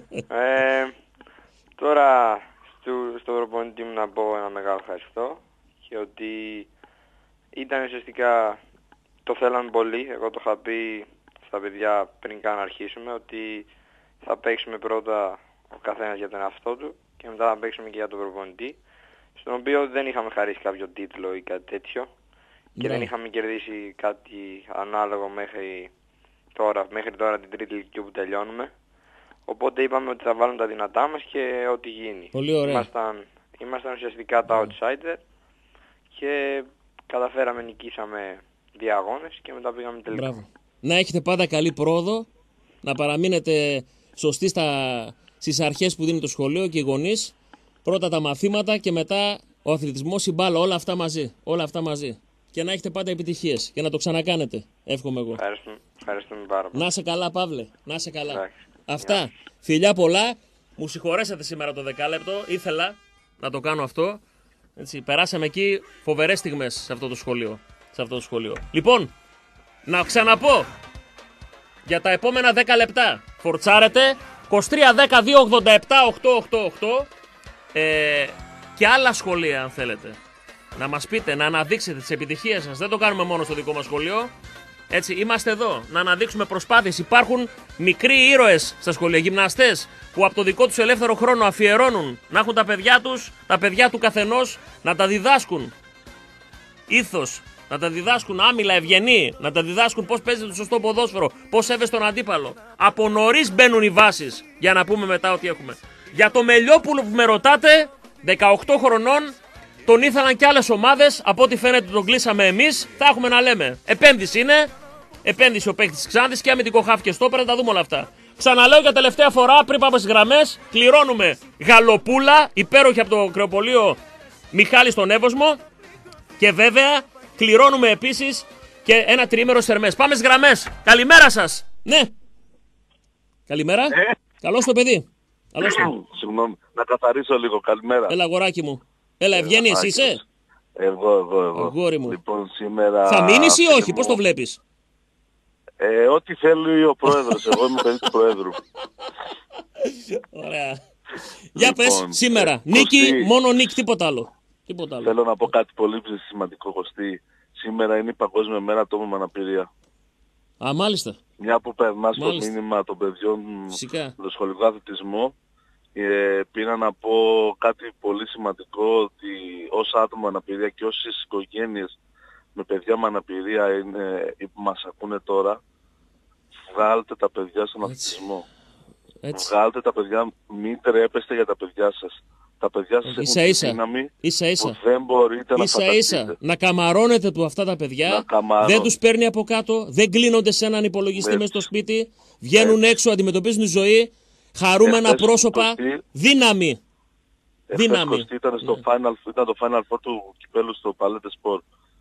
ε, τώρα στο, στο προπονητή μου να πω ένα μεγάλο ευχαριστώ και ότι ήταν ουσιαστικά, το θέλαμε πολύ. Εγώ το είχα πει στα παιδιά πριν καν αρχίσουμε ότι θα παίξουμε πρώτα ο καθένας για τον εαυτό του και μετά θα παίξουμε και για τον προπονητή, στον οποίο δεν είχαμε χαρίσει κάποιο τίτλο ή κάτι τέτοιο και ναι. δεν είχαμε κερδίσει κάτι ανάλογο μέχρι τώρα, μέχρι τώρα την τρίτη ηλικία που τελειώνουμε. Οπότε είπαμε ότι θα βάλουμε τα δυνατά μας και ό,τι γίνει. Πολύ ωραία. Ήμασταν, ήμασταν ουσιαστικά τα outsider και καταφέραμε, νικήσαμε δύο αγώνες και μετά πήγαμε τελικά. Μπράβο. Να έχετε πάντα καλή πρόοδο, να παραμείνετε σωστοί στα, στις αρχές που δίνει το σχολείο και οι γονείς. Πρώτα τα μαθήματα και μετά ο αθλητισμός, η μπάλα, όλα αυτά μαζί. Όλα αυτά μαζί. Και να έχετε πάντα επιτυχίες και να το ξανακάνετε. Εύχομαι εγώ. Ευχαριστούμε, ευχαριστούμε πάρα πολύ. Να σε καλά, Παύλε. Να σε καλά. Εντάξει. Αυτά. Yeah. Φιλιά πολλά. Μου συγχωρέσατε σήμερα το δεκάλεπτο. Ήθελα να το κάνω αυτό. Έτσι, περάσαμε εκεί φοβερές στιγμές σε αυτό το σχολείο. Σε αυτό το σχολείο. Λοιπόν, να ξαναπώ για τα επόμενα δέκα λεπτά. Φορτσάρετε είκοσι τρία δέκα δύο ογδόντα επτά οκτακόσια ογδόντα οκτώ ε, και άλλα σχολεία αν θέλετε. Να μας πείτε, να αναδείξετε τις επιτυχίες σας. Δεν το κάνουμε μόνο στο δικό μας σχολείο. Έτσι, είμαστε εδώ να αναδείξουμε προσπάθειες. Υπάρχουν μικροί ήρωες στα σχολεία, γυμναστές που από το δικό τους ελεύθερο χρόνο αφιερώνουν να έχουν τα παιδιά τους, τα παιδιά του καθενός, να τα διδάσκουν ήθος, να τα διδάσκουν άμυλα, ευγενή, να τα διδάσκουν πώς παίζεται το σωστό ποδόσφαιρο, πώς σέβεσαι τον αντίπαλο. Από νωρίς μπαίνουν οι βάσεις για να πούμε μετά ό,τι έχουμε. Για το Μελιόπουλο που με ρωτάτε, δεκαοκτώ χρονών, τον ήθελαν κι άλλες ομάδες. Από ό,τι φαίνεται τον κλείσαμε εμείς. Θα έχουμε να λέμε. Επένδυση είναι. Επένδυση ο παίκτης της Ξάνθης και αμυντικό χάφ και στόπερ. Θα τα δούμε όλα αυτά. Ξαναλέω για τελευταία φορά πριν πάμε στις γραμμές. Κληρώνουμε γαλοπούλα, υπέροχη από το κρεοπολείο Μιχάλη στον Εύωσμο. Και βέβαια κληρώνουμε επίσης και ένα τριήμερο Σερμές. Πάμε στις γραμμές. Καλημέρα σας. Ναι. Καλημέρα. Ε. Καλώς το παιδί. Καλώς το. Συγγνώμη, να καθαρίσω λίγο. Καλημέρα. Έλα αγοράκι μου. Έλα, Ευγένη, εσύ είσαι. Εγώ, εγώ, εγώ. Αγόρι μου. Λοιπόν, σήμερα... Θα μείνεις ή όχι, πώς το βλέπεις? Ε, ό,τι θέλει ο πρόεδρος. Εγώ είμαι παιδί του πρόεδρου. Ωραία. Για λοιπόν, πες, σήμερα. Ε, νίκη, Κωστή, μόνο νίκη, τίποτα άλλο. τίποτα άλλο. Θέλω να πω κάτι πολύ σημαντικό, Κωστή. Σήμερα είναι η Παγκόσμια Μέρα ατόμων με αναπηρία. Α, μάλιστα. Μια που περνά στο μήνυμα των παιδιών με το σχολικό αθλητισμό, ε, πήρα να πω κάτι πολύ σημαντικό, ότι όσα άτομα με αναπηρία και όσες οικογένειες με παιδιά με αναπηρία είναι, που μας ακούνε τώρα, βγάλτε τα παιδιά στον αθλητισμό. Έτσι. Βγάλτε τα παιδιά, μην τρέπεστε για τα παιδιά σας. Τα παιδιά σας ίσα, έχουν ίσα. δύναμη ίσα, ίσα. που δεν μπορείτε να ίσα, φανταστείτε. Ίσα. Να καμαρώνετε του αυτά τα παιδιά, δεν τους παίρνει από κάτω, δεν κλείνονται σε έναν υπολογιστή μέσα στο σπίτι, βγαίνουν Έτσι. έξω, αντιμετωπίζουν τη ζωή, χαρούμενα Εφτες πρόσωπα, Κωστή, δύναμη. Δύναμη. Ήταν, στο yeah. final, ήταν το Final Four του κυπέλου στο Palette Sport.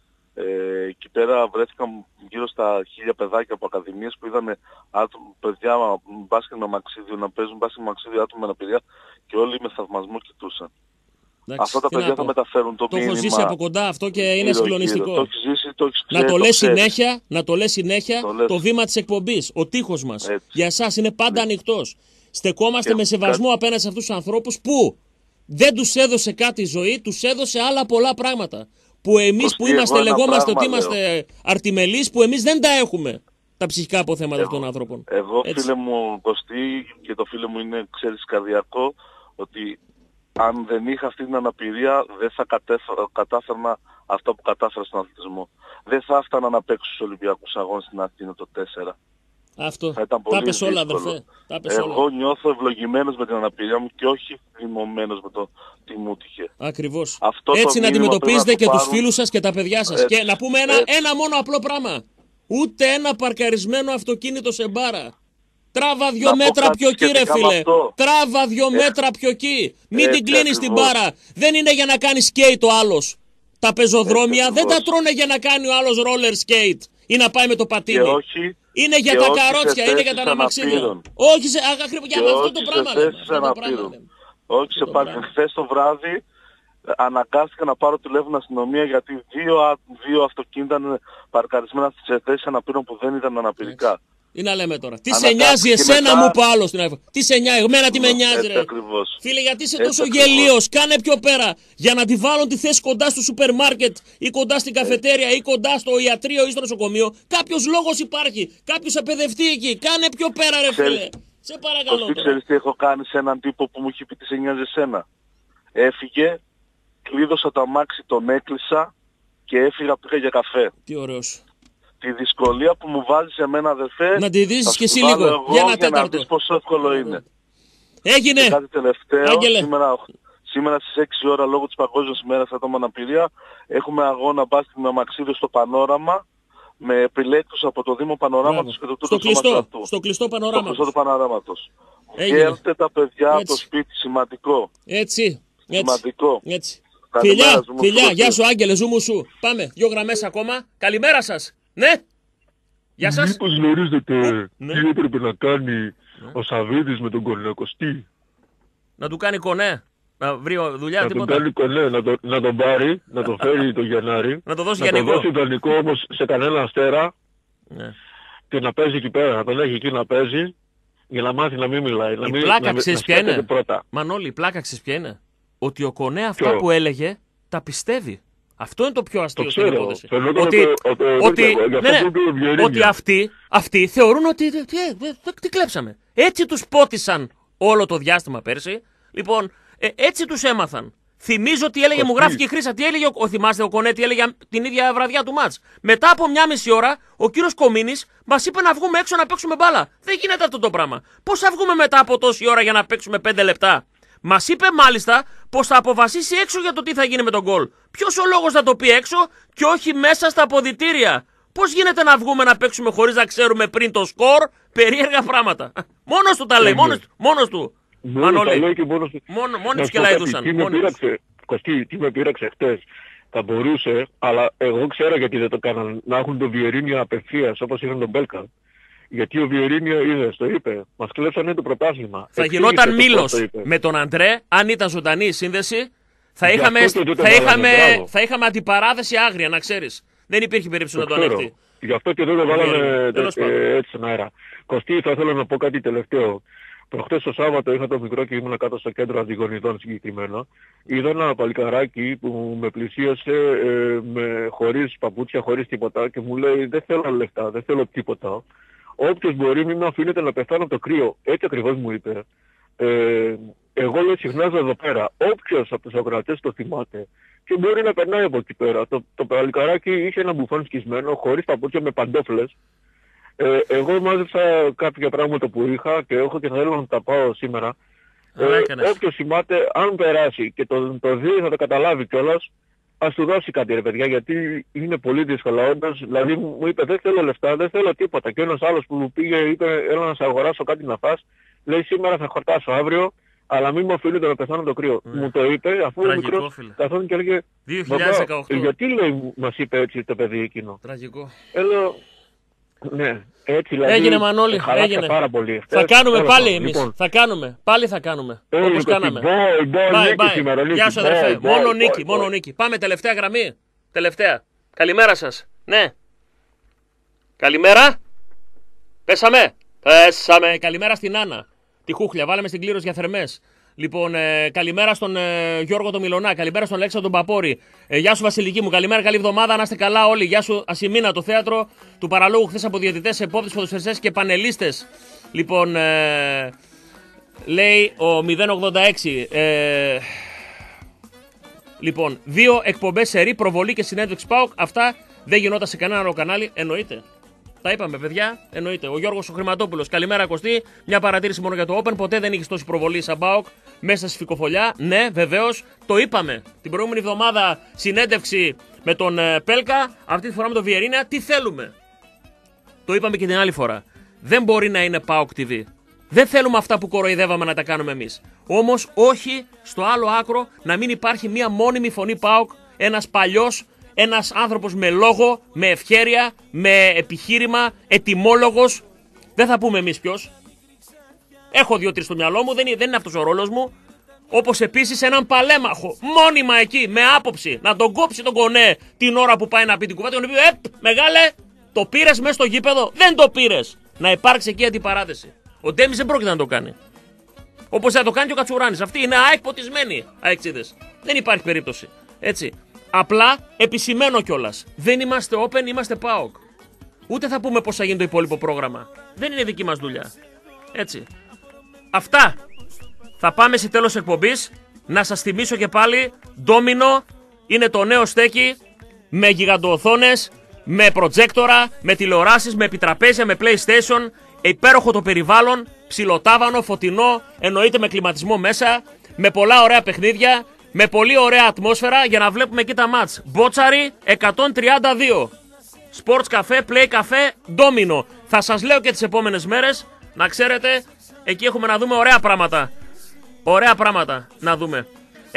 Ε, εκεί πέρα βρέθηκαν γύρω στα χίλια παιδάκια από ακαδημίες που είδαν άτομα, παιδιά μπάσκετ με μαξίδιο, να παίζουν μπάσκετ με μαξίδιο άτομα με αναπηρία και όλοι με θαυμασμό κοιτούσαν. Εντάξει, αυτά τα παιδιά θα μεταφέρουν το, το μήνυμα. Το έχω ζήσει από κοντά αυτό και είναι συγκλονιστικό. Το έχεις ζήσει, το έχεις ξέρει, να το, το λες συνέχεια, να το λες συνέχεια το, λες. το βήμα της εκπομπής, ο τείχος μας. Έτσι. Για εσάς είναι πάντα ναι. ανοιχτός. Στεκόμαστε και με σεβασμό κάτι... απέναντι σε αυτούς τους ανθρώπους που δεν τους έδωσε κάτι η ζωή, τους έδωσε άλλα πολλά πράγματα. Που εμείς που είμαστε, λεγόμαστε ότι είμαστε αρτιμελείς, που εμείς δεν τα έχουμε τα ψυχικά αποθέματα αυτών των άνθρωπων. Εγώ, Έτσι. φίλε μου Κωστή, και το φίλο μου είναι, ξέρεις, καρδιακό, ότι αν δεν είχα αυτή την αναπηρία δεν θα κατάφερνα αυτό που κατάφερα στον αθλητισμό. Δεν θα έφτανα να παίξω στους Ολυμπιακούς Αγώνες στην Αθήνα το τέσσερα. Αυτό. Θα ήταν πολύ τα πες όλα, αδερφέ. Τα πες Εγώ όλα. νιώθω ευλογημένος με την αναπηρία μου και όχι θυμωμένος με το τι μου τύχε. Ακριβώς. Αυτό Έτσι να αντιμετωπίζετε και πάρουν... τους φίλους σας και τα παιδιά σας. Έτσι. Και να πούμε ένα, ένα μόνο απλό πράγμα. Ούτε ένα παρκαρισμένο αυτοκίνητο σε μπάρα. Τράβα δυο να μέτρα πιο εκεί, ρε φίλε. Τράβα δυο ε. μέτρα πιο εκεί. Μην την κλείνεις την μπάρα. Δεν είναι για να κάνει skate ο άλλος. Τα πεζοδρόμια δεν τα τρώνε για να κάνει ο άλλος roller skate ή να πάει με το πατίνι. Και όχι, είναι για και τα όχι καρότσια, είναι για τα αναμαξίδια. Όχι σε, για αυτό το πράγμα λέμε. Όχι σε πάρκινγκ. Χθες το βράδυ αναγκάστηκα να πάρω τηλέφωνο αστυνομία γιατί δύο, δύο αυτοκίνητα ήταν παρκαρισμένα στις θέσεις αναπήρων που δεν ήταν αναπηρικά. Τι να λέμε τώρα. Τι σε νοιάζει εσένα μετά... μου που άλλο στην ΑΕΦ. Τι σε νοιάζει, εμένα τι με νοιάζει ρε. Ακριβώς. Φίλε, γιατί είσαι τόσο γελίος, κάνε πιο πέρα. Για να τη βάλουν τη θέση κοντά στο σούπερ μάρκετ ή κοντά στην καφετέρια ή κοντά στο ιατρείο ή στο νοσοκομείο. Κάποιος λόγος υπάρχει. Κάποιος απαιδευτεί εκεί. Κάνε πιο πέρα ρε φίλε. Σε παρακαλώ. Δεν ξέρεις τι έχω κάνει σε έναν τύπο που μου είχε πει τι σε νοιάζει εσένα. Έφυγε, κλείδωσα το αμάξι, τον έκλεισα και έφυγα, πήγα για καφέ. Τι ωραίος. Τη δυσκολία που μου βάζει σε μένα, αδερφέ, να τη δεις και εσύ λίγο, εγώ, για ένα τέταρτο. Για να δεις πόσο εύκολο είναι. Έγινε. Και κάτι τελευταίο, σήμερα, σήμερα στις έξι ώρα λόγω της Παγκόσμιας ημέρας ατόμων με αναπηρία έχουμε αγώνα μπάσκετ με αμαξίδιο στο Πανόραμα με επιλέκτους από το Δήμο Πανοράματος και το στο κλειστό, στο κλειστό Πανοράματος. Στο κλειστό του Πανοράματος. Βγαίνετε τα παιδιά από το σπίτι, σημαντικό. Έτσι. Σημαντικό. Έτσι. Φιλιά, φιλιά, γεια σου Άγγελε, ζούμου σου. Πάμε, δύο γραμμές ακόμα. Καλημέρα σας. Ναι. Γεια σας. Μήπως γνωρίζετε ναι. τι έπρεπε να κάνει ναι. ο Σαββίδης με τον Κορνακοστή. Να του κάνει κονέ. Να βρει δουλειά, να τίποτα. Να τον κάνει κονέ, να, το, να τον πάρει, να τον φέρει το Γενάρη. Να το δώσει να γενικό. Να τον δώσει δανεικό όμως σε κανένα αστέρα. Ναι. Και να παίζει εκεί πέρα, να τον έχει εκεί να παίζει. Για να μάθει να μην μιλάει. Η να μην, πλάκα να, ξέρεις ποια είναι. Μανώλη, η πλάκα ξέρεις ποια είναι. Ότι ο Κονέ αυτά Ποιο? που έλεγε τα πιστεύει. Αυτό είναι το πιο αστείο στην υπόθεση. Ότι, ότι, ναι, ναι, ότι αυτοί, αυτοί θεωρούν ότι τι, τι, τι, τι κλέψαμε. Έτσι τους πότισαν όλο το διάστημα πέρσι. Λοιπόν, ε, έτσι τους έμαθαν. Θυμίζω τι έλεγε, Κωστή. Μου γράφει και η Χρύσα, τι έλεγε, ο, θυμάστε ο Κονέ, τι έλεγε την ίδια βραδιά του μάτς. Μετά από μια μισή ώρα, ο κύριος Κομίνης μας είπε να βγούμε έξω να παίξουμε μπάλα. Δεν γίνεται αυτό το πράγμα. Πώς θα βγούμε μετά από τόση ώρα για να παίξουμε πέντε λεπτά. Μας είπε μάλιστα πως θα αποφασίσει έξω για το τι θα γίνει με τον γκολ. Ποιος ο λόγος θα το πει έξω και όχι μέσα στα αποδυτήρια? Πώς γίνεται να βγούμε να παίξουμε χωρίς να ξέρουμε πριν το σκορ? Περίεργα πράγματα. Μόνος του τα λέει, μόνος, μόνος του. Μανώλη, μόνο, μόνοι τους και λαϊδούσαν. Κωστή, τι με πείραξε χτες. Θα μπορούσε, αλλά εγώ ξέρω γιατί δεν το κάνανε, να έχουν τον Βιερίνιο απευθείας όπως είχαν τον Μπέλκα. Γιατί ο Βιερίνιο είδες, το είπε, μας κλέψανε το πρωτάθλημα. Θα γινόταν μήλος με τον Αντρέ, αν ήταν ζωντανή η σύνδεση, θα είχαμε, θα είχαμε, θα είχαμε αντιπαράθεση άγρια, να ξέρεις. Δεν υπήρχε περίπτωση να το ανεχτεί. Γι' αυτό και δεν το βάλαμε έτσι στον αέρα. Κωστή, θα ήθελα να πω κάτι τελευταίο. Προχτές το Σάββατο είχα το μικρό και ήμουν κάτω στο κέντρο Αντιγονιδών συγκεκριμένα. Είδα ένα παλικαράκι που με πλησίασε ε, με, χωρίς παπούτσια, χωρίς τίποτα και μου λέει δεν θέλω λεφτά, δεν θέλω τίποτα. Όποιος μπορεί μην με αφήνετε να πεθάνω από το κρύο. Έτσι ακριβώς μου είπε. Ε, εγώ λέω συχνάζω εδώ πέρα. Όποιος από τους ακροατές το θυμάται και μπορεί να περνάει από εκεί πέρα. Το, το παλικαράκι είχε ένα μπουφάν σκισμένο, χωρίς παπούτσια, με παντόφλες. Ε, εγώ μάζεψα κάποια πράγματα που είχα και έχω και θα θέλω να τα πάω σήμερα. Ε, όποιος θυμάται, αν περάσει και το, το δει θα το καταλάβει κιόλας, ας του δώσει κάτι ρε παιδιά, γιατί είναι πολύ δύσκολο όντως. Δηλαδή μου είπε δεν θέλω λεφτά, δεν θέλω τίποτα. Και ένας άλλος που πήγε είπε έλα να σε αγοράσω κάτι να φας, λέει σήμερα θα χορτάσω αύριο, αλλά μην μου αφήνετε να πεθάνω το κρύο. Mm. Μου το είπε αφού ο μικρός καθόταν και έλεγε δύο χιλιάδες δεκαοκτώ. Γιατί λέει μας είπε έτσι το παιδί εκείνο. Τραγικό. Έλα, ναι, έτσι δηλαδή. Έγινε Μανώλη, έγινε. Πάρα πολύ. Θα κάνουμε Έλα, πάλι λοιπόν. εμείς. Θα κάνουμε. Πάλι θα κάνουμε. Ε, όπως κάναμε. Bye, bye, bye, σήμερα, Γεια σου αδερφέ. Bye, μόνο bye, νίκη, bye, μόνο bye. νίκη. Πάμε τελευταία γραμμή. Τελευταία. Καλημέρα σας. Ναι. Καλημέρα. Πέσαμε. Πέσαμε. Καλημέρα στην Άννα. Τη Χούχλια. Βάλαμε στην κλήρωση για θερμές. Λοιπόν, ε, καλημέρα στον ε, Γιώργο τον Μιλωνά, καλημέρα στον Αλέξανδρο τον Παπόρη. Ε, γεια σου Βασιλική μου, καλημέρα, καλή εβδομάδα, να είστε καλά όλοι. Γεια σου Ασημίνα, το θέατρο του παραλόγου χθες από διαιτητές, επόπτες, ποδοσφαιριστές και πανελίστες. Λοιπόν, ε, λέει ο μηδέν ογδόντα έξι. Ε, λοιπόν, δύο εκπομπές σερί, προβολή και συνέντευξη ΠΑΟΚ. Αυτά δεν γινόταν σε κανένα άλλο κανάλι, εννοείται. Τα είπαμε, παιδιά, εννοείται. Ο Γιώργος ο Χρηματόπουλος. Καλημέρα, Κωστή. Μια παρατήρηση μόνο για το Open. Ποτέ δεν είχε τόση προβολή σαν ΠΑΟΚ μέσα στη Φικοφολιά. Ναι, βεβαίως, το είπαμε. Την προηγούμενη εβδομάδα συνέντευξη με τον ε, Πέλκα. Αυτή τη φορά με τον Βιερίνια. Τι θέλουμε. Το είπαμε και την άλλη φορά. Δεν μπορεί να είναι ΠΑΟΚ τι βι. Δεν θέλουμε αυτά που κοροϊδεύαμε να τα κάνουμε εμείς. Όμως, όχι στο άλλο άκρο να μην υπάρχει μια μόνιμη φωνή ΠΑΟΚ. Ένας παλιός. Ένας άνθρωπος με λόγο, με ευχέρεια, με επιχείρημα, ετοιμόλογος. Δεν θα πούμε εμείς ποιος. Έχω δύο-τρεις στο μυαλό μου, δεν είναι, δεν είναι αυτός ο ρόλος μου. Όπως επίσης έναν παλέμαχο, μόνιμα εκεί, με άποψη, να τον κόψει τον Κονέ την ώρα που πάει να πει την κουβέντα. Να πει, «Επ, μεγάλε, το πήρες μέσα στο γήπεδο». Δεν το πήρες. Να υπάρξει εκεί αντιπαράθεση. Ο Ντέμις δεν πρόκειται να το κάνει. Όπως θα το κάνει και ο Κατσουράνης. Αυτοί είναι ΑΕΚ ποτισμένοι αεξίδες. Δεν υπάρχει περίπτωση. Έτσι. Απλά επισημαίνω κιόλας. Δεν είμαστε open, είμαστε ΠΑΟΚ. Ούτε θα πούμε πώς θα γίνει το υπόλοιπο πρόγραμμα. Δεν είναι δική μας δουλειά. Έτσι. Αυτά. Θα πάμε σε τέλος εκπομπής. Να σας θυμίσω και πάλι. Ντόμινο είναι το νέο στέκι. Με γιγαντοοθόνες. Με προτζέκτορα. Με τηλεοράσεις. Με επιτραπέζια. Με PlayStation. Υπέροχο το περιβάλλον. Ψιλοτάβανο. Φωτεινό. Εννοείται με κλιματισμό μέσα. Με πολλά ωραία παιχνίδια. Με πολύ ωραία ατμόσφαιρα για να βλέπουμε εκεί τα μάτς. Μπότσαρι εκατόν τριάντα δύο. Sports Cafe, Play Cafe, Domino. Θα σας λέω και τις επόμενες μέρες. Να ξέρετε, εκεί έχουμε να δούμε ωραία πράγματα. Ωραία πράγματα να δούμε.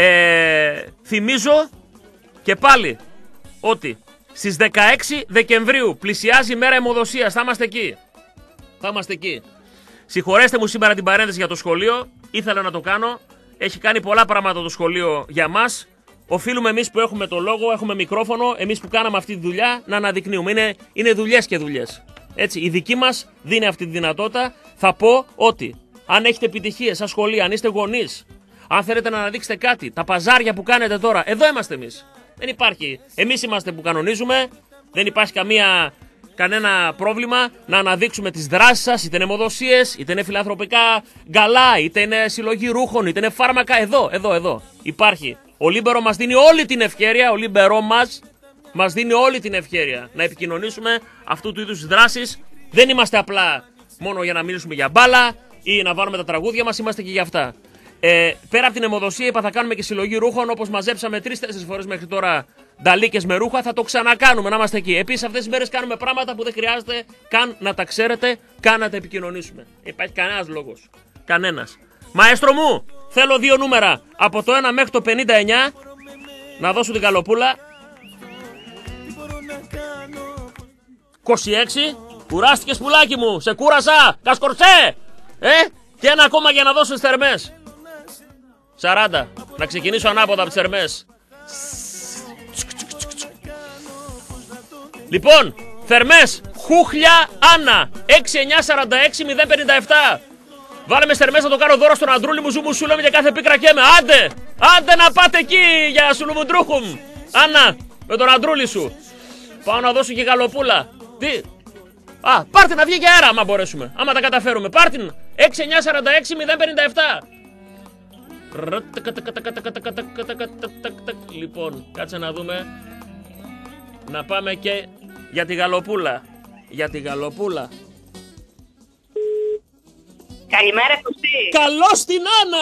Ε, θυμίζω και πάλι ότι στις δεκαέξι Δεκεμβρίου πλησιάζει η μέρα αιμοδοσίας. Θα είμαστε εκεί. Θα είμαστε εκεί. Συγχωρέστε μου σήμερα την παρένθεση για το σχολείο. Ήθελα να το κάνω. Έχει κάνει πολλά πράγματα το σχολείο για μας. Οφείλουμε εμείς που έχουμε το λόγο, έχουμε μικρόφωνο, εμείς που κάναμε αυτή τη δουλειά να αναδεικνύουμε. Είναι, είναι δουλειές και δουλειές. Έτσι, η δική μας δίνει αυτή τη δυνατότητα. Θα πω ότι αν έχετε επιτυχίες σαν σχολεία, αν είστε γονείς, αν θέλετε να αναδείξετε κάτι, τα παζάρια που κάνετε τώρα, εδώ είμαστε εμείς. Δεν υπάρχει. Εμείς είμαστε που κανονίζουμε, δεν υπάρχει καμία. Κανένα πρόβλημα να αναδείξουμε τις δράσεις σας, είτε είναι αιμοδοσίες, είτε είναι φιλανθρωπικά γκαλά, είτε είναι συλλογή ρούχων, είτε είναι φάρμακα. Εδώ, εδώ, εδώ. Υπάρχει. Ο Λίμπερο μας δίνει όλη την ευκαιρία, ο Λίμπερο μας μας δίνει όλη την ευκαιρία να επικοινωνήσουμε αυτού του είδους δράσεις. Δεν είμαστε απλά μόνο για να μιλήσουμε για μπάλα ή να βάλουμε τα τραγούδια μας, είμαστε και για αυτά. Ε, πέρα από την αιμοδοσία, είπα θα κάνουμε και συλλογή ρούχων. Όπως μαζέψαμε τρεις-τέσσερις φορές μέχρι τώρα νταλίκες με ρούχα, θα το ξανακάνουμε να είμαστε εκεί. Επίσης, αυτές τις μέρες κάνουμε πράγματα που δεν χρειάζεται καν να τα ξέρετε, καν να τα επικοινωνήσουμε. Υπάρχει κανένας λόγος. Κανένας. Μαέστρο μου, θέλω δύο νούμερα. Από το ένα μέχρι το πενήντα εννιά. Να δώσω την καλοπούλα. είκοσι έξι. Κουράστηκες πουλάκι μου. Σε κούρασα. Κασκορσέ. Ε. Και ένα ακόμα για να δώσω στις θερμές. σαράντα. Να ξεκινήσω ανάποδα από τις θερμές. Λοιπόν, θερμές. Χούχλια Άννα. έξι εννιά σαράντα έξι μηδέν πενήντα επτά. Βάλε με θερμές να το κάνω δώρο στον Αντρούλη μου. Ζου μου σου λέμε για κάθε πίκρα και με. Άντε. Άντε να πάτε εκεί για σουλουμουντρούχουμ. Άννα, με τον Αντρούλη σου. Πάω να δώσω και γαλοπούλα. Τι. Α, πάρτε να βγει και αέρα άμα μπορέσουμε. Άμα τα καταφέρουμε. Πάρτε έξι εννιά σαράντα έξι μηδέν πενήντα επτά. Λοιπόν, κάτσε να δούμε. Να πάμε και για τη γαλοπούλα. Για τη γαλοπούλα. Καλημέρα Κωστή. Καλώς την Άννα.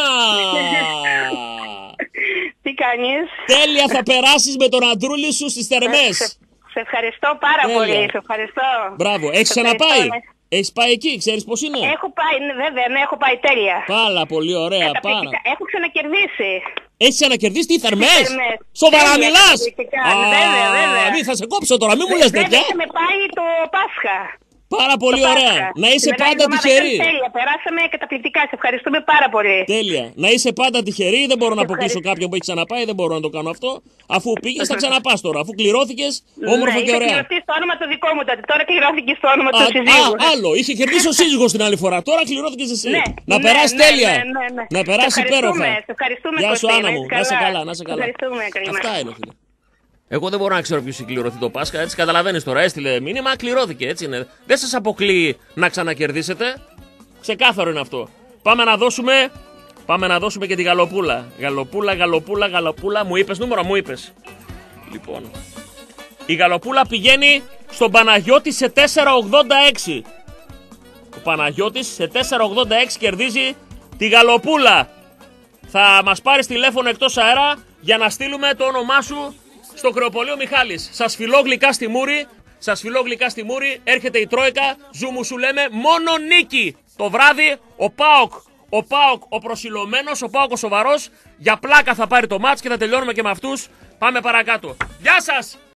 Τι κάνεις? Τέλεια, θα περάσεις με τον Αντρούλη σου στις θερμές. Σε, σε ευχαριστώ πάρα Τέλεια. πολύ. Σε ευχαριστώ. Μπράβο, έχεις ξαναπάει? Έχεις πάει εκεί, ξέρεις πώς είναι? Έχω πάει, ναι, βέβαια, ναι, έχω πάει τέλεια. Πάρα πολύ ωραία, πάρα. Έχω ξανακερδίσει. Έχεις ξανακερδίσει τι θερμές? θερμές. Σοβαρά Τέλεια, μιλάς? Α, βέβαια, βέβαια. Μη θα σε κόψω τώρα, μη μου λες Βέβαια, τέτοια. είχαμε πάει το Πάσχα. Πάρα πολύ Το ωραία. Πάσχα. Να είσαι Η μεγάλη πάντα εβδομάδα τυχερή. ήταν Τέλεια, περάσαμε καταπληκτικά. Σε ευχαριστούμε πάρα πολύ. Τέλεια. Να είσαι πάντα τυχερή. Δεν μπορώ να αποκλείσω κάποιον που έχει ξαναπάει. Δεν μπορώ να το κάνω αυτό. Αφού πήγες, θα ξαναπάς τώρα. Αφού κληρώθηκες, όμορφα ναι, και ωραία. Είχε κληρωθεί στο όνομα το δικό μου τότε. Τώρα κληρώθηκε στο όνομα του Α, συζύγου. α, άλλο. Είχε κερδίσει ο σύζυγος την άλλη φορά. Τώρα κληρώθηκες εσύ. Ναι, να ναι, περάσει ναι, τέλεια. ναι, ναι, ναι. Να περάσει Σε ευχαριστούμε, υπέροχα. σε ευχαριστούμε, Γεια σου, Κωστή, Άννα να μου. είσαι Να είσαι καλά. καλά, να είσαι καλά. Ευχαριστούμε, καλημέρα. Αυτά είναι, φίλε. Εγώ δεν μπορώ να ξέρω ποιος έχει κληρωθεί το Πάσχα, έτσι καταλαβαίνεις τώρα. Έστειλε μήνυμα, κληρώθηκε, έτσι είναι. Δεν σας αποκλείει να ξανακερδίσετε. Ξεκάθαρο είναι αυτό. Πάμε να δώσουμε. Πάμε να δώσουμε και τη γαλοπούλα. Γαλοπούλα, γαλοπούλα, γαλοπούλα. Μου είπες νούμερο, μου είπες. Λοιπόν. Η γαλοπούλα πηγαίνει στον Παναγιώτη σε τέσσερα ογδόντα έξι. Ο Παναγιώτης σε τέσσερα ογδόντα έξι κερδίζει τη γαλοπούλα. Θα μας πάρεις τηλέφωνο εκτός αέρα για να στείλουμε το όνομά σου στο Κρεοπολείο Μιχάλης. Σας φιλώ γλυκά στη μούρη. Σας φιλώ γλυκά στη μούρη. Έρχεται η Τρόικα. Ζου μου σου λέμε μόνο νίκη. Το βράδυ ο ΠΑΟΚ. Ο ΠΑΟΚ ο προσιλωμένος, ο ΠΑΟΚ ο σοβαρός. Για πλάκα θα πάρει το μάτς και θα τελειώνουμε και με αυτούς. Πάμε παρακάτω. Γεια σας!